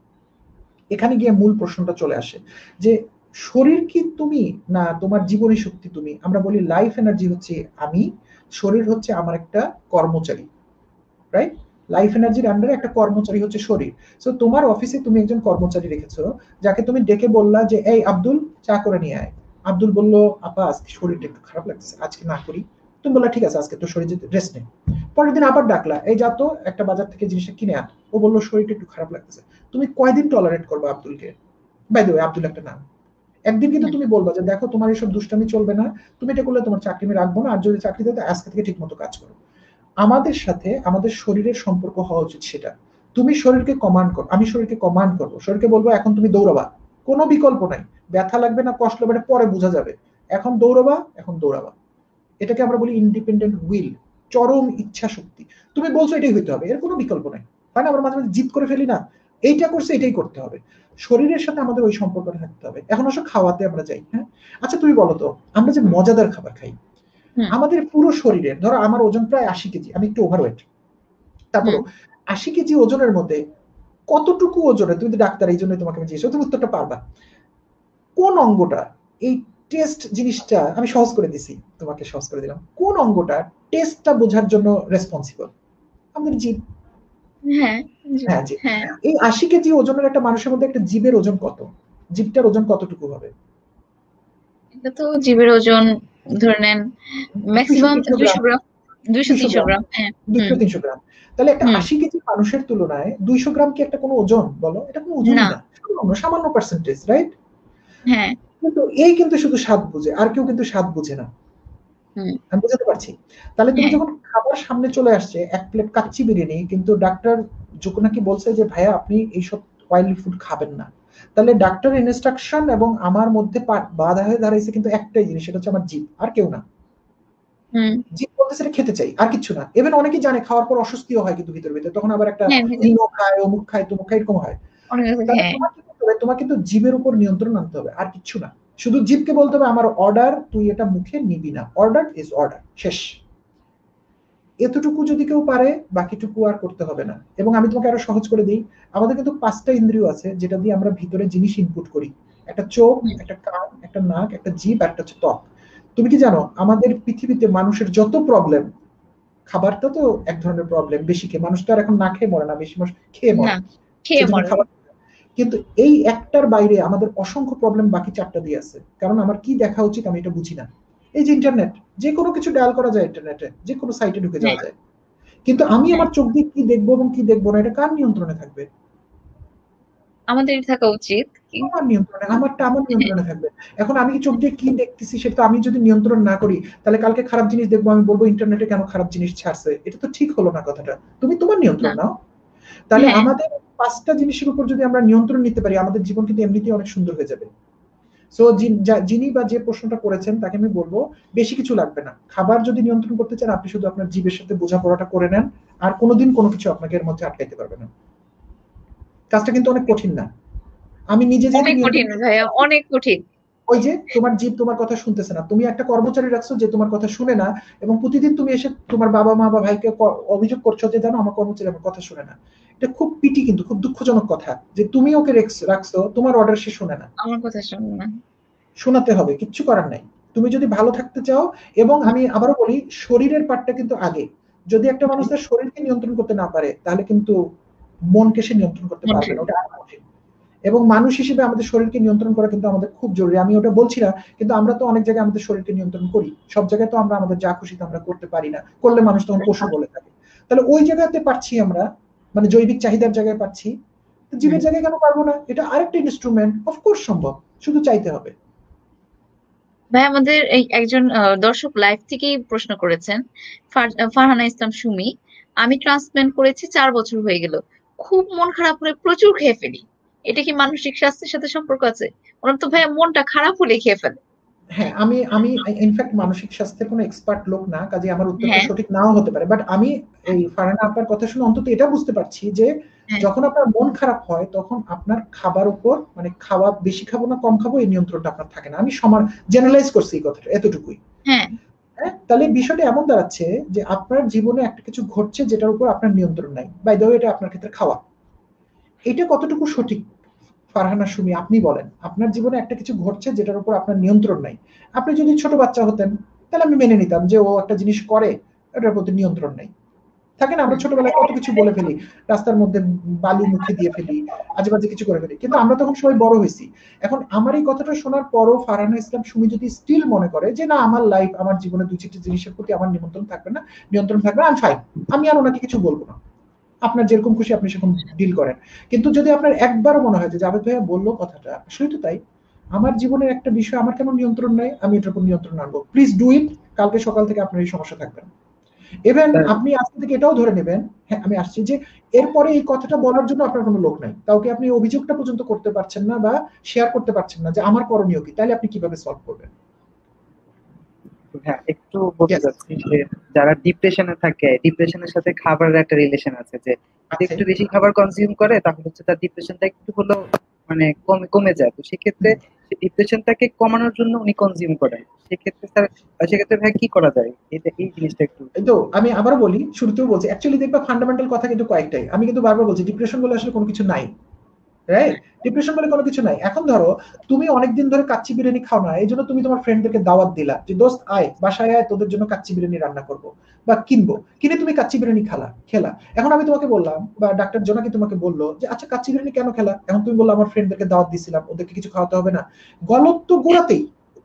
এখানে গিয়ে মূল প্রশ্নটা চলে আসে যে শরীর কি তুমি না তোমার জীবনী শক্তি তুমি? আমরা বলি লাইফ এনার্জি হচ্ছে আমি, শরীর হচ্ছে আমার একটা কর্মচারী, রাইট? লাইফ এনার্জির আন্ডারে একটা কর্মচারী হচ্ছে শরীর। সো তোমার অফিসে তুমি একজন কর্মচারী রেখেছো যাকে তুমি ডেকে বললা যে এই আব্দুল চা করে নিয়ে আয়। আব্দুল বলল আপা আজকে শরীরটা একটু খারাপ লাগছে, আজকে না করি। তুমি বললা ঠিক আছে আজকে তো শরীর রেস্ট নেই। পরের দিন আবার ডাকলা, এই যা তো একটা বাজার থেকে জিনিসটা কিনে আন। ও বললো শরীরটা একটু খারাপ লাগতেছে। তুমি কয়দিন টলারেট করবে আব্দুলকে? বাই দ্য ওয়ে আব্দুল একটা নাম। একদিন কিন্তু তুমি বলবা যে দেখো তোমার এইসব দুষ্টামি চলবে না, তুমি এটা করলে তোমার চাকরি আমি রাখবো না, আর যদি চাকরি দেয় আজকে থেকে ঠিক মতো কাজ করো। আমাদের সাথে আমাদের শরীরের সম্পর্ক হওয়া উচিত সেটা। তুমি শরীরকে কমান্ড করো, আমি শরীরকে কমান্ড করবো। শরীরকে বলবো এখন তুমি দৌড়াবা, কোনো বিকল্প নাই, ব্যথা লাগবে না কষ্ট লাগবে পরে বোঝা যাবে, এখন দৌড়াবা, এখন দৌড়াবা। এটাকে আমরা বলি ইন্ডিপেন্ডেন্ট উইল, চরম ইচ্ছা শক্তি। তুমি বলছো এটাই হইতে হবে, এর কোনো বিকল্প নাই। হয় না আমরা মাঝে মাঝে জিদ করে ফেলি না, এইটা করছে এটাই করতে হবে। শরীরের সাথে আমাদের ওই সম্পর্কটা থাকতে হবে। এখন আসলে খাওয়াতে আমরা যাই, হ্যাঁ আচ্ছা তুমি বলো তো আমরা যে মজাদার খাবার খাই, আমাদের পুরো শরীরে ধরো আমার ওজন প্রায় আশি কেজি, আমি একটু ওভারওয়েট, তারপর আশি কেজি ওজনের মধ্যে কতটুকু ওজনে, তুমি তো ডাক্তার এই জন্য তোমাকে আমি জিজ্ঞেস, তুমি উত্তরটা পারবা, কোন অঙ্গটা এই টেস্ট জিনিসটা, আমি সহজ করে দিছি তোমাকে, সহজ করে দিলাম, কোন অঙ্গটা টেস্টটা বোঝার জন্য রেসপন্সিবল? আমাদের জিভ। হ্যাঁ হ্যাঁ জি। এই আশি কেজি ওজনের একটা মানুষের মধ্যে একটা জীবের ওজন কত? জীবটার ওজন কতটুকু হবে? এটা তো জীবের ওজন ধরে নেন ম্যাক্সিমাম দুইশো গ্রাম, দুইশো তিনশো গ্রাম। হ্যাঁ দুইশো তিনশো গ্রাম। তাহলে একটা আশি কেজি মানুষের তুলনায় দুইশো গ্রাম কি একটা কোনো ওজন? বলো, এটা কোনো ওজন না, সামান্য পার্সেন্টেজ, রাইট? হ্যাঁ কিন্তু এই কিন্তু শুধু স্বাদ বুঝে, আর কেউ কিন্তু স্বাদ বুঝে না। আমি বুঝতে পারছি। তাহলে তুমি যখন খাবার সামনে চলে আসছে এক প্লেট কাচ্চি বিরিয়ানি, কিন্তু ডাক্তার যখন নাকি বলছে যে ভাইয়া আপনি এইসব অয়েলি ফুড খাবেন না, তাহলে ডাক্তার ইনস্ট্রাকশন এবং আমার মধ্যে বাধা হয়ে দাঁড়াইছে কিন্তু একটাই জিনিস, সেটা হচ্ছে আমার জিভ, আর কেউ না। জিভ বলতেছে এটা খেতে চাই, আর কিছু না। এবার অনেকেই জানে খাওয়ার পর অস্বস্তিও হয় কিন্তু ভিতরে ভিতরে, তখন আবার একটা ইনো খায় অমুক খায় তমুক খায় এরকম হয়। তোমার কিন্তু জিভের উপর নিয়ন্ত্রণ আনতে হবে, আর কিছু না। শুধু জিভকে বলতে হবে আমার অর্ডার, তুই এটা মুখে নিবি না, অর্ডার ইজ অর্ডার, শেষ। এতটুকু যদি কেউ পারে বাকিটুকু আর করতে হবে না। এবং আমি তোমাকে আরো সহজ করে দিই, আমাদের কিন্তু পাঁচটা ইন্দ্রিয় আছে যেটা দিয়ে আমরা ভিতরে জিনিস ইনপুট করি, একটা চোখ, একটা কান, একটা নাক, একটা জিভ, একটা হচ্ছে ত্বক। তুমি কি জানো আমাদের পৃথিবীতে মানুষের যত প্রবলেম, খাবারটা তো এক ধরনের প্রবলেম, বেশি খেয়ে মানুষ তো আর এখন না খেয়ে মরে না, বেশি মানুষ খেয়ে মরে, কিন্তু এই একটার বাইরে আমাদের অসংখ্য প্রবলেম বাকি চারটা দিয়ে আছে। কারণ আমার কি দেখা উচিত আমি এটা বুঝি না। এই যে ইন্টারনেট, যে কোনো কিছু ডায়াল করা যায় ইন্টারনেটে, যে কোনো সাইটে ঢুকে যাওয়া যায়, কিন্তু আমি আমার চোখ দিয়ে কি দেখবো এবং কি দেখবো না এটা কার নিয়ন্ত্রণে থাকবে? আমাদের থাকা উচিত। আমার নিয়ন্ত্রণে, আমারটা আমার নিয়ন্ত্রণে থাকবে। এখন আমি কি চোখ দিয়ে কি দেখতেছি সেটা আমি যদি নিয়ন্ত্রণ না করি, তাহলে কালকে খারাপ জিনিস দেখবো, আমি বলবো ইন্টারনেটে কেন খারাপ জিনিস ছাড়ছে, এটা তো ঠিক হলো না কথাটা। তুমি তোমার নিয়ন্ত্রণ নাও। তাহলে আমাদের পাঁচটা জিনিসের উপর যদি আমরা নিয়ন্ত্রণ নিতে পারি, আমাদের জীবন কিন্তু এমনিতেই অনেক সুন্দর হয়ে যাবে। সো যিনি বা যে প্রশ্নটা করেছেন তাকে আমি বলবো বেশি কিছু লাগবে না। খাবার যদি নিয়ন্ত্রণ করতে চান আপনি শুধু আপনার জীবের সাথে বোঝাপড়াটা করে নেন, আর কোনোদিন কোনো কিছু আপনাকে এর মধ্যে আটকাইতে পারবে না। কাজটা কিন্তু অনেক কঠিন না। আমি নিজে অনেক কঠিন ভাইয়া, অনেক কঠিন। ওই যে তোমার জীব তোমার কথা শুনতেছে না, তুমি একটা কর্মচারী রাখছো যে তোমার কথা শুনে না, এবং প্রতিদিন তুমি এসে তোমার বাবা মা বা ভাইকে অভিযোগ করছো যে জানো আমার কর্মচারী আমার কথা শুনে না। এটা খুব পিটি, কিন্তু খুব দুঃখজনক কথা যে তুমি ওকে রাখছো, তোমার অর্ডার সে শুনে না, আমার কথা শুনে না। শোনাতে হবে, কিচ্ছু করার নাই। তুমি যদি ভালো থাকতে চাও, এবং আমি আবারও বলি শরীরের পার্টটা কিন্তু আগে। যদি একটা মানুষ তার শরীরকে নিয়ন্ত্রণ করতে না পারে তাহলে কিন্তু মনকে সে নিয়ন্ত্রণ করতে পারবে না, ওটা আরো কঠিন। এবং মানুষ হিসেবে আমাদের শরীরকে নিয়ন্ত্রণ করা কিন্তু আমাদের খুব জরুরি। আমি ওটা বলছি না, কিন্তু আমরা তো অনেক জায়গায় আমাদের শরীরকে নিয়ন্ত্রণ করি, সব জায়গায় তো আমরা আমাদের যা খুশি আমরা করতে পারি না, করলে মানুষ তখন পশু বলে থাকে। তাহলে ওই জায়গাতে পারছি আমরা, মানে জৈবিক চাহিদার জায়গায় পাচ্ছি, তো জীবের জায়গায় কেন পারবো না? এটা আরেকটা ইনস্ট্রুমেন্ট, অফকোর্স সম্ভব, শুধু চাইতে হবে। ভাই আমাদের এই একজন দর্শক লাইভ থেকেই প্রশ্ন করেছেন, ফারহানা ইসলাম সুমি, আমি ট্রান্সপ্ল্যান্ট করেছি চার বছর হয়ে গেল, খুব মন খারাপ হলে প্রচুর খেয়ে ফেলি, এটা কি মানসিক স্বাস্থ্যের সাথে সম্পর্ক আছে? ওনার তো ভাইয়া মনটা খারাপ হলে খেয়ে ফেলে। হ্যাঁ, আমি আমি ইনফ্যাক্ট মানসিক স্বাস্থ্যের কোনো এক্সপার্ট লোক না, কাজে আমার উত্তরটা সঠিক নাও হতে পারে, বাট আমি এই ফারহানা আপনার কথা শুনে অন্তত এটা বুঝতে পারছি যে যখন আপনার মন খারাপ হয় তখন আপনার খাবার উপর, মানে খাওয়া বেশি খাবো না কম খাবো এই নিয়ন্ত্রণটা আপনার থাকে না। আমি সমান জেনারেলাইজ করছি এই কথাটা, এতটুকুই। হ্যাঁ, তাহলে বিষয়টা এমন দাঁড়াচ্ছে যে আপনার জীবনে একটা কিছু ঘটছে যেটার উপর আপনার নিয়ন্ত্রণ নাই, বাই দ্য ওয়ে এটা আপনার ক্ষেত্রে খাওয়া। এটা কতটুকু সঠিক ফারহানা সুমি আপনি বলেন? আপনার জীবনে একটা কিছু ঘটছে যেটার উপর আপনার নিয়ন্ত্রণ নাই। আপনি যদি ছোট বাচ্চা হতেন তাহলে আমি মেনে নিতাম যে ও একটা জিনিস করে, এটার প্রতি নিয়ন্ত্রণ নাই। থাকে না, আমরা ছোটবেলায় কত কিছু বলে ফেলি, রাস্তার মধ্যে বালু মুখে দিয়ে ফেলি, আজে বাজে কিছু করে ফেলি, কিন্তু আমরা তখন সবাই বড় হয়েছি। এখন আমার এই কথাটা শোনার পরও ফারহানা ইসলাম সুমি যদি স্টিল মনে করে যে না আমার লাইফ, আমার জীবনে দুই চারটি জিনিসের প্রতি আমার নিয়ন্ত্রণ থাকবে না, নিয়ন্ত্রণ থাকবে, আমি ফাইন, আমি আর ওনাকে কিছু বলবো না, আপনার যেরকম খুশি আপনি সেরকম ডিল করেন। কিন্তু যদি আপনার একবারও মনে হয় যে জাভেদ ভাইয়া বললো কথাটা আসলে তো তাই, আমার জীবনের একটা বিষয় আমার কেন নিয়ন্ত্রণ নাই, আমি এটার উপর নিয়ন্ত্রণ আনবো, প্লিজ ডু ইট, কালকে সকাল থেকে আপনার এই সমস্যা থাকবে না। ইভেন আপনি আজকে থেকে এটাও ধরে নেবেন, হ্যাঁ আমি আসছি, যে এরপরে এই কথাটা বলার জন্য আপনার কোনো লোক নাই, কাউকে আপনি অভিযোগটা পর্যন্ত করতে পারছেন না বা শেয়ার করতে পারছেন না যে আমার করণীয় কি, তাহলে আপনি কিভাবে সলভ করবেন? হ্যাঁ, একটু বলতে চাচ্ছি যে যারা ডিপ্রেশনে থাকে, ডিপ্রেশনের সাথে খাবারের একটা রিলেশন আছে, যে একটু বেশি খাবার কনজিউম করে তাহলে হচ্ছে তার ডিপ্রেশনটা একটু হলেও মানে কমে কমে যায়। তো সেক্ষেত্রে ডিপ্রেশনটাকে কমানোর জন্য উনি কনজিউম করেন, সেক্ষেত্রে স্যার সেক্ষেত্রে ভাই কি করা যায়? এটা এই জিনিসটা একটু তো আমি আবার বলি, শুরুতেও বলছি, অ্যাকচুয়ালি দেখবা ফান্ডামেন্টাল কথা কিন্তু কয়েকটাই, আমি কিন্তু বারবার বলছি ডিপ্রেশন বলে আসলে কোনো কিছু নাই, রাইট? ডিপ্রেশন বলে কোনো কিছু নাই। এখন ধরো তুমি অনেকদিন ধরে কাচ্চি বিরিয়ানি খাও না, এই জন্য তুমি তোমার ফ্রেন্ডদেরকে দাওয়াত দিলা যে দোস্ত আয় বাসায় আয়, তোদের জন্য কাচ্চি বিরিয়ানি রান্না করবো বা কিনবো, কিনে তুমি কাচ্চি বিরিয়ানি খালা খেলা। এখন আমি তোমাকে বললাম বা ডাক্তার জোনাকি তোমাকে বললো যে আচ্ছা কাচ্চি বিরিয়ানি কেন খেলা, এখন তুমি বললো আমার ফ্রেন্ডদেরকে দাওয়াত দিছিলাম, ওদেরকে কিছু খাওয়াতে হবে না। গলত তো গোড়াতেই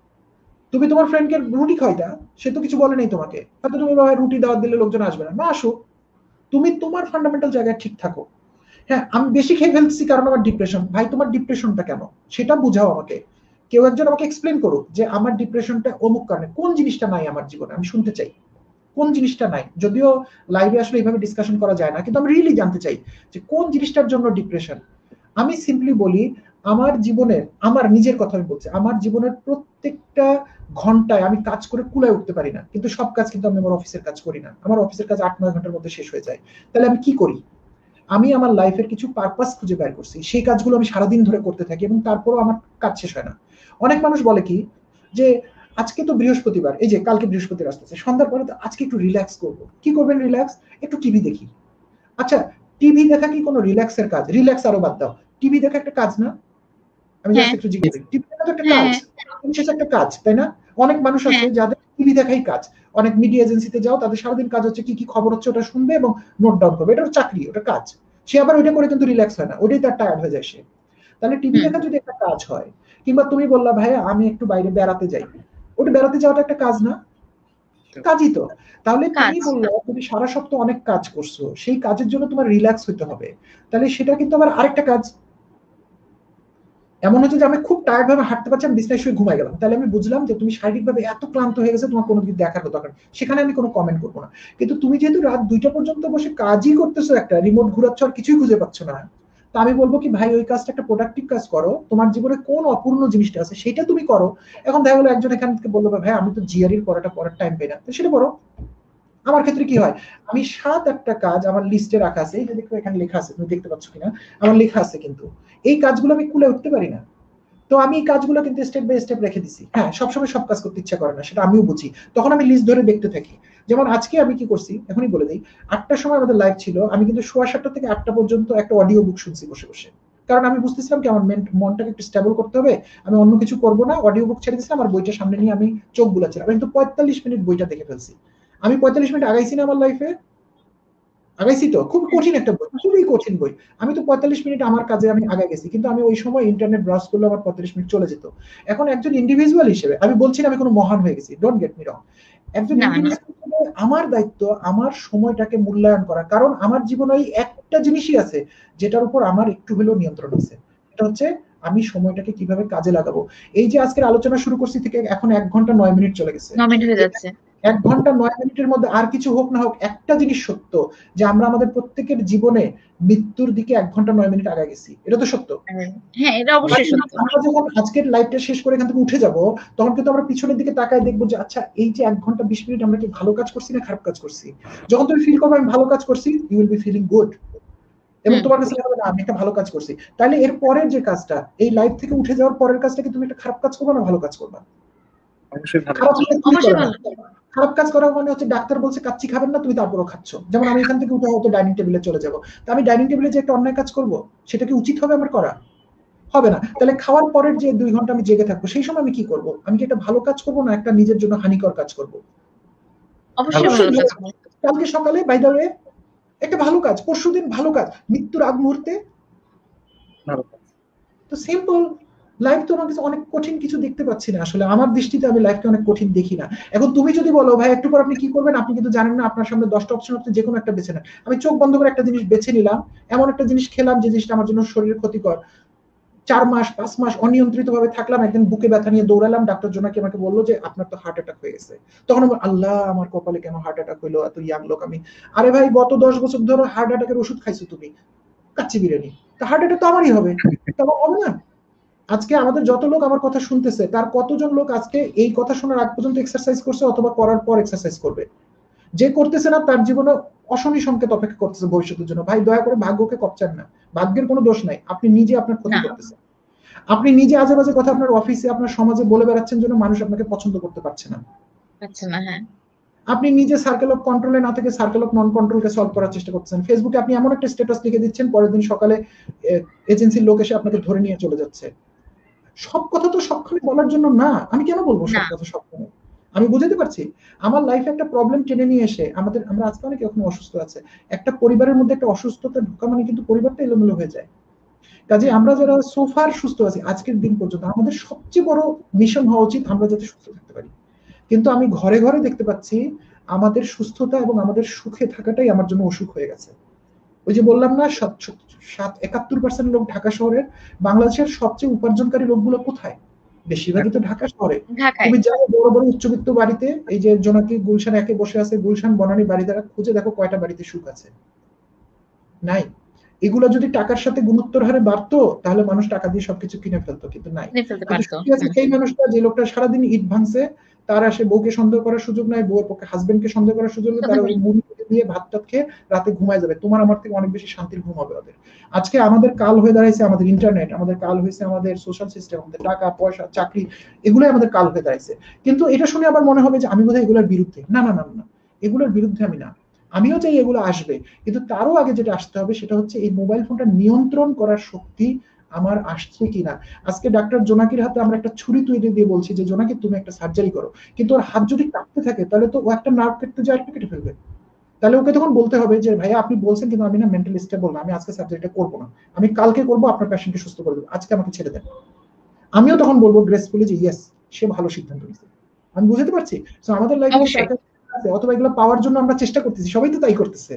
তুমি তোমার ফ্রেন্ডকে রুটি খাওয়াইতা, সে তো কিছু বলে নাই তোমাকে, হয়তো তুমি ভাবে রুটি দাওয়াত দিলে লোকজন আসবে না, না আসুক, তুমি তোমার ফান্ডামেন্টাল জায়গায় ঠিক থাকো। হ্যাঁ, আমি বেশি খেয়ে ফেলছি কারণ আমার ডিপ্রেশন, ভাই তোমার ডিপ্রেশনটা কেন সেটা বুঝাও আমাকে, কেউ একজন আমাকে এক্সপ্লেন করুক যে আমার ডিপ্রেশনটা অমুক কারণে, কোন জিনিসটা নাই আমার জীবনে, আমি শুনতে চাই কোন জিনিসটা নাই। যদিও লাইভে আসলে এইভাবে ডিসকাশন করা যায় না, কিন্তু আমি রিয়েলি জানতে চাই যে কোন জিনিসটার জন্য ডিপ্রেশন। আমি সিম্পলি বলি আমার জীবনের, আমার নিজের কথা আমি বলছি, আমার জীবনের প্রত্যেকটা ঘন্টায় আমি কাজ করে কুলায় উঠতে পারি না, কিন্তু সব কাজ কিন্তু আমি আমার অফিসের কাজ করি না, আমার অফিসের কাজ আট নয় ঘন্টার মধ্যে শেষ হয়ে যায়। তাহলে আমি কি করি? আমি আমার লাইফের কিছু পারপাস খুঁজে বের করছি, সেই কাজগুলো আমি সারাদিন ধরে করতে থাকি এবং তারপরও আমার কাজ শেষ হয় না। অনেক মানুষ বলে কি যে আজকে তো বৃহস্পতিবার, এই যে কালকে বৃহস্পতিবার আসতেছে, সন্ধ্যার পরে তো আজকে একটু রিল্যাক্স করবো। কি করবেন রিল্যাক্স? একটু টিভি দেখি। আচ্ছা, টিভি দেখা কি কোনো রিল্যাক্সের কাজ? রিল্যাক্স আরো বাদ দাও, টিভি দেখা একটা কাজ না? আমি জাস্ট একটু জিজ্ঞেস করি, টিভি দেখা তো একটা কাজ, বিশেষ একটা কাজ, তাই না? অনেক মানুষ আছে যাদের টিভি দেখাই কাজ, অনেক মিডিয়া এজেন্সিতে যাও, তাদের সারাদিন কাজ হচ্ছে কি কি খবর হচ্ছে ওটা শুনবে এবং নোট ডাউন করবে, এটা চাকরি, ওটা কাজ। সে আবার ওইটা করে কিন্তু রিল্যাক্স হয় না, ওইটাই তার টায়ার্ড হয়ে যায় সে। তাহলে টিভি দেখা যদি একটা কাজ হয়, কিংবা তুমি বললা ভাইয়া আমি একটু বাইরে বেড়াতে যাই, ওটা বেড়াতে যাওয়াটা একটা কাজ না? কাজই তো। তাহলে তুমি বললো তুমি সারা সপ্তাহ অনেক কাজ করছো, সেই কাজের জন্য তোমার রিল্যাক্স হইতে হবে, তাহলে সেটা কিন্তু আবার আরেকটা কাজ। এমন হচ্ছে যে আমি খুব টায়ার্ড ভাবে হাঁটতে পারছি, আমি বিছানায় শুয়ে ঘুমাই গেলাম, তাহলে আমি বুঝলাম যে তুমি শারীরিকভাবে এত ক্লান্ত হয়ে গেছে তোমার কোনো কিছু দেখার দরকার, সেখানে আমি কোনো কমেন্ট করবো না। কিন্তু তুমি যেহেতু রাত দুইটা পর্যন্ত বসে কাজই করতেছো, একটা রিমোট ঘুরাচ্ছ আর কিছুই খুঁজে পাচ্ছ না, তা আমি বলবো কি ভাই ওই কাজটা একটা প্রোডাক্টিভ কাজ করো, তোমার জীবনে কোন অপূর্ণ জিনিসটা আছে সেটা তুমি করো। এখন দেখা গেলো একজন এখান থেকে বললো ভাই আমি তো জিআরির পড়াটা পড়ার টাইম পাই না, তো সেটা করো। আমার ক্ষেত্রে কি হয়, আমি সাত আটটা কাজ আমার লিস্টে রাখা আছে, এই যে দেখো এখানে লেখা আছে, তুমি দেখতে পাচ্ছ কিনা, আমার লেখা আছে, কিন্তু এই কাজগুলো আমি কুলে উঠতে পারি না। তো আমি এই কাজগুলো কিন্তু স্টেপ বাই স্টেপ রেখে দিছি। হ্যাঁ, সবসময় সব কাজ করতে ইচ্ছা করে না, সেটা আমিও বুঝি, তখন আমি লিস্ট ধরে দেখতে থাকি। যেমন আজকে আমি কি করছি এখনই বলে দিই, আটটার সময় আমাদের লাইভ ছিল, আমি কিন্তু সোয়া সাতটা থেকে আটটা পর্যন্ত একটা অডিও বুক শুনছি বসে বসে, কারণ আমি বুঝতেছিলাম কি আমার মনটাকে একটু স্টেবল করতে হবে, আমি অন্য কিছু করবো না, অডিও বুক ছেড়ে দিয়েছিলাম, আমার বইটা সামনে নিয়ে আমি চোখ বুলাচ্ছিলাম, কিন্তু পঁয়তাল্লিশ মিনিট বইটা দেখে ফেলছি। আমি পঁয়তাল্লিশ মিনিট আগাইছি না আমার লাইফে? আগাইছি তো, খুব কঠিন একটা বই, খুবই কঠিন বই। আমি তো পঁয়তাল্লিশ মিনিট আমার কাজে আমি আগায় গেছি, কিন্তু আমি ওই সময় ইন্টারনেট ব্রাউজ করলে আমার পঁয়তাল্লিশ মিনিট চলে যেত। এখন একজন ইন্ডিভিজুয়াল হিসেবে আমি বলছি না আমি কোনো মহান হয়ে গেছি, ডোন্ট গেট মি রং, একজন না না ইন্ডিভিজুয়াল হিসেবে আমার দায়িত্ব আমার সময়টাকে মূল্যায়ন করা, কারণ আমার জীবনে ওই একটা জিনিসই আছে যেটার উপর আমার একটু হলেও নিয়ন্ত্রণ আছে, এটা হচ্ছে আমি সময়টাকে কিভাবে কাজে লাগাবো। এই যে আজকের আলোচনা শুরু করছি থেকে এখন এক ঘন্টা নয় মিনিট চলে গেছে, ন মিনিট হয়ে যাচ্ছে। এক ঘন্টা নয় মিনিটের মধ্যে আর কিছু হোক না হোক, একটা জিনিস সত্য যে আমরা আমাদের প্রত্যেকের জীবনে মৃত্যুর দিকে এক ঘন্টা নয় মিনিট আগে গেছি, এটা তো সত্য। হ্যাঁ এটা অবশ্যই সত্য। আমরা যখন আজকের লাইভটা শেষ করে এখান থেকে উঠে যাব, তখন কিন্তু আমরা পিছনের দিকে তাকায় দেখবো যে আচ্ছা এই যে এক ঘন্টা বিশ মিনিট আমরা কি ভালো কাজ করছি না খারাপ কাজ করছি। যখন তুমি ফিল করবে আমি ভালো কাজ করছি, you will be feeling good, এবং তোমার কাছে হবে না আমি একটা ভালো কাজ করছি। তাহলে এর পরের যে কাজটা, এই লাইভ থেকে উঠে যাওয়ার পরের কাজটা কি তুমি একটা খারাপ কাজ করবে না ভালো কাজ করবা? খারাপ কাজ করা মানে হচ্ছে ডাক্তার বলছে কাচ্চি খাবেন না, তুমি তারপরও খাচ্ছ। যেমন আমি এখান থেকে উঠে হয়তো ডাইনিং টেবিলে চলে যাবো, তা আমি ডাইনিং টেবিলে যে একটা অন্যায় কাজ করবো, সেটা কি উচিত হবে আমার করা? হবে না। তাহলে খাওয়ার পরের যে দুই ঘন্টা আমি জেগে থাকবো, সেই সময় আমি কি করবো? আমি কি একটা ভালো কাজ করবো না একটা নিজের জন্য হানিকর কাজ করবো? কালকে সকালে বাই দ্য ওয়ে একটা ভালো কাজ, পরশুদিন ভালো কাজ, মৃত্যুর আগ মুহূর্তে তো সিম্পল। লাইফ তো আমার কাছে অনেক কঠিন কিছু দেখতে পাচ্ছি না, আসলে আমার দৃষ্টিতে আমি লাইফকে অনেক কঠিন দেখি না। এখন তুমি যদি বলো ভাই একটু পর আপনি কি করবেন, আপনি কিন্তু জানেন না, আপনার সামনে দশটা অপশন, আপনি যে কোনো একটা বেছে নেন। আমি চোখ বন্ধ করে একটা জিনিস বেছে নিলাম, এমন একটা জিনিস খেলাম যে জিনিসটা আমার জন্য শরীরের ক্ষতিকর, চার মাস পাঁচ মাস অনিয়ন্ত্রিত ভাবে থাকলাম, একদিন বুকে ব্যথা নিয়ে দৌড়ালাম, ডাক্তার জোনাকি আমাকে বললো যে আপনার তো হার্ট অ্যাটাক হয়ে গেছে। তখন আমার আল্লাহ আমার কপালে কেন হার্ট অ্যাটাক হইলো, এত ইয়াং লোক আমি। আরে ভাই গত দশ বছর ধরে হার্ট অ্যাটাকের ওষুধ খাইছো তুমি, কাচ্চি বিরিয়ানি, তা হার্ট অ্যাটাক তো আমারই হবে, তখন হবে না? আজকে আমাদের যত লোক আমার কথা শুনতেছে, তার কতজন লোক আজকে এই কথা শোনার আগ পর্যন্ত এক্সারসাইজ করছে অথবা করার পর এক্সারসাইজ করবে? যে করতেছে না তার জীবনে অশনি সংকেত অপেক্ষা করতেছে ভবিষ্যতের জন্য। ভাই দয়া করে ভাগ্যকে কপচান না, ভাগ্যের কোনো দোষ নাই, আপনি নিজে আপনার ক্ষতি করতেছেন। আপনি নিজে আজে বাজে কথা আপনার অফিসে আপনার সমাজে বলে বেড়াচ্ছেন জন্য মানুষ আপনাকে পছন্দ করতে পারছে না। আচ্ছা না, হ্যাঁ আপনি নিজে সার্কেল অফ কন্ট্রোলে না থেকে সার্কেল অফ নন কন্ট্রোলকে সলভ করার চেষ্টা করছেন। ফেসবুকে আপনি এমন একটা স্ট্যাটাস লিখে দিচ্ছেন, পরের দিন সকালে এজেন্সির লোক এসে আপনাকে ধরে নিয়ে চলে যাচ্ছে। সব কথা তো সবখানে বলার জন্য না, আমি কেন বলবো সব কথা সবখানে? আমি বুঝাতে পারছি আমার লাইফে একটা প্রবলেম টেনে নিয়ে এসে আমাদের, আমরা আজকে অনেকে এখন অসুস্থ আছে, একটা পরিবারের মধ্যে একটা অসুস্থতা ঢোকা মানে কিন্তু পরিবারটা এলোমেলো হয়ে যায়। কাজে আমরা যারা সোফার সুস্থ আছি আজকের দিন পর্যন্ত, আমাদের সবচেয়ে বড় মিশন হওয়া উচিত আমরা যাতে সুস্থ থাকতে পারি। কিন্তু আমি ঘরে ঘরে দেখতে পাচ্ছি আমাদের সুস্থতা এবং আমাদের সুখে থাকাটাই আমার জন্য অসুখ হয়ে গেছে। ওই যে বললাম না সাত একাত্তর পার্সেন্ট লোক ঢাকা শহরের, বাংলাদেশের সবচেয়ে উপার্জনকারী লোকগুলো কোথায়? বেশিরভাগই তো ঢাকা শহরে। তুমি জানো বড় বড় উচ্চবিত্ত বাড়িতে, এই যে জোনাকি গুলশান একে বসে আছে, গুলশান বনানী বাড়ি দ্বারা খুঁজে দেখো কয়টা বাড়িতে সুখ আছে? নাই। এগুলো যদি টাকার সাথে গুণোত্তর হারে বাড়তো তাহলে মানুষ টাকা দিয়ে সবকিছু কিনে ফেলতো, কিন্তু নাই। এই মানুষটা যে লোকটা সারাদিন ইট ভাঙছে, তার আসে বউকে সন্দেহ করার সুযোগ নাই, বউয়ের পক্ষে হাজবেন্ডকে সন্দেহ করার সুযোগ নেই, তারা ওই মুড়ি দিয়ে ভাত টাত খেয়ে রাতে ঘুমায় যাবে। তোমার আমার থেকে অনেক বেশি শান্তির ঘুম হবে ওদের। আজকে আমাদের কাল হয়ে দাঁড়াইছে আমাদের ইন্টারনেট, আমাদের কাল হয়েছে আমাদের সোশ্যাল সিস্টেম, আমাদের টাকা পয়সা চাকরি, এগুলোই আমাদের কাল হয়ে দাঁড়াইছে। কিন্তু এটা শুনে আবার মনে হবে যে আমি বোধহয় এগুলোর বিরুদ্ধে। না না না না, এগুলোর বিরুদ্ধে আমি না, আমিও চাই এগুলো আসবে, কিন্তু তারও আগে যেটা আসতে হবে সেটা হচ্ছে এই মোবাইল ফোনটা নিয়ন্ত্রণ করার শক্তি আমার আসছে কিনা। আজকে ডাক্তার জোনাকির হাতে আমরা একটা ছুরি তৈরি দিয়ে বলছি যে জোনাকি তুমি একটা সার্জারি করো, কিন্তু ওর হাত যদি কাটতে থাকে তাহলে তো ও একটা নার্ভ কেটে যায়, একটা কেটে ফেলবে। তাহলে ওকে তখন বলতে হবে যে ভাইয়া আপনি বলছেন কিন্তু আমি না মেন্টালি স্টেবল না, আমি আজকে সার্জারিটা করবো না, আমি কালকে করবো, আপনার পেশেন্টকে সুস্থ করে দেবো, আজকে আমাকে ছেড়ে দেন। আমিও তখন বলবো গ্রেসফুলি যে ইয়েস সে ভালো সিদ্ধান্ত নিয়েছে। আমি বুঝতে পারছি আমাদের লাইফে অথবা এগুলো পাওয়ার জন্য আমরা চেষ্টা করতেছি, সবাই তো তাই করতেছে,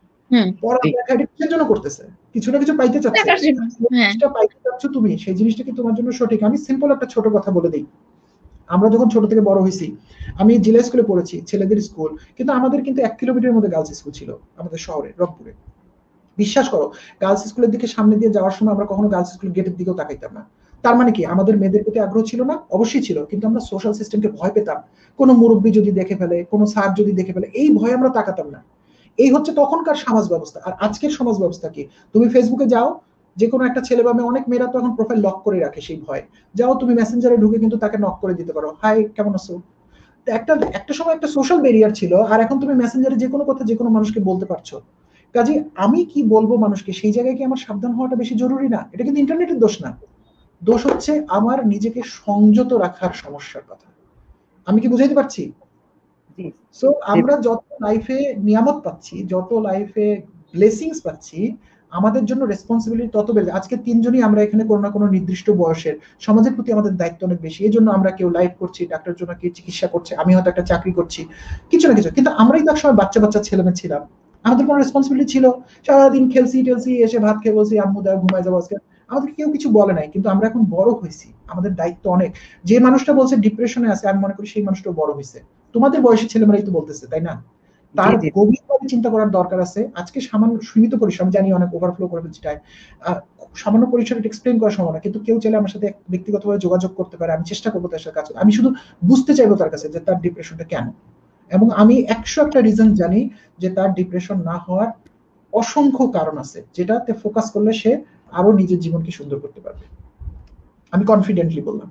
জন্য করতেছে, কিছু না কিছু পাইতে চাচ্ছে, পাইতে চাচ্ছ তুমি, সেই জিনিসটা কি তোমার জন্য সঠিক? আমি সিম্পল একটা ছোট কথা বলে দিই। আমরা যখন ছোট থেকে বড় হয়েছি, আমি জেলা স্কুলে পড়েছি, ছেলেদের স্কুল, কিন্তু আমাদের কিন্তু এক কিলোমিটারের মধ্যে গার্লস স্কুল ছিল আমাদের শহরে রংপুরে। বিশ্বাস করো গার্লস স্কুলের দিকে সামনে দিয়ে যাওয়ার সময় আমরা কখনো গার্লস স্কুল গেটের দিকেও তাকাইতাম না। তার মানে কি আমাদের মেয়েদের প্রতি আগ্রহ ছিল না? অবশ্যই ছিল, কিন্তু আমরা সোশ্যাল সিস্টেমকে ভয় পেতাম। কোনো মুরব্বী যদি দেখে ফেলে, কোনো স্যার যদি দেখে ফেলে, এই ভয়ে আমরা তাকাতাম না। এই হচ্ছে তখনকার সমাজ ব্যবস্থা। আর আজকের সমাজ ব্যবস্থা কি? তুমি ফেসবুকে যাও, যে কোনো একটা ছেলে বা মেয়ে, অনেক মেয়েরা তো এখন প্রোফাইল লক করে রাখে সেই ভয়, যাও তুমি মেসেঞ্জারে ঢুকে কিন্তু তাকে নক করে দিতে পারো, হাই কেমন আছো। একটা একটা সময় একটা সোশ্যাল ব্যারিয়ার ছিল, আর এখন তুমি মেসেঞ্জারে যে কোনো কথা যে কোনো মানুষকে বলতে পারছো। কাজে আমি কি বলবো মানুষকে, সেই জায়গায় কি আমার সাবধান হওয়াটা বেশি জরুরি না? এটা কিন্তু ইন্টারনেটের দোষ না, দোষ হচ্ছে আমার নিজেকে সংযত রাখার সমস্যার কথা। আমি কি বুঝাইতে পারছি? সো আমরা যত লাইফে নিয়ামত পাচ্ছি, যত লাইফে ব্লেসিংস পাচ্ছি, আমাদের জন্য রেসপন্সিবিলিটি তত বেড়ে। আজকে তিনজনই আমরা এখানে কোনো না কোনো নির্দিষ্ট বয়সের, সমাজের প্রতি আমাদের দায়িত্ব অনেক বেশি। এই জন্য আমরা কেউ লাইফ করছি, ডাক্তার জন্য কেউ চিকিৎসা করছে, আমি হয়তো একটা চাকরি করছি, কিছু না কিছু। কিন্তু আমরাই তো একসময় বাচ্চা বাচ্চা ছেলেমেয়ে ছিলাম, আমাদের কোনো রেসপন্সিবিলিটি ছিল? সারাদিন খেলছি টেলছি, এসে ভাত খেয়ে বলছি আম্মু দাও ঘুমায় যাবো আজকে, আমাদের কেউ কিছু বলে নাই। কিন্তু আমরা এখন বড় হয়েছি, আমাদের দায়িত্ব অনেক। যে মানুষটা বলছে ডিপ্রেশনে আছে, আমি মনে করি সেই মানুষটা বড় হয়েছে। তোমাদের বয়সী ছেলেমেয়েরাই তো বলতেছে, তাই না? তার গভীরভাবে চিন্তা করার দরকার আছে। আজকে সামান্য সীমিত পরিসর, আমি জানি অনেক ওভারফ্লো করে ফেলছি টাইম, সামান্য পরিসরে এক্সপ্লেইন করা সম্ভব না, কিন্তু কেউ চাইলে আমার সাথে ব্যক্তিগতভাবে যোগাযোগ করতে পারে, আমি চেষ্টা করবো তার সাথে কাজ করতে। আমি শুধু বুঝতে চাইবো তার কাছে যে তার ডিপ্রেশনটা কেন, এবং আমি একশো একটা রিজন জানি যে তার ডিপ্রেশন না হওয়ার অসংখ্য কারণ আছে, যেটাতে ফোকাস করলে সে আরো নিজের জীবনকে সুন্দর করতে পারবে। আমি কনফিডেন্টলি বললাম।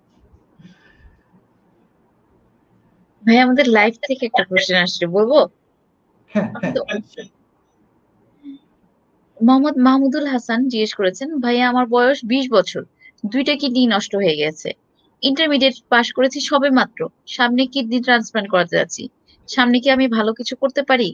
ভাই আমাদের লাইফ থেকে একটা কোশ্চেন আসছে, বলবো? হ্যাঁ হ্যাঁ। মোহাম্মদ মাহমুদুল হাসান জিজ্ঞেস করেছেন, ভাইয়া আমার বয়স বিশ বছর, দুইটা কিডনি নষ্ট হয়ে গেছে, ইন্টারমিডিয়েট পাশ করেছি সবে মাত্র, সামনে কিডনি ট্রান্সপ্লান্ট করাতে যাচ্ছি, সামনে কি আমি ভালো কিছু করতে পারি?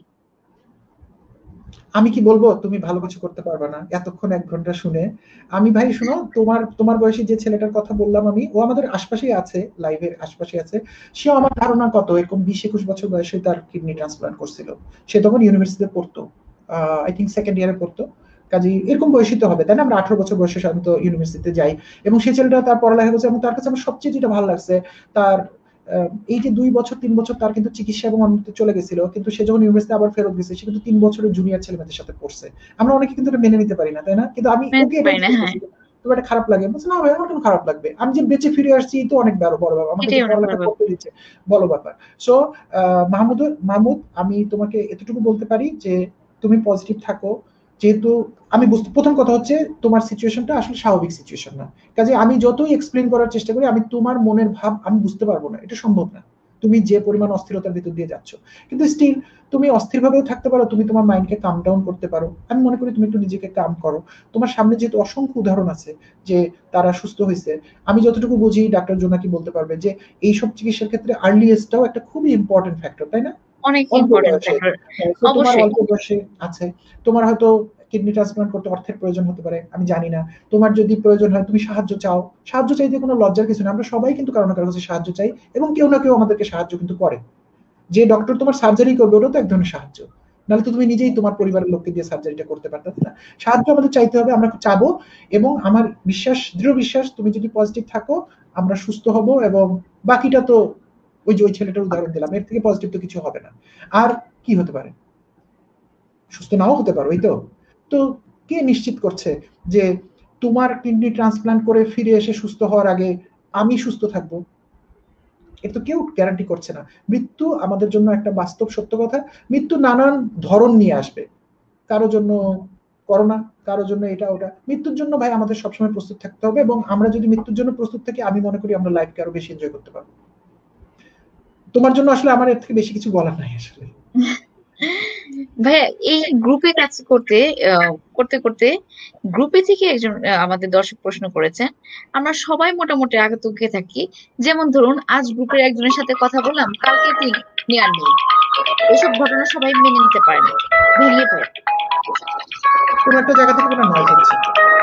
আমি কি বলবো তুমি ভালো কিছু করতে পারবে না এতক্ষণ এক ঘন্টা শুনে? আমি ভাই শুনো, তোমার তোমার বয়সী যে ছেলেটার কথা বললাম আমি, ও আমাদের আশপাশেই আছে, লাইভের আশপাশে আছে। সেও আমার ধারণা কত এরকম বিশ একুশ বছর বয়সে তার কিডনি ট্রান্সপ্লান্ট করছিল। সে তখন ইউনিভার্সিটিতে পড়তো, আই থিঙ্ক সেকেন্ড ইয়ারে পড়তো। কাজে এরকম বয়সী তো হবে, তাই না? আমরা আঠারো বছর বয়সে সাধারণত ইউনিভার্সিটিতে যাই, এবং সেই ছেলেটা তার পড়ালেখা করছে, এবং তার কাছে আমার সবচেয়ে যেটা ভালো লাগছে, তার এই যে দুই বছর তিন বছর তার কিন্তু চিকিৎসা এবং অন্যতে চলে গেছিল, কিন্তু সে যখন ইউনিভার্সিটি আবার ফেরত গেছে, সে কিন্তু তিন বছরের জুনিয়র ছেলেমেয়েদের সাথে পড়ছে। আমরা অনেকে কিন্তু এটা মেনে নিতে পারি না, তাই না? কিন্তু আমি ওকে তোমার এটা খারাপ লাগে, বলছে না ভাই আমার কেন খারাপ লাগবে, আমি যে বেঁচে ফিরে আসছি তো অনেক বড় বড় ব্যাপার, আমাকে পড়ালেখা করতে দিচ্ছে, বড় ব্যাপার। সো মাহমুদ মাহমুদ আমি তোমাকে এতটুকু বলতে পারি যে তুমি পজিটিভ থাকো, যেহেতু আমি বুঝতে, প্রথম কথা হচ্ছে তোমার সিচুয়েশনটা আসলে স্বাভাবিক সিচুয়েশন না। কাজে আমি যতই এক্সপ্লেন করার চেষ্টা করি, আমি তোমার মনের ভাব আমি বুঝতে পারবো না, এটা সম্ভব না, তুমি যে পরিমাণ অস্থিরতার ভিতর দিয়ে যাচ্ছ। কিন্তু স্টিল তুমি অস্থিরভাবেও থাকতে পারো, তুমি তোমার মাইন্ডকে কাম ডাউন করতে পারো। আমি মনে করি তুমি একটু নিজেকে কাম করো। তোমার সামনে যেহেতু অসংখ্য উদাহরণ আছে যে তারা সুস্থ হয়েছে, আমি যতটুকু বুঝি ডাক্তার জোনাকি বলতে পারবে যে এইসব চিকিৎসার ক্ষেত্রে আর্লি এজটাও একটা খুবই ইম্পর্টেন্ট ফ্যাক্টর, তাই না? অনেক ইম্পর্টেন্ট ফ্যাক্টর। তোমার অল্প বয়সে আছে, তোমার হয়তো কিডনি ট্রান্সপ্লান্ট করতে অর্থের প্রয়োজন হতে পারে, আমি জানি না। তোমার যদি প্রয়োজন হয় তুমি সাহায্য চাও, সাহায্য চাইতে কোনো লজ্জার কিছু না, আমরা সবাই কিন্তু কারো না কারো কাছে সাহায্য চাই, এবং কেউ না কেউ আমাদেরকে সাহায্য কিন্তু করে। যে ডক্টর তোমার সার্জারি করবে ওটা তো এক ধরনের সাহায্য, নাহলে তো তুমি নিজেই তোমার পরিবারের লোককে দিয়ে সার্জারিটা করতে পারতে না। সাহায্য আমাদের চাইতে হবে, আমরা চাবো, এবং আমার বিশ্বাস, দৃঢ় বিশ্বাস, তুমি যদি পজিটিভ থাকো আমরা সুস্থ হব, এবং বাকিটা তো ওই যে ওই ছেলেটার উদাহরণ দিলাম, এর থেকে পজিটিভ তো কিছু হবে না। আর কি হতে পারে, সুস্থ নাও হতে পারো, এই তো। তো কে নিশ্চিত করছে যে তোমার কিডনি ট্রান্সপ্লান্ট করে ফিরে এসে সুস্থ হওয়ার আগে আমি সুস্থ থাকবো? এটা তো কেউ গ্যারান্টি করছে না। মৃত্যু আমাদের জন্য একটা বাস্তব সত্য কথা। মৃত্যু নানান ধরন নিয়ে আসবে, কারো জন্য করোনা, কারো জন্য এটা ওটা। মৃত্যুর জন্য ভাই আমাদের সবসময় প্রস্তুত থাকতে হবে, এবং আমরা যদি মৃত্যুর জন্য প্রস্তুত থাকি, আমি মনে করি আমরা লাইফকে আরো বেশি এনজয় করতে পারবো। তোমার জন্য আসলে আমার এর থেকে বেশি কিছু বলার নাই আসলে। ভাইয়া এই গ্রুপে কাজ করতে করতে করতে গ্রুপে থেকে একজন আমাদের দর্শক প্রশ্ন করেছেন, আমরা সবাই মোটামুটি আতঙ্কে থাকি, যেমন ধরুন আজ গ্রুপের একজনের সাথে কথা বললাম, কালকে ক্লিয়ার নেই, এসব ঘটনা সবাই মেনে নিতে পারে না, ভেঙে পড়ে। কোন একটা জায়গা থেকে কোনো নয়েজ হচ্ছে,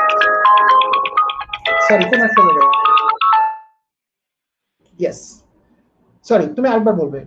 সরি কোন একটা জায়গা, ইয়েস সরি তুমি আরেকবার বলবে।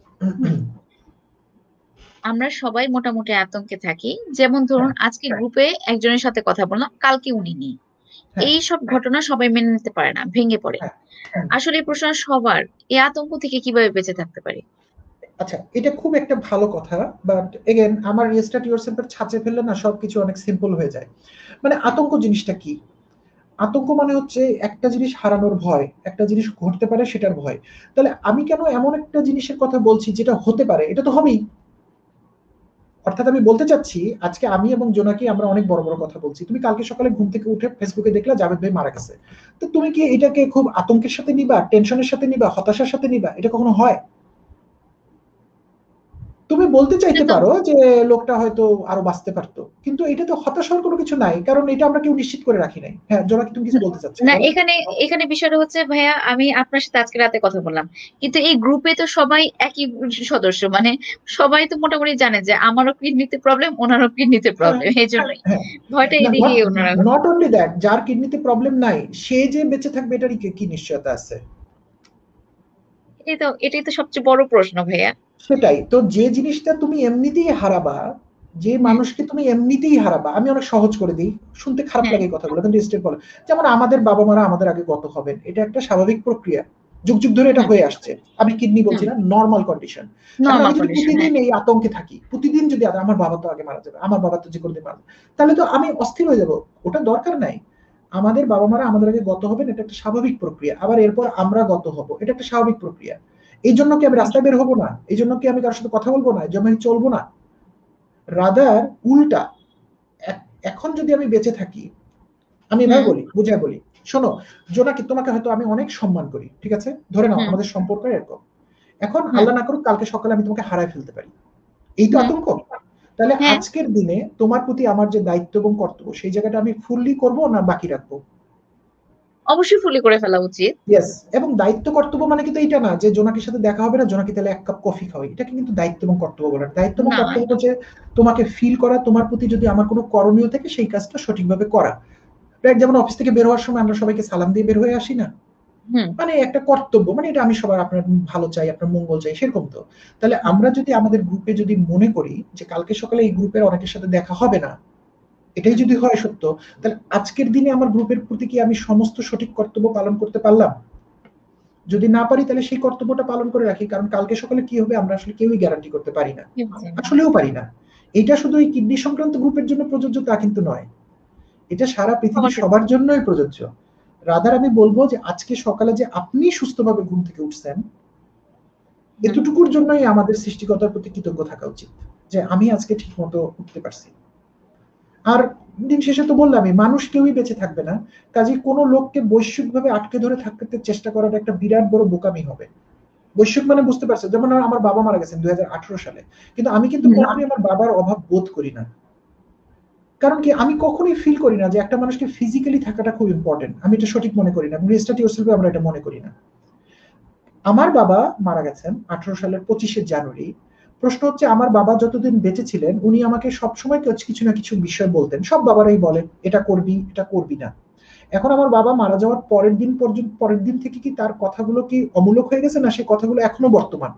আমরা সবাই মোটামুটি আতঙ্কে থাকি, যেমন ধরুন আজকে গ্রুপে একজনের সাথে কথা বললাম, কালকে উনি নেই, এই সব ঘটনা সবাই মেনে নিতে পারে না, ভেঙে পড়ে। আসলে এই প্রশ্ন সবার, এই আতঙ্ক থেকে কিভাবে বেঁচে থাকতে পারি? আচ্ছা, এটা খুব একটা ভালো কথা, বাট এগেন আমার রিস্টার্ট ইয়োরসেলফের ছাঁচে ফেললে না সবকিছু অনেক সিম্পল হয়ে যায়। মানে আতঙ্ক জিনিসটা কি? আতঙ্ক মানে হচ্ছে একটা জিনিস হারানোর ভয়, একটা জিনিস ঘটতে পারে সেটার ভয়। তাহলে আমি কেন এমন একটা জিনিসের কথা বলছি যেটা হতে পারে, এটা তো হবেই। অর্থাৎ আমি বলতে চাচ্ছি, আজকে আমি এবং জোনাকি আমরা অনেক বড় বড় কথা বলছি, তুমি কালকে সকালে ঘুম থেকে উঠে ফেসবুকে দেখলা জাভেদ ভাই মারা গেছে, তো তুমি কি এটাকে খুব আতঙ্কের সাথে নিবা, টেনশনের সাথে নিবা, হতাশার সাথে নিবা? এটা কখনো হয়? তুমি বলতে চাইতে কিন্তু পারো যে লোকটা হয়তো আরো বাঁচতে পারতো, কিন্তু এটা তো হতাশার কোনো কিছু নাই, কারণ এটা আমরা কেউ নিশ্চিত করে রাখি নাই। হ্যাঁ জোনাকি তুমি কিছু বলতে চাচ্ছ, না, বলো। এখানে এখানে বিষয়টা হচ্ছে ভাইয়া, আমি আপনার সাথে আজকে রাতে কথা বললাম, কিন্তু এই গ্রুপে তো সবাই একই সদস্য, মানে সবাই তো মোটামুটি জানে যে আমারও কিডনিতে প্রবলেম, ওনারও কিডনিতে হ্যাঁ প্রবলেম, এই জন্যই হ্যাঁ, ভয়টা না এদিকে ওনারা। নট অনলি দ্যাট, যার কিডনিতে প্রবলেম নাই সে যে বেঁচে থাকবে এটারই কি কি নিশ্চয়তা আছে? এটাই তো এটাই তো সবচেয়ে বড় প্রশ্ন ভাইয়া। সেটাই তো, যে জিনিসটা তুমি এমনিতেই হারাবা, যে হ্যাঁ, মানুষকে তুমি এমনিতেই হারাবা, আমি অনেক সহজ করে দিই, শুনতে খারাপ হ্যাঁ, লাগে এই কথাগুলো কিন্তু স্টেপ বলে, যেমন আমাদের বাবা মারা আমাদের আগে গত হবেন, এটা একটা স্বাভাবিক প্রক্রিয়া, যুগ যুগ ধরে এটা হুম, হয়ে আসছে। আমি কিডনি বলছি হুম, না, নর্মাল কন্ডিশন। এখন নর্মাল আমি যদি কন্ডিশন, হ্যাঁ। প্রতিদিন এই আতঙ্কে থাকি, প্রতিদিন যদি আ- আমার বাবা তো আগে মারা যাবে, আমার বাবা তো যে কোনো দিন মারা যাবে, তাহলে তো আমি অস্থির হয়ে যাব। ওটা দরকার নাই। আমাদের বাবা মারা আমাদের আগে গত হবেন, এটা একটা স্বাভাবিক প্রক্রিয়া। আবার এরপর আমরা গত হব, এটা একটা স্বাভাবিক প্রক্রিয়া। এই জন্য কি আমি রাস্তায় বের হবো না? এই জন্য কি আমি কারোর সাথে কথা বলবো না? এই জন্য আমি চলবো না? রাদার উল্টা, এখন যদি আমি বেঁচে থাকি, আমি এভাবে হুম, বলি, বুঝায় বলি, শোনো জোনাকি, তোমাকে হয়তো আমি অনেক সম্মান করি, ঠিক আছে, ধরে নাও হুম, আমাদের সম্পর্ক এরকম, এখন হুম, আল্লাহ না করুক কালকে সকালে আমি তোমাকে হারায় ফেলতে পারি, এই তো হুম, আতঙ্ক। তাহলে হ্যাঁ, আজকের দিনে তোমার প্রতি আমার যে দায়িত্ব এবং কর্তব্য, সেই জায়গাটা আমি ফুললি করবো না বাকি রাখবো? অবশ্যই ফুলি করে ফেলা উচিত। ইয়েস। এবং দায়িত্ব কর্তব্য মানে কিন্তু এইটা না যে জোনাকির সাথে দেখা হবে না, জোনাকি তাহলে এক কাপ কফি খাওয়াই, এটাকে কিন্তু দায়িত্ব এবং কর্তব্য বলে না। দায়িত্ব এবং না, কর্তব্য হচ্ছে তোমাকে ফিল করা, তোমার প্রতি যদি আমার কোনো করণীয় থাকে সেই কাজটা সঠিকভাবে করা। রাইট, যেমন অফিস থেকে বের হওয়ার সময় আমরা সবাইকে সালাম দিয়ে বের হয়ে আসি না, হুম, মানে একটা কর্তব্য, মানে এটা আমি সবার আপনার ভালো চাই, আপনার মঙ্গল চাই, সেরকম তো। তাহলে আমরা যদি আমাদের গ্রুপে যদি মনে করি যে কালকে সকালে এই গ্রুপের অনেকের সাথে দেখা হবে না, এটাই হুম, যদি হয় সত্য, তাহলে আজকের দিনে আমার গ্রুপের প্রতি কি আমি সমস্ত সঠিক কর্তব্য পালন করতে পারলাম? যদি না পারি তাহলে সেই কর্তব্যটা পালন করে রাখি, কারণ কালকে সকালে কি হবে আমরা আসলে কেউই গ্যারান্টি করতে পারি না, কি বলছেন? আসলেও পারি না। এটা শুধু এই কিডনি সংক্রান্ত গ্রুপের জন্য প্রযোজ্য তা কিন্তু নয়, এটা সারা পৃথিবীর অবশ্যই। সবার জন্যই প্রযোজ্য। রাদার আমি বলবো যে আজকে সকালে যে আপনি সুস্থভাবে ঘুম থেকে উঠছেন, হুম, এতটুকুর জন্যই আমাদের সৃষ্টিকর্তার প্রতি কৃতজ্ঞ থাকা উচিত, যে আমি আজকে ঠিক মতো উঠতে পারছি। আর দিন শেষে তো বললামই, মানুষ কেউই বেঁচে থাকবে না, কাজে কোনো লোককে বৈশ্বিকভাবে আটকে ধরে থাকতে চেষ্টা করাটা একটা বিরাট বড় বোকামি হবে। বৈশ্বিক মানে বুঝতে পারছে, যেমন আমার বাবা মারা গেছেন দুই হাজার আঠারো সালে, কিন্তু আমি কিন্তু হুম, কখনোই আমার বাবার অভাব বোধ করি না। কারণ কি, আমি কখনোই ফিল করি না যে একটা মানুষকে ফিজিক্যালি থাকাটা খুব ইম্পর্টেন্ট, আমি এটা সঠিক মনে করি না, রেস্টার্ট ইয়োরসেলফে আমরা এটা মনে করি না। আমার বাবা মারা গেছেন আঠারো সালের পঁচিশে জানুয়ারি। প্রশ্ন হচ্ছে, আমার বাবা যতদিন বেঁচে ছিলেন উনি আমাকে সবসময় কিছু না কিছু বিষয় বলতেন, সব বাবারাই বলেন এটা করবি এটা করবি না। এখন আমার বাবা মারা যাওয়ার পরের দিন পর্যন্ত, পরের দিন থেকে কি তার কথাগুলো কি অমূলক হয়ে গেছে, না সেই কথাগুলো এখনো বর্তমান?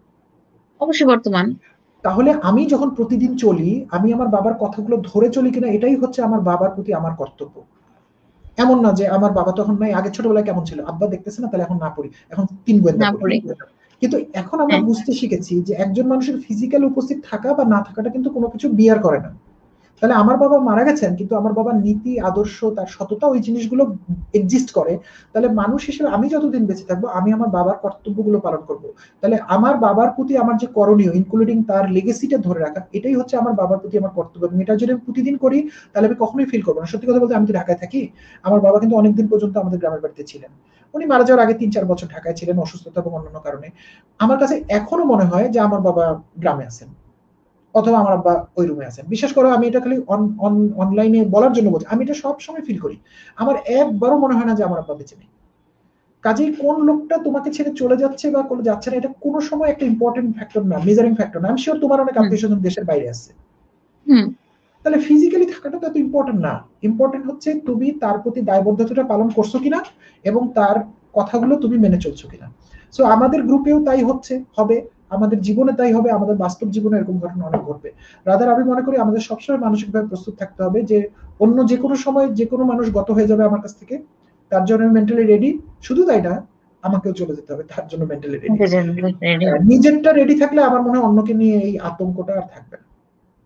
অবশ্যই বর্তমান। তাহলে আমি যখন প্রতিদিন চলি, আমি আমার বাবার কথাগুলো ধরে চলি কিনা, এটাই হচ্ছে আমার বাবার প্রতি আমার কর্তব্য। এমন না যে আমার বাবা তখন নাই, আগে ছোটবেলায় কেমন ছিল, আব্বা দেখতেছে না তাহলে এখন না পড়ি, এখন তিন গোয়েন্দা না পড়ি। পড়ে। কিন্তু এখন আমরা হ্যাঁ, বুঝতে শিখেছি যে একজন মানুষের ফিজিক্যাল উপস্থিত থাকা বা না থাকাটা কিন্তু কোনো কিছু বিয়ার করে না। তাহলে আমার বাবা মারা গেছেন কিন্তু আমার বাবার নীতি আদর্শ, তার সততা, ওই জিনিসগুলো এক্সিস্ট করে। তাহলে মানুষ হিসেবে আমি যতদিন বেঁচে থাকবো আমি আমার বাবার কর্তব্যগুলো পালন করব। তাহলে আমার বাবার প্রতি আমার যে করণীয়, ইনক্লুডিং তার লেগেসিটা ধরে রাখা, এটাই হচ্ছে আমার বাবার প্রতি আমার কর্তব্য। এবং এটা যদি আমি প্রতিদিন করি তাহলে আমি কখনোই ফিল করবো না। সত্যি কথা বলতে আমি তো ঢাকায় থাকি, আমার বাবা কিন্তু অনেকদিন পর্যন্ত আমাদের গ্রামের বাড়িতে ছিলেন। উনি মারা যাওয়ার আগে তিন চার বছর ঢাকায় ছিলেন অসুস্থতা এবং অন্যান্য কারণে। আমার কাছে এখনো মনে হয় যে আমার বাবা গ্রামে আছেন, অথবা আমার আব্বা ওই রুমে আছেন। বিশ্বাস করো আমি এটা খালি অনলাইনে বলার জন্য বলছি, আমি এটা সব সময় ফিল করি। আমার একবারও মনে হয় না যে আমার আব্বা বেঁচে নেই। কাজেই কোন লোকটা তোমাকে ছেড়ে চলে যাচ্ছে বা কোনো যাচ্ছে না, এটা কোনো সময় একটা ইম্পর্টেন্ট ফ্যাক্টর না, মেজারিং ফ্যাক্টর না। আমি শিওর তোমার অনেক হুম, আত্মীয় স্বজন দেশের বাইরে আছে, হুম, তাহলে ফিজিক্যালি থাকাটা তো এত ইম্পর্টেন্ট না। ইম্পর্টেন্ট হচ্ছে তুমি তার প্রতি দায়বদ্ধতাটা পালন করছো কিনা এবং তার কথাগুলো তুমি মেনে চলছো কিনা। সো আমাদের গ্রুপেও তাই হচ্ছে, হবে, আমাদের জীবনে তাই হবে, আমাদের বাস্তব জীবনে এরকম ঘটনা অনেক ঘটবে। রাদার আমি মনে করি আমাদের সবসময় মানসিকভাবে প্রস্তুত থাকতে হবে যে অন্য যে কোনো সময় যে কোনো মানুষ গত হয়ে যাবে আমার কাছ থেকে, তার জন্য আমি মেন্টালি রেডি। শুধু তাই না, আমাকেও চলে যেতে হবে তার জন্য মেন্টালি রেডি। রেডি। নিজেরটা রেডি থাকলে আমার মনে হয় অন্যকে নিয়ে এই আতঙ্কটা আর থাকবে না।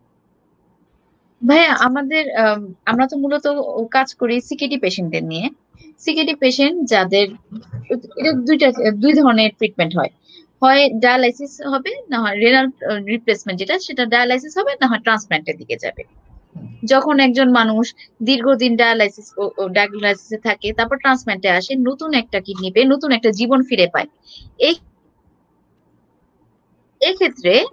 ভাইয়া আমাদের আম, আমরা তো মূলত কাজ করি সিকিডি পেশেন্টদের নিয়ে। সিকিডি পেশেন্ট যাদের, এটা দুইটা, দুই ধরনের ট্রিটমেন্ট হয়। হয় ডায়ালাইসিস হবে, না হয় রেনাল রিপ্লেসমেন্ট, যেটা সেটা ডায়ালাইসিস হবে, না হয় ট্রান্সপ্ল্যান্টের দিকে যাবে। যখন একজন মানুষ দীর্ঘদিন ডায়ালাইসিস ডায়ালাইসিসে থাকে, তারপর ট্রান্সপ্ল্যান্টে আসে, নতুন একটা কিডনি পেয়ে নতুন একটা জীবন ফিরে পায়। এই এক্ষেত্রে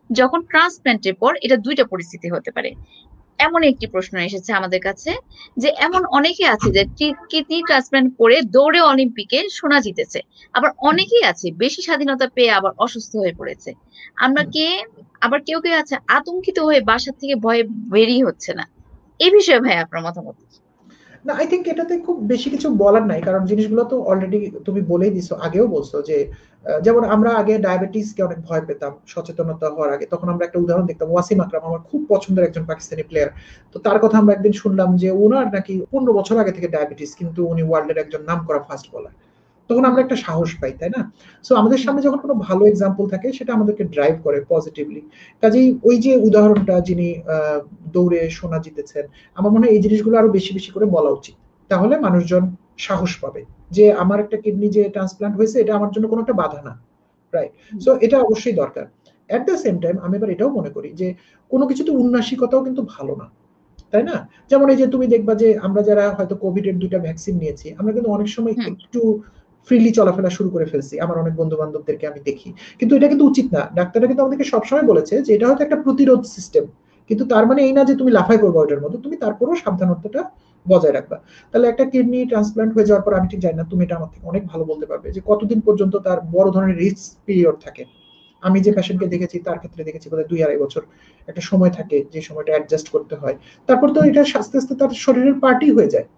যখন ট্রান্সপ্ল্যান্টের পর এটা দুইটা পরিস্থিতি হতে পারে। এমন একটি প্রশ্ন এসেছে আমাদের কাছে যে এমন অনেকে আছে যে কিডনি ট্রান্সপ্ল্যান্ট করে দৌড়ে অলিম্পিকে সোনা জিতেছে, আবার অনেকেই আছে বেশি স্বাধীনতা পেয়ে আবার অসুস্থ হয়ে পড়েছে। আমরা কে আবার কেউ কেউ আছে আতঙ্কিত হয়ে বাসা থেকে ভয়ে বেরিয়ে হচ্ছে না। এই বিষয়ে ভাই আপনার মতামত? না, আই থিঙ্ক এটাতে খুব বেশি কিছু বলার নাই, কারণ জিনিসগুলো তো অলরেডি তুমি বলেই দিছো, আগেও বলছো যে যেমন আমরা আগে ডায়াবেটিসকে অনেক ভয় পেতাম সচেতনতা হওয়ার আগে, তখন আমরা একটা উদাহরণ দেখতাম, ওয়াসিম আকরাম আমার খুব পছন্দের একজন পাকিস্তানি প্লেয়ার, তো তার কথা আমরা একদিন শুনলাম যে ওনার নাকি পনেরো বছর আগে থেকে ডায়াবেটিস, কিন্তু উনি ওয়ার্ল্ডের একজন নাম করা ফাস্ট বোলার। তখন আমরা একটা সাহস পাই, তাই না? সো আমাদের সামনে যখন কোনো ভালো এক্সাম্পল থাকে সেটা আমাদেরকে ড্রাইভ করে পজিটিভলি। কাজেই ওই যে উদাহরণটা যিনি দৌড়ে সোনা জিতেছেন, আমার মনে হয় এই জিনিসগুলো আরো বেশি বেশি করে বলা উচিত, তাহলে মানুষজন সাহস পাবে যে আমার একটা কিডনি যে ট্রান্সপ্লান্ট হয়েছে এটা আমার জন্য কোনো একটা বাধা না, রাইট? সো এটা অবশ্যই দরকার। এট দ্য সেম টাইম আমি এবার এটাও মনে করি যে কোনো কিছুতে উন্নাসিকতাও কিন্তু ভালো না, তাই না? যেমন এই যে তুমি দেখবা যে আমরা যারা হয়তো কোভিড এর দুইটা ভ্যাকসিন নিয়েছি, আমরা কিন্তু অনেক সময় একটু ফ্রিলি চলাফেরা শুরু করে ফেলছি, আমার অনেক বন্ধু বান্ধবদেরকে আমি দেখি, কিন্তু এটা কিন্তু উচিত না। ডাক্তাররা কিন্তু আমাদেরকে সবসময় বলেছে যে এটা হয়তো একটা প্রতিরোধ সিস্টেম, কিন্তু তার মানে এই না যে তুমি লাফাই করবে ওটার মধ্যে, তুমি তারপরেও সাবধানতাটা বজায় রাখবা। তাহলে একটা কিডনি ট্রান্সপ্লান্ট হয়ে যাওয়ার পর, আমি ঠিক জানি না, তুমি এটা আমার থেকে অনেক ভালো বলতে পারবে যে কতদিন পর্যন্ত তার বড় ধরনের রিস্ক পিরিয়ড থাকে। আমি যে পেশেন্টকে দেখেছি তার ক্ষেত্রে দেখেছি বোধহয় দুই আড়াই বছর একটা সময় থাকে, যে সময়টা অ্যাডজাস্ট করতে হয়, তারপর তো এটা আস্তে আস্তে তার শরীরের পার্টি হয়ে যায়।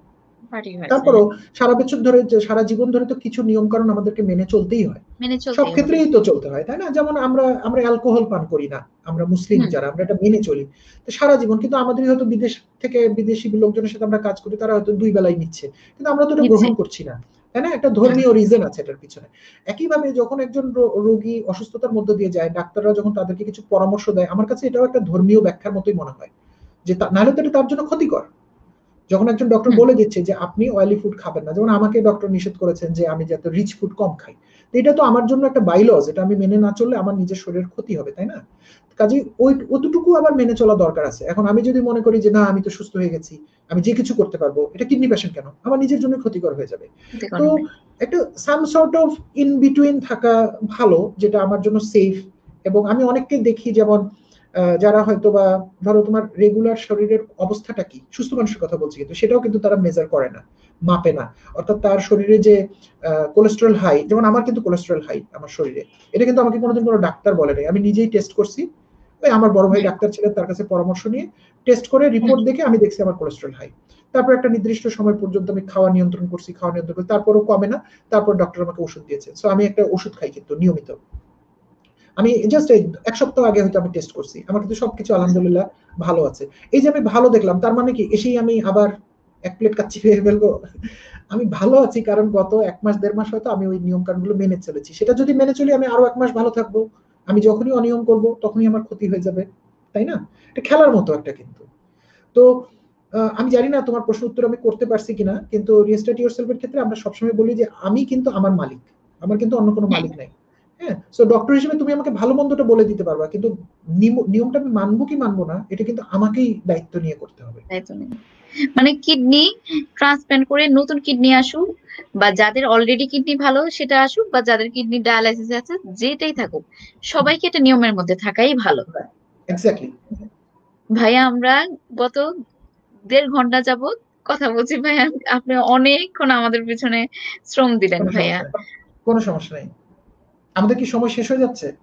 তারপরও সারা বছর ধরে, সারা জীবন ধরে তো কিছু নিয়ম কানুন আমাদেরকে মেনে চলতেই হয়, সব ক্ষেত্রেই তো চলতে হয়, তাই না? যেমন আমরা আমরা অ্যালকোহল পান করি না, আমরা মুসলিম যারা, আমরা এটা মেনে চলি তো সারা জীবন, কিন্তু আমাদের হয়তো বিদেশ থেকে বিদেশি লোকজনের সাথে আমরা কাজ করি, তারা হয়তো দুই বেলাই নিচ্ছে, কিন্তু আমরা তো এটা গ্রহণ করছি না, তাই না? একটা ধর্মীয় রিজন আছে এটার পিছনে। একইভাবে যখন একজন রোগী অসুস্থতার মধ্যে দিয়ে যায়, ডাক্তাররা যখন তাদেরকে কিছু পরামর্শ দেয়, আমার কাছে এটাও একটা ধর্মীয় ব্যাখ্যার মতোই মনে হয়, যে নাহলে তো এটা তার জন্য ক্ষতিকর। যখন একজন ডক্টর বলে দিচ্ছে যে আপনি অয়েলি ফুড খাবেন না, যেমন আমাকে ডক্টর নিষেধ করেছেন যে আমি যাতে রিচ ফুড কম খাই, তো এটা তো আমার জন্য একটা বাইলজ, এটা আমি মেনে না চললে আমার নিজের শরীরের ক্ষতি হবে, তাই না? কাজে ওই অতটুকু আবার মেনে চলা দরকার আছে। এখন আমি যদি মনে করি যে না আমি তো সুস্থ হয়ে গেছি, আমি যে কিছু করতে পারবো, এটা কিডনি পেশেন্ট কেন, আমার নিজের জন্য ক্ষতিকর হয়ে যাবে। তো একটা some sort of in between থাকা ভালো, যেটা আমার জন্য সেফ। এবং আমি অনেককে দেখি, যেমন যারা হয়তো বা ধরো তোমার রেগুলার শরীরের অবস্থাটা কি, সুস্থ মানুষের কথা বলছি, কিন্তু সেটাও কিন্তু তারা মেজার করে না, মাপে না। অর্থাৎ তার শরীরে যে কোলেস্টেরল হাই, যেমন আমার কিন্তু কোলেস্টেরল হাই আমার শরীরে, এটা কিন্তু আমাকে কোনোদিন কোনো ডাক্তার বলে নাই, আমি নিজেই টেস্ট করছি। ওই আমার বড় ভাই ডাক্তার ছিলেন, তার কাছে পরামর্শ নিয়ে টেস্ট করে রিপোর্ট দেখে আমি দেখছি আমার কোলেস্টেরল হাই। তারপর একটা নির্দিষ্ট সময় পর্যন্ত আমি খাওয়া নিয়ন্ত্রণ করছি, খাওয়া নিয়ন্ত্রণ করছি, তারপরও কমে না। তারপর ডক্টর আমাকে ওষুধ দিয়েছে, সো আমি একটা ওষুধ খাই কিন্তু নিয়মিত। আমি জাস্ট এক সপ্তাহ আগে হয়তো আমি টেস্ট করছি, আমার কিন্তু সবকিছু আলহামদুলিল্লাহ ভালো আছে। এই যে আমি ভালো দেখলাম, তার মানে কি এসেই আমি আবার এক প্লেট কাচ্চি খেয়ে ফেলবো? আমি ভালো আছি কারণ গত এক মাস দেড় মাস হয়তো আমি ওই নিয়ম কানুনগুলো মেনে চলেছি। সেটা যদি মেনে চলি, আমি আরো এক মাস ভালো থাকবো। আমি যখনই অনিয়ম করব তখনই আমার ক্ষতি হয়ে যাবে, তাই না? এটা খেলার মতো একটা। কিন্তু তো আমি জানি না তোমার প্রশ্ন উত্তর আমি করতে পারছি কিনা, কিন্তু রিস্টার্ট ইয়োরসেলফের ক্ষেত্রে আমরা সবসময় বলি যে আমি কিন্তু আমার মালিক, আমার কিন্তু অন্য কোনো মালিক নাই। হ্যাঁ, সো ডক্টর হিসেবে তুমি আমাকে ভালো মন্দটা বলে দিতে পারবা, কিন্তু নিয়মটা আমি মানবো কি মানবো না, এটা কিন্তু আমাকেই দায়িত্ব নিয়ে করতে হবে। মানে কিডনি ট্রান্সপ্ল্যান্ট করে নতুন কিডনি আসুক, বা যাদের অলরেডি কিডনি ভালো সেটা আসুক, বা যাদের কিডনি ডায়ালাইসিস আছে, যেটাই থাকুক, সবাইকে একটা নিয়মের মধ্যে থাকাই ভালো। এক্স্যাক্টলি ভাইয়া, আমরা গত দেড় ঘন্টা যাবত কথা বলছি ভাইয়া, আপনি অনেকক্ষণ আমাদের পিছনে শ্রম দিলেন ভাইয়া। কোনো সমস্যা নেই। আমাদের কি সময় শেষ হয়ে যাচ্ছে?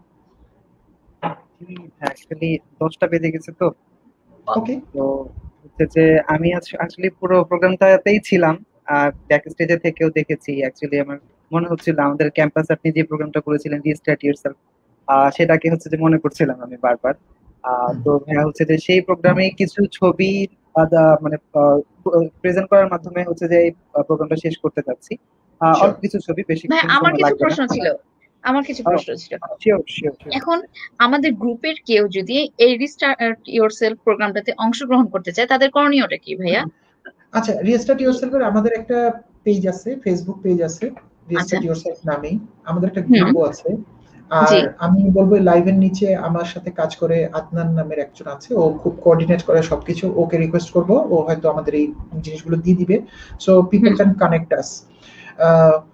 অ্যাকচুয়ালি দশটা বেজে গেছে তো। ওকে, তো হচ্ছে যে আমি আসলে পুরো প্রোগ্রামটাতেই ছিলাম, আর ব্যাক স্টেজে থেকেও দেখেছি। অ্যাকচুয়ালি আমার মনে হচ্ছিল আমাদের ক্যাম্পাস আপনি যে প্রোগ্রামটা করেছিলেন রিস্টার্ট ইয়োরসেলফ, সেটাকে হচ্ছে যে মনে করছিলাম আমি বারবার। তো ভাইয়া হচ্ছে যে সেই প্রোগ্রামে কিছু ছবি মানে প্রেজেন্ট করার মাধ্যমে হচ্ছে যে এই প্রোগ্রামটা শেষ করতে যাচ্ছি। অল্প কিছু ছবি, বেশি আমার কিছু প্রশ্ন ছিল আমার কিছু প্রশ্ন ছিল এখন আমাদের গ্রুপের কেউ যদি এই রিস্টার্ট ইয়োরসেলফ প্রোগ্রামটাতে অংশগ্রহণ করতে চায়, তাদের করণীয়টা কি ভাইয়া? আচ্ছা, রিস্টার্ট ইয়োরসেলফের আমাদের একটা পেজ আছে, ফেসবুক পেজ আছে রিস্টার্ট ইয়োরসেলফ নামেই, আমাদের একটা গ্রুপও আছে। আর আমি বলবো লাইভের নিচে আমার সাথে কাজ করে আদনান নামের একজন আছে, ও খুব কোঅর্ডিনেট করে সবকিছু। ওকে রিকোয়েস্ট করবো, ও হয়তো আমাদের এই জিনিসগুলো দিয়ে দিবে, so people can connect us.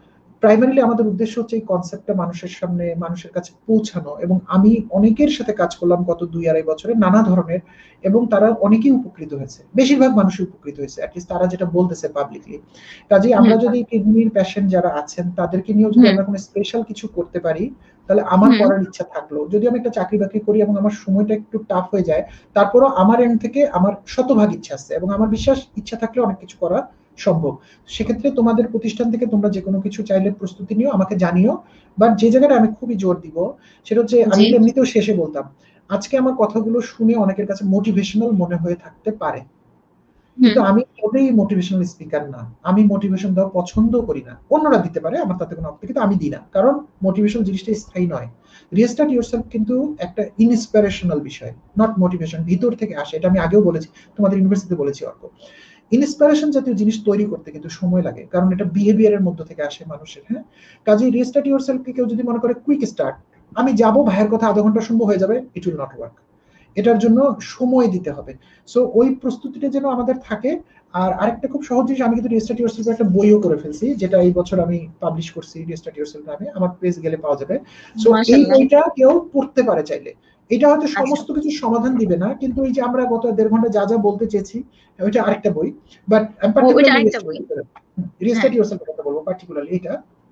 Primarily আমাদের উদ্দেশ্য হচ্ছে এই কনসেপ্টটা মানুষের সামনে মানুষের কাছে পৌঁছানো, এবং আমি অনেকের সাথে কাজ করলাম গত দুই আড়াই বছরে নানা ধরনের, এবং তারা অনেকেই উপকৃত হয়েছে, বেশিরভাগ মানুষই উপকৃত হয়েছে, অ্যাটলিস্ট তারা যেটা বলতেছে পাবলিকলি। কাজেই আমরা যদি কিডনির পেশেন্ট যারা আছেন তাদেরকে নিয়েও যদি আমরা কোনো স্পেশাল কিছু করতে পারি, তাহলে আমার করার ইচ্ছা থাকলো। যদি আমি একটা চাকরি বাকরি করি এবং আমার সময়টা একটু টাফ হয়ে যায়, তারপরও আমার এন্ড থেকে আমার শতভাগ ইচ্ছা আছে, এবং আমার বিশ্বাস ইচ্ছা থাকলে অনেক কিছু করা সম্ভব। সেক্ষেত্রে তোমাদের প্রতিষ্ঠান থেকে তোমরা যে কোনো কিছু চাইলে প্রস্তুতি নিও, আমাকে জানিও। বাট যে জায়গাটা আমি খুবই জোর দিব সেটা হচ্ছে, আমি তো এমনিতেও শেষে বলতাম, আজকে আমার কথাগুলো শুনে অনেকের কাছে মোটিভেশনাল মনে হয়ে থাকতে পারে, কিন্তু আমি কেউই মোটিভেশনাল স্পিকার না। আমি মোটিভেশন দেওয়া পছন্দ করি না, অন্যরা দিতে পারে, আমার তাতে কোনো আপত্তি, কিন্তু আমি দিই না, কারণ মোটিভেশন জিনিসটা স্থায়ী নয়। রিস্টার্ট ইয়োরসেলফ কিন্তু একটা ইনস্পিরেশনাল বিষয়, নট মোটিভেশন, ভিতর থেকে আসে। এটা আমি আগেও বলেছি, তোমাদের ইউনিভার্সিটিতে বলেছি। অর্ক ইন্সপিরেশন জাতীয় জিনিস তৈরি করতে কিন্তু সময় লাগে, কারণ এটা বিহেভিয়ারের মধ্যে থেকে আসে মানুষের। হ্যাঁ, কাজেই রিস্টার্ট ইয়োরসেলফকে কেউ যদি মনে করে কুইক স্টার্ট, আমি যাবো ভাইয়ের কথা আধা ঘন্টা শুনবো হয়ে যাবে, ইট উইল নট ওয়ার্ক। এটার জন্য সময় দিতে হবে। সো ওই প্রস্তুতিটা যেন আমাদের থাকে। আর আরেকটা খুব সহজ জিনিস, আমি কিন্তু রিস্টার্ট ইয়োরসেলফ একটা বইও করে ফেলছি, যেটা এই বছর আমি পাবলিশ করছি, রিস্টার্ট ইয়োরসেলফ নামে, আমার পেজ গেলে পাওয়া যাবে। সো এই বইটা কেউ পড়তে পারে চাইলে। এটা হয়তো সমস্ত কিছু সমাধান দিবে না, কিন্তু এই যে আমরা গত দেড় ঘন্টা যা যা বলতে চেয়েছি, ওইটা আরেকটা বই। বাট রিস্টার্ট ইয়োরসেলফ কথা বলবো পার্টিকুলারলি এটা।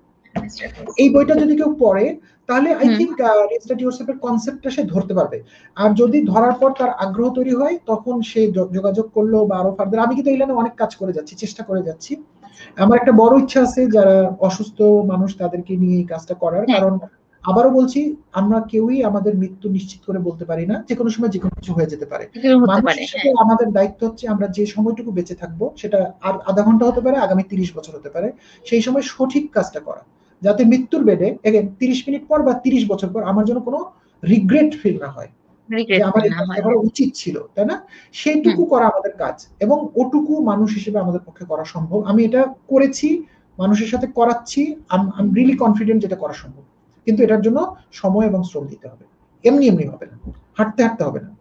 এই বইটা যদি কেউ পড়ে, তাহলে আই থিঙ্ক রিস্টার্ট ইয়োরসেলফের কনসেপ্টটা সে ধরতে পারবে। আর যদি ধরার পর তার আগ্রহ তৈরি হয়, তখন সে যোগাযোগ করলো বা আরো ফার্দার। আমি কিন্তু এই লাইনে অনেক কাজ করে যাচ্ছি, চেষ্টা করে যাচ্ছি। আমার একটা বড় ইচ্ছা আছে যারা অসুস্থ মানুষ তাদেরকে নিয়ে এই কাজটা করার, কারণ আবারও বলছি, আমরা কেউই আমাদের মৃত্যু নিশ্চিত করে বলতে পারি না, যে কোনো সময় যে কোনো কিছু হয়ে যেতে পারে। মানুষ হিসেবে আমাদের দায়িত্ব হচ্ছে আমরা যে সময়টুকু বেঁচে থাকবো, সেটা আর আধা ঘন্টা হতে পারে, আগামী তিরিশ বছর হতে পারে, সেই সময় সঠিক কাজটা করা, যাতে মৃত্যুর বেডে এগেন তিরিশ মিনিট পর বা তিরিশ বছর পর আমার জন্য কোনো রিগ্রেট ফিল না হয় যে আমার এটা করা উচিত ছিল, তাই না? সেইটুকু করা আমাদের কাজ, এবং ওটুকু মানুষ হিসেবে আমাদের পক্ষে করা সম্ভব। আমি এটা করেছি, মানুষের সাথে করাচ্ছি, আই এম রিয়েলি কনফিডেন্ট যেটা করা সম্ভব। কিন্তু এটার জন্য সময় এবং শ্রম দিতে হবে, এমনি এমনি হবে না, হাঁটতে হাঁটতে হবে না।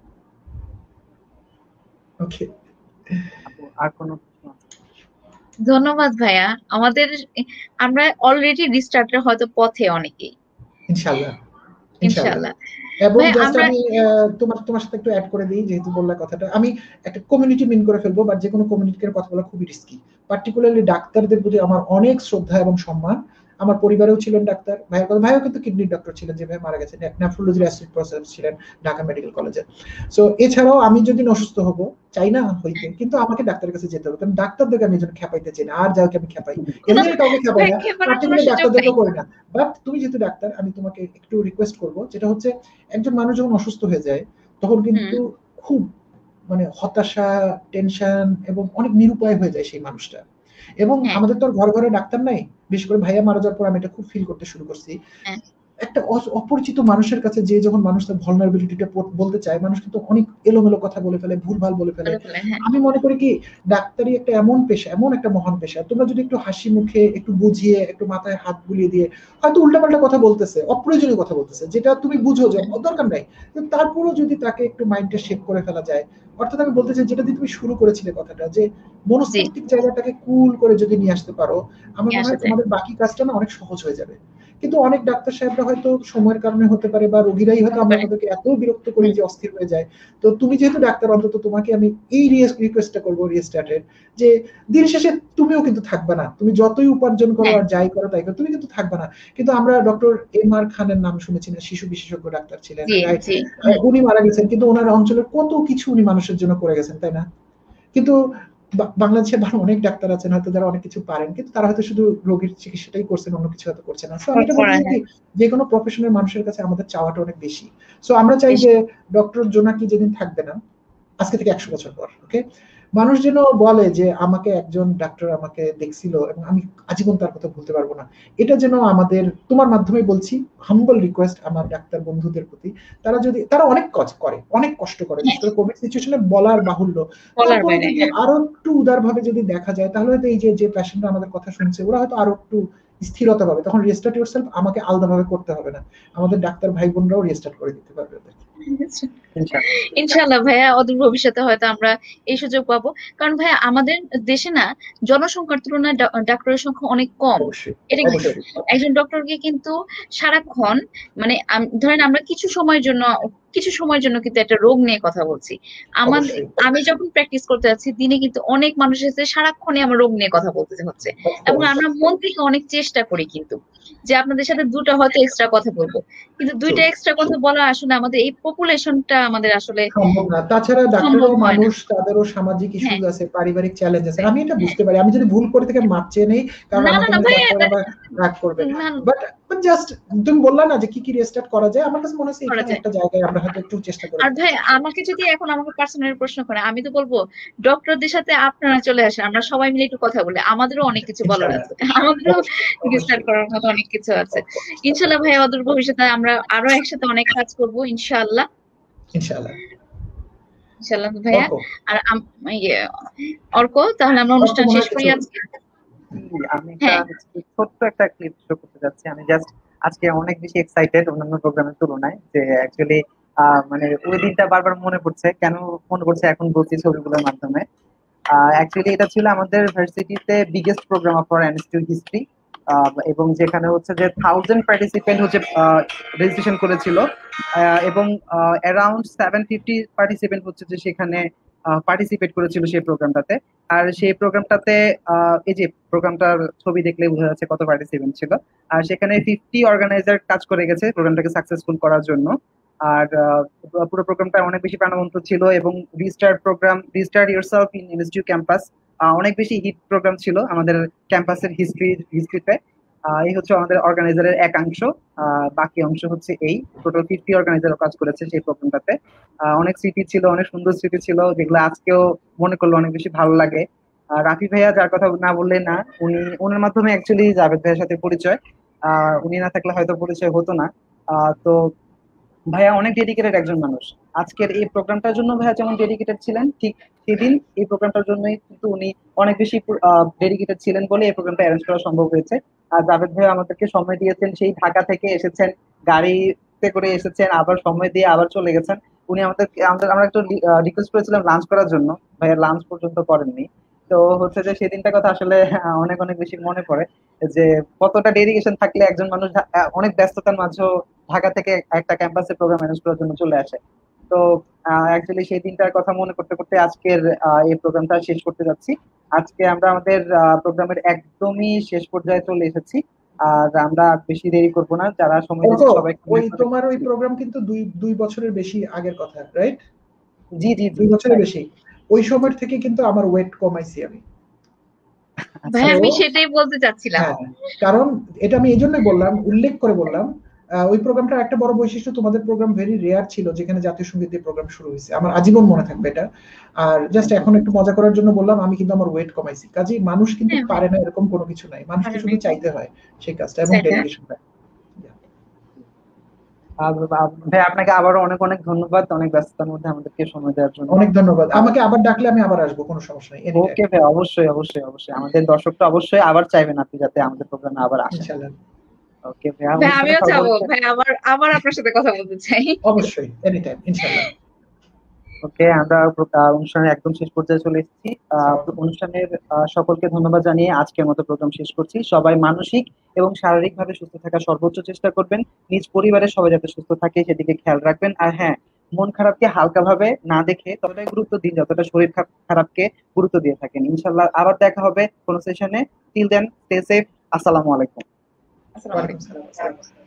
ওকে, আর কোনো? ধন্যবাদ ভাইয়া। আমাদের আমরা অলরেডি রিস্টার্টের হয়তো পথে অনেকেই, ইনশাআল্লাহ ইনশাআল্লাহ। এবং জাস্ট আমি তোমার তোমার সাথে একটু অ্যাড করে দিই, যেহেতু বললা কথাটা, আমি একটা কমিউনিটি মিন করে ফেলবো, বাট যে কোনো কমিউনিটির কথা বলা খুবই রিস্কি। পার্টিকুলারলি ডাক্তারদের প্রতি আমার অনেক শ্রদ্ধা এবং সম্মান। আমার পরিবারেও ছিলেন ডাক্তার, ভাইয়ের কথা, ভাইও কিন্তু কিডনির ডক্টর ছিলেন, যে ভাই মারা গেছেন, নেফ্রোলজির অ্যাসিস্ট্যান্ট প্রফেসর ছিলেন ঢাকা মেডিকেল কলেজে। সো এছাড়াও আমি যদি অসুস্থ হব, চাই না হইতে, কিন্তু আমাকে ডাক্তারের কাছে যেতে হবে, কারণ ডাক্তারদেরকে আমি যেন খেপাইতে চাই না, আর যাওকে আমি খেপাই, এমনি কাউকে খেপাই না, পার্টিকুলার ডাক্তারদেরকে করি না। বাট তুমি যেহেতু ডাক্তার, আমি তোমাকে একটু রিকোয়েস্ট করবো, যেটা হচ্ছে একজন মানুষ যখন অসুস্থ হয়ে যায়, তখন কিন্তু খুব মানে হতাশা, টেনশন এবং অনেক নিরুপায় হয়ে যায় সেই মানুষটা। এবং আমাদের তো ঘর ঘরে ডাক্তার নাই, বিশেষ করে ভাইয়া মারা যাওয়ার পর আমি এটা খুব ফিল করতে শুরু করছি। একটা অপরিচিত মানুষের কাছে যে যখন মানুষ তার ভালনারেবিলিটিটা বলতে চায়, মানুষ কিন্তু অনেক এলোমেলো কথা বলে ফেলে, ভুলভাল বলে ফেলে। আমি মনে করি কি, ডাক্তারি একটা এমন পেশা, এমন একটা মহান পেশা, তোমরা যদি একটু হাসি মুখে, একটু বুঝিয়ে, একটু মাথায় হাত বুলিয়ে দিয়ে, হয়তো উল্টাপাল্টা কথা বলতেছে, অপ্রয়োজনীয় কথা বলতেছে, যেটা তুমি বুঝো যে দরকার নাই, তারপরও যদি তাকে একটু মাইন্ডটা শেপ করে ফেলা যায়, অর্থাৎ আমি বলতে চাই, যেটা দিয়ে তুমি শুরু করেছিলে কথাটা, যে মনস্তাত্ত্বিক জায়গাটাকে কুল করে যদি নিয়ে আসতে পারো, আমার মনে হয় তোমাদের বাকি কাজটা না অনেক সহজ হয়ে যাবে। কিন্তু অনেক ডাক্তার সাহেবরা হয়তো সময়ের কারণে হতে পারে, বা রোগীরাই হয়তো আমরা তাদেরকে এত বিরক্ত করি যে অস্থির হয়ে যায়। তো তুমি যেহেতু ডাক্তার, অন্তত তোমাকে আমি এই রিকোয়েস্টটা করবো রিস্টার্টের, যে দিন শেষে তুমিও কিন্তু থাকবে না, তুমি যতই উপার্জন করো আর যাই করো তাই করো, তুমি কিন্তু থাকবে না। কিন্তু আমরা ডক্টর এম আর খানের নাম শুনেছি না, শিশু বিশেষজ্ঞ ডাক্তার ছিলেন, উনি মারা গেছেন, কিন্তু ওনার অঞ্চলের কত কিছু উনি মানুষের জন্য করে গেছেন, তাই না? কিন্তু বাংলাদেশে ভালো অনেক ডাক্তার আছেন হয়তো যারা অনেক কিছু পারেন, কিন্তু তারা হয়তো শুধু রোগীর চিকিৎসাটাই করছেন, অন্য কিছু হয়তো করছে না। সো আমি এটা বলছি কি, যে কোনো প্রফেশনের মানুষের কাছে আমাদের চাওয়াটা অনেক বেশি। সো আমরা চাই যে ডক্টর জোনাকি যেদিন থাকবে না, আজকে থেকে একশো বছর পর, ওকে, মানুষ যেন বলে যে আমাকে একজন ডাক্তার আমাকে দেখছিল এবং আমি আজীবন তার কথা ভুলতে পারবো না। এটা যেন আমাদের, তোমার মাধ্যমে বলছি, হাম্বল রিকোয়েস্ট আমার ডাক্তার বন্ধুদের প্রতি, তারা যদি, তারা অনেক কাজ করে, অনেক কষ্ট করে, বিশেষ করে কোভিড সিচুয়েশনে বলার বাহুল্য, তারপরে যদি আরো একটু উদার ভাবে যদি দেখা যায়, তাহলে হয়তো এই যে যে পেশেন্টরা আমাদের কথা শুনছে, ওরা হয়তো আরো একটু স্থিরতা পাবে, তখন রিস্টার্ট ইয়োরসেলফ আমাকে আলাদাভাবে করতে হবে না, আমাদের ডাক্তার ভাই বোনরাও রিস্টার্ট করে দিতে পারবে। ইনশাআল্লাহ। ইনশাআল্লাহ ভাইয়া অদূর ভবিষ্যতে হয়তো আমরা এই সুযোগ পাবো। কারণ ভাইয়া আমাদের দেশে না জনসংখ্যার তুলনায় ডা ডাক্তারের সংখ্যা অনেক কম। অবশ্যই এটা কিন্তু অবশ্যই একজন ডক্টরকে কিন্তু সারাক্ষণ মানে আম ধরেন আমরা কিছু সময়ের জন্য কিছু সময়ের জন্য কিন্তু একটা রোগ নিয়ে কথা বলছি। আমাদের অবশ্যই আমি যখন প্র্যাকটিস করতে যাচ্ছি দিনে কিন্তু অনেক মানুষের সাথে সারাক্ষণই আমার রোগ নিয়ে কথা বলতে হচ্ছে। অফ এবং কোর্স আমরা মন থেকে অনেক চেষ্টা করি কিন্তু যে আপনাদের সাথে দুটো হয়তো এক্সট্রা কথা বলবো। কিন্তু ট্রু দুইটা এক্সট্রা কথা বলা আসলে আমাদের এই পপুলেশনটা আমাদের আসলে সম্ভব না। তাছাড়া সম্ভব ডাক্তাররাও হয় না। মানুষ, তাদেরও সামাজিক হ্যাঁ, ইস্যুস আছে, পারিবারিক চ্যালেঞ্জ আছে। আমি এটা হ্যাঁ। বুঝতে পারি। আমি যদি ভুল করে থেকে মাপ চেয়ে নেই, কারণ না, না, আমাকে না মনে হয় ভাইয়া ডাক্তাররা এটা আবার রাগ করবে। না বাট বাট জাস্ট তুমি বললা না যে কি, কি রেস্টার্ট করা যায়? আমার কাছে মনে হচ্ছে করা এখানে যায়। একটা জায়গায় আমরা হয়তো একটু চেষ্টা করে আর দেখতে ভাই পারি। আমাকে যদি এখন আমাকে পার্সোনালি প্রশ্ন করে আমি তো বলবো ডক্টরদের সাথে আপনারা চলে আসেন আমরা সবাই মিলে একটু কথা বলি আমাদেরও অনেক কিছু বলার ইনশাআল্লাহ। আছে আমাদেরও অবশ্যই, রিসার্চ অবশ্যই। করার মতো অনেক কিছু আছে অফ কোর্স, অফ ইনশাল্লাহ কোর্স। ভাই অদূর ভবিষ্যতে আমরা আরো একসাথে অনেক কাজ করব ইনশাআল্লাহ ইনশাআল্লাহ। ইনশাআল্লাহ ভাইয়া অর্ক, আর আম- ইয়ে, অর্ক তাহলে আমরা অর্ক অনুষ্ঠান মনে শেষ হয় করি কিছু আজকে জি, আমি একটা হ্যাঁ হচ্ছে ছোট্ট একটা ক্লিপ শো করতে যাচ্ছি। আমি জাস্ট আজকে অনেক বেশি এক্সাইটেড অন্যান্য প্রোগ্রামের তুলনায়, যে অ্যাকচুয়ালি মানে ওই দিনটা বারবার মনে পড়ছে। কেন মনে পড়ছে এখন বলছি ছবিগুলোর মাধ্যমে। অ্যাকচুয়ালি এটা ছিল আমাদের ভার্সিটিতে biggest program of our institute history, এবং যেখানে হচ্ছে যে থাউজেন্ড পার্টিসিপেন্ট হচ্ছে রেজিস্ট্রেশন করেছিল, আহ, এবং অ্যারাউন্ড সেভেন ফিফটি পার্টিসিপেন্ট হচ্ছে যে সেখানে পার্টিসিপেট করেছিল সেই প্রোগ্রামটাতে। আর সেই প্রোগ্রামটাতে এই যে প্রোগ্রামটার ছবি দেখলে বোঝা যাচ্ছে কত পার্টিসিপেন্ট ছিল। আর সেখানে ফিফটি অর্গানাইজার কাজ করে গেছে প্রোগ্রামটাকে সাকসেসফুল করার জন্য। আর আহ, পুরো প্রোগ্রামটা অনেক বেশি প্রাণবন্ত ছিল, এবং restart program restart yourself in institute campus অনেক বেশি হিট প্রোগ্রাম ছিল আমাদের ক্যাম্পাসের হিস্ট্রি হিস্ট্রিতে। এই হচ্ছে আমাদের অর্গানাইজারের একাংশ। আহ, বাকি অংশ হচ্ছে এই টোটাল ফিফটি অর্গানাইজার কাজ করেছে সেই প্রোগ্রামটাতে। অনেক স্মৃতি ছিল, অনেক সুন্দর স্মৃতি ছিল, যেগুলো আজকেও মনে করলে অনেক বেশি ভালো লাগে। আহ, রাফি ভাইয়া যার কথা না বললে না, উনি ওনার মাধ্যমে অ্যাকচুয়ালি জাভেদ ভাইয়ের সাথে পরিচয়। আহ উনি না থাকলে হয়তো পরিচয় হতো না। আহ তো ভাইয়া অনেক ডেডিকেটেড একজন মানুষ। আজকের এই প্রোগ্রামটার জন্য ভাইয়া যেমন ডেডিকেটেড ছিলেন, ঠিক সেদিন এই প্রোগ্রামটার জন্যই কিন্তু উনি অনেক বেশি ডেডিকেটেড ছিলেন বলে এই প্রোগ্রামটা অ্যারেঞ্জ করা সম্ভব হয়েছে। আর জাভেদ ভাই আমাদেরকে সময় দিয়েছেন, সেই ঢাকা থেকে এসেছেন, গাড়িতে করে এসেছেন, আবার সময় দিয়ে আবার চলে গেছেন। উনি আমাদের আমাদের আমরা একটু রিকোয়েস্ট করেছিলাম লাঞ্চ করার জন্য, ভাইয়া লাঞ্চ পর্যন্ত করেননি। তো হচ্ছে যে সেদিনটার কথা আসলে আহ, অনেক অনেক বেশি মনে পড়ে, যে কতটা ডেডিকেশন থাকলে একজন মানুষ ঢা- আহ, অনেক ব্যস্ততার মাঝেও ঢাকা থেকে একটা ক্যাম্পাসে প্রোগ্রাম ম্যানেজ করার জন্য চলে আসে। তো অ্যাকচুয়ালি সেই দিনটার কথা মনে করতে করতে আজকের আহ, এই প্রোগ্রামটা শেষ করতে যাচ্ছি। আজকে আমরা আমাদের প্রোগ্রামের একদমই শেষ পর্যায়ে চলে এসেছি। আর আমরা আর বেশি দেরি করব না, যারা সময় অর্ক, দিয়েছে সবাইকে ওই অনেক অনেক তোমার ওই ধন্যবাদ। প্রোগ্রাম কিন্তু দুই দুই বছরের বেশি আগের কথা, রাইট? জি জি জি দুই বছরের right, বেশি। ওই জি। সময় থেকে কিন্তু আমার ওয়েট কমাইছি আমি। আচ্ছা ভাই তো আমি সেটাই বলতে চাচ্ছিলাম হ্যাঁ, কারণ এটা আমি এই জন্যই বললাম, উল্লেখ করে বললাম। আহ, ওই প্রোগ্রামটার একটা বড় বৈশিষ্ট্য, তোমাদের প্রোগ্রাম ভেরি রেয়ার ছিল যেখানে জাতীয় সঙ্গীত দিয়ে প্রোগ্রাম শুরু হয়েছে। আমার আজীবন মনে থাকবে এটা। আর জাস্ট একদম। এখন একটু মজা করার জন্য বললাম, আমি কিন্তু আমার ওয়েট কমাইছি। কাজেই মানুষ কিন্তু হ্যাঁ ভাই পারে না এরকম কোনো কিছু নাই, মানুষকে পারে শুধু নাই চাইতে হয় সেই কাজটা এবং সেটা ডেডিকেশন। আর আপ- ভাই আপনাকে আবারও অনেক অনেক ধন্যবাদ অনেক ব্যস্ততার মধ্যে আমাদেরকে সময় দেওয়ার জন্য। অনেক ধন্যবাদ। আমাকে আবার ডাকলে আমি আবার আসবো, কোনো সমস্যা নেই, এনি টাইম। ওকে ভাই, অবশ্যই অবশ্যই অবশ্যই আমাদের দর্শকরা অবশ্যই আবার চাইবেন আপনি যাতে আমাদের প্রোগ্রামে আবার আসেন। ইনশাআল্লাহ। ওকে ভাইয়া, ভাই অনুষ্ঠানে আমিও যাবো সর্বশেষ। ভাই আবার আবার আপনার সাথে কথা বলতে চাই অবশ্যই, এনি টাইম, ইনশাআল্লাহ। ওকে, আমরা আহ, অনুষ্ঠানের একদম শেষ পর্যায়ে চলে এসেছি। আহ, সালাম। অনুষ্ঠানের আহ, সকলকে ধন্যবাদ জানিয়ে আজকের মতো প্রোগ্রাম শেষ করছি। সবাই মানসিক এবং শারীরিক ভাবে সুস্থ থাকার সর্বোচ্চ চেষ্টা করবেন। নিজ পরিবারের সবাই যাতে সুস্থ থাকে সেদিকে খেয়াল রাখবেন। আর হ্যাঁ, মন খারাপকে হালকা ভাবে না দেখে ততটাই গুরুত্ব দিন যতটা শরীর খারাপ- খারাপকে গুরুত্ব দিয়ে থাকেন। ইনশাল্লাহ আবার দেখা হবে কোনো সেশনে। Till then, stay safe. আসসালামু আলাইকুম। আসসালামু ওয়ালাইকুম আলাইকুম সালাম।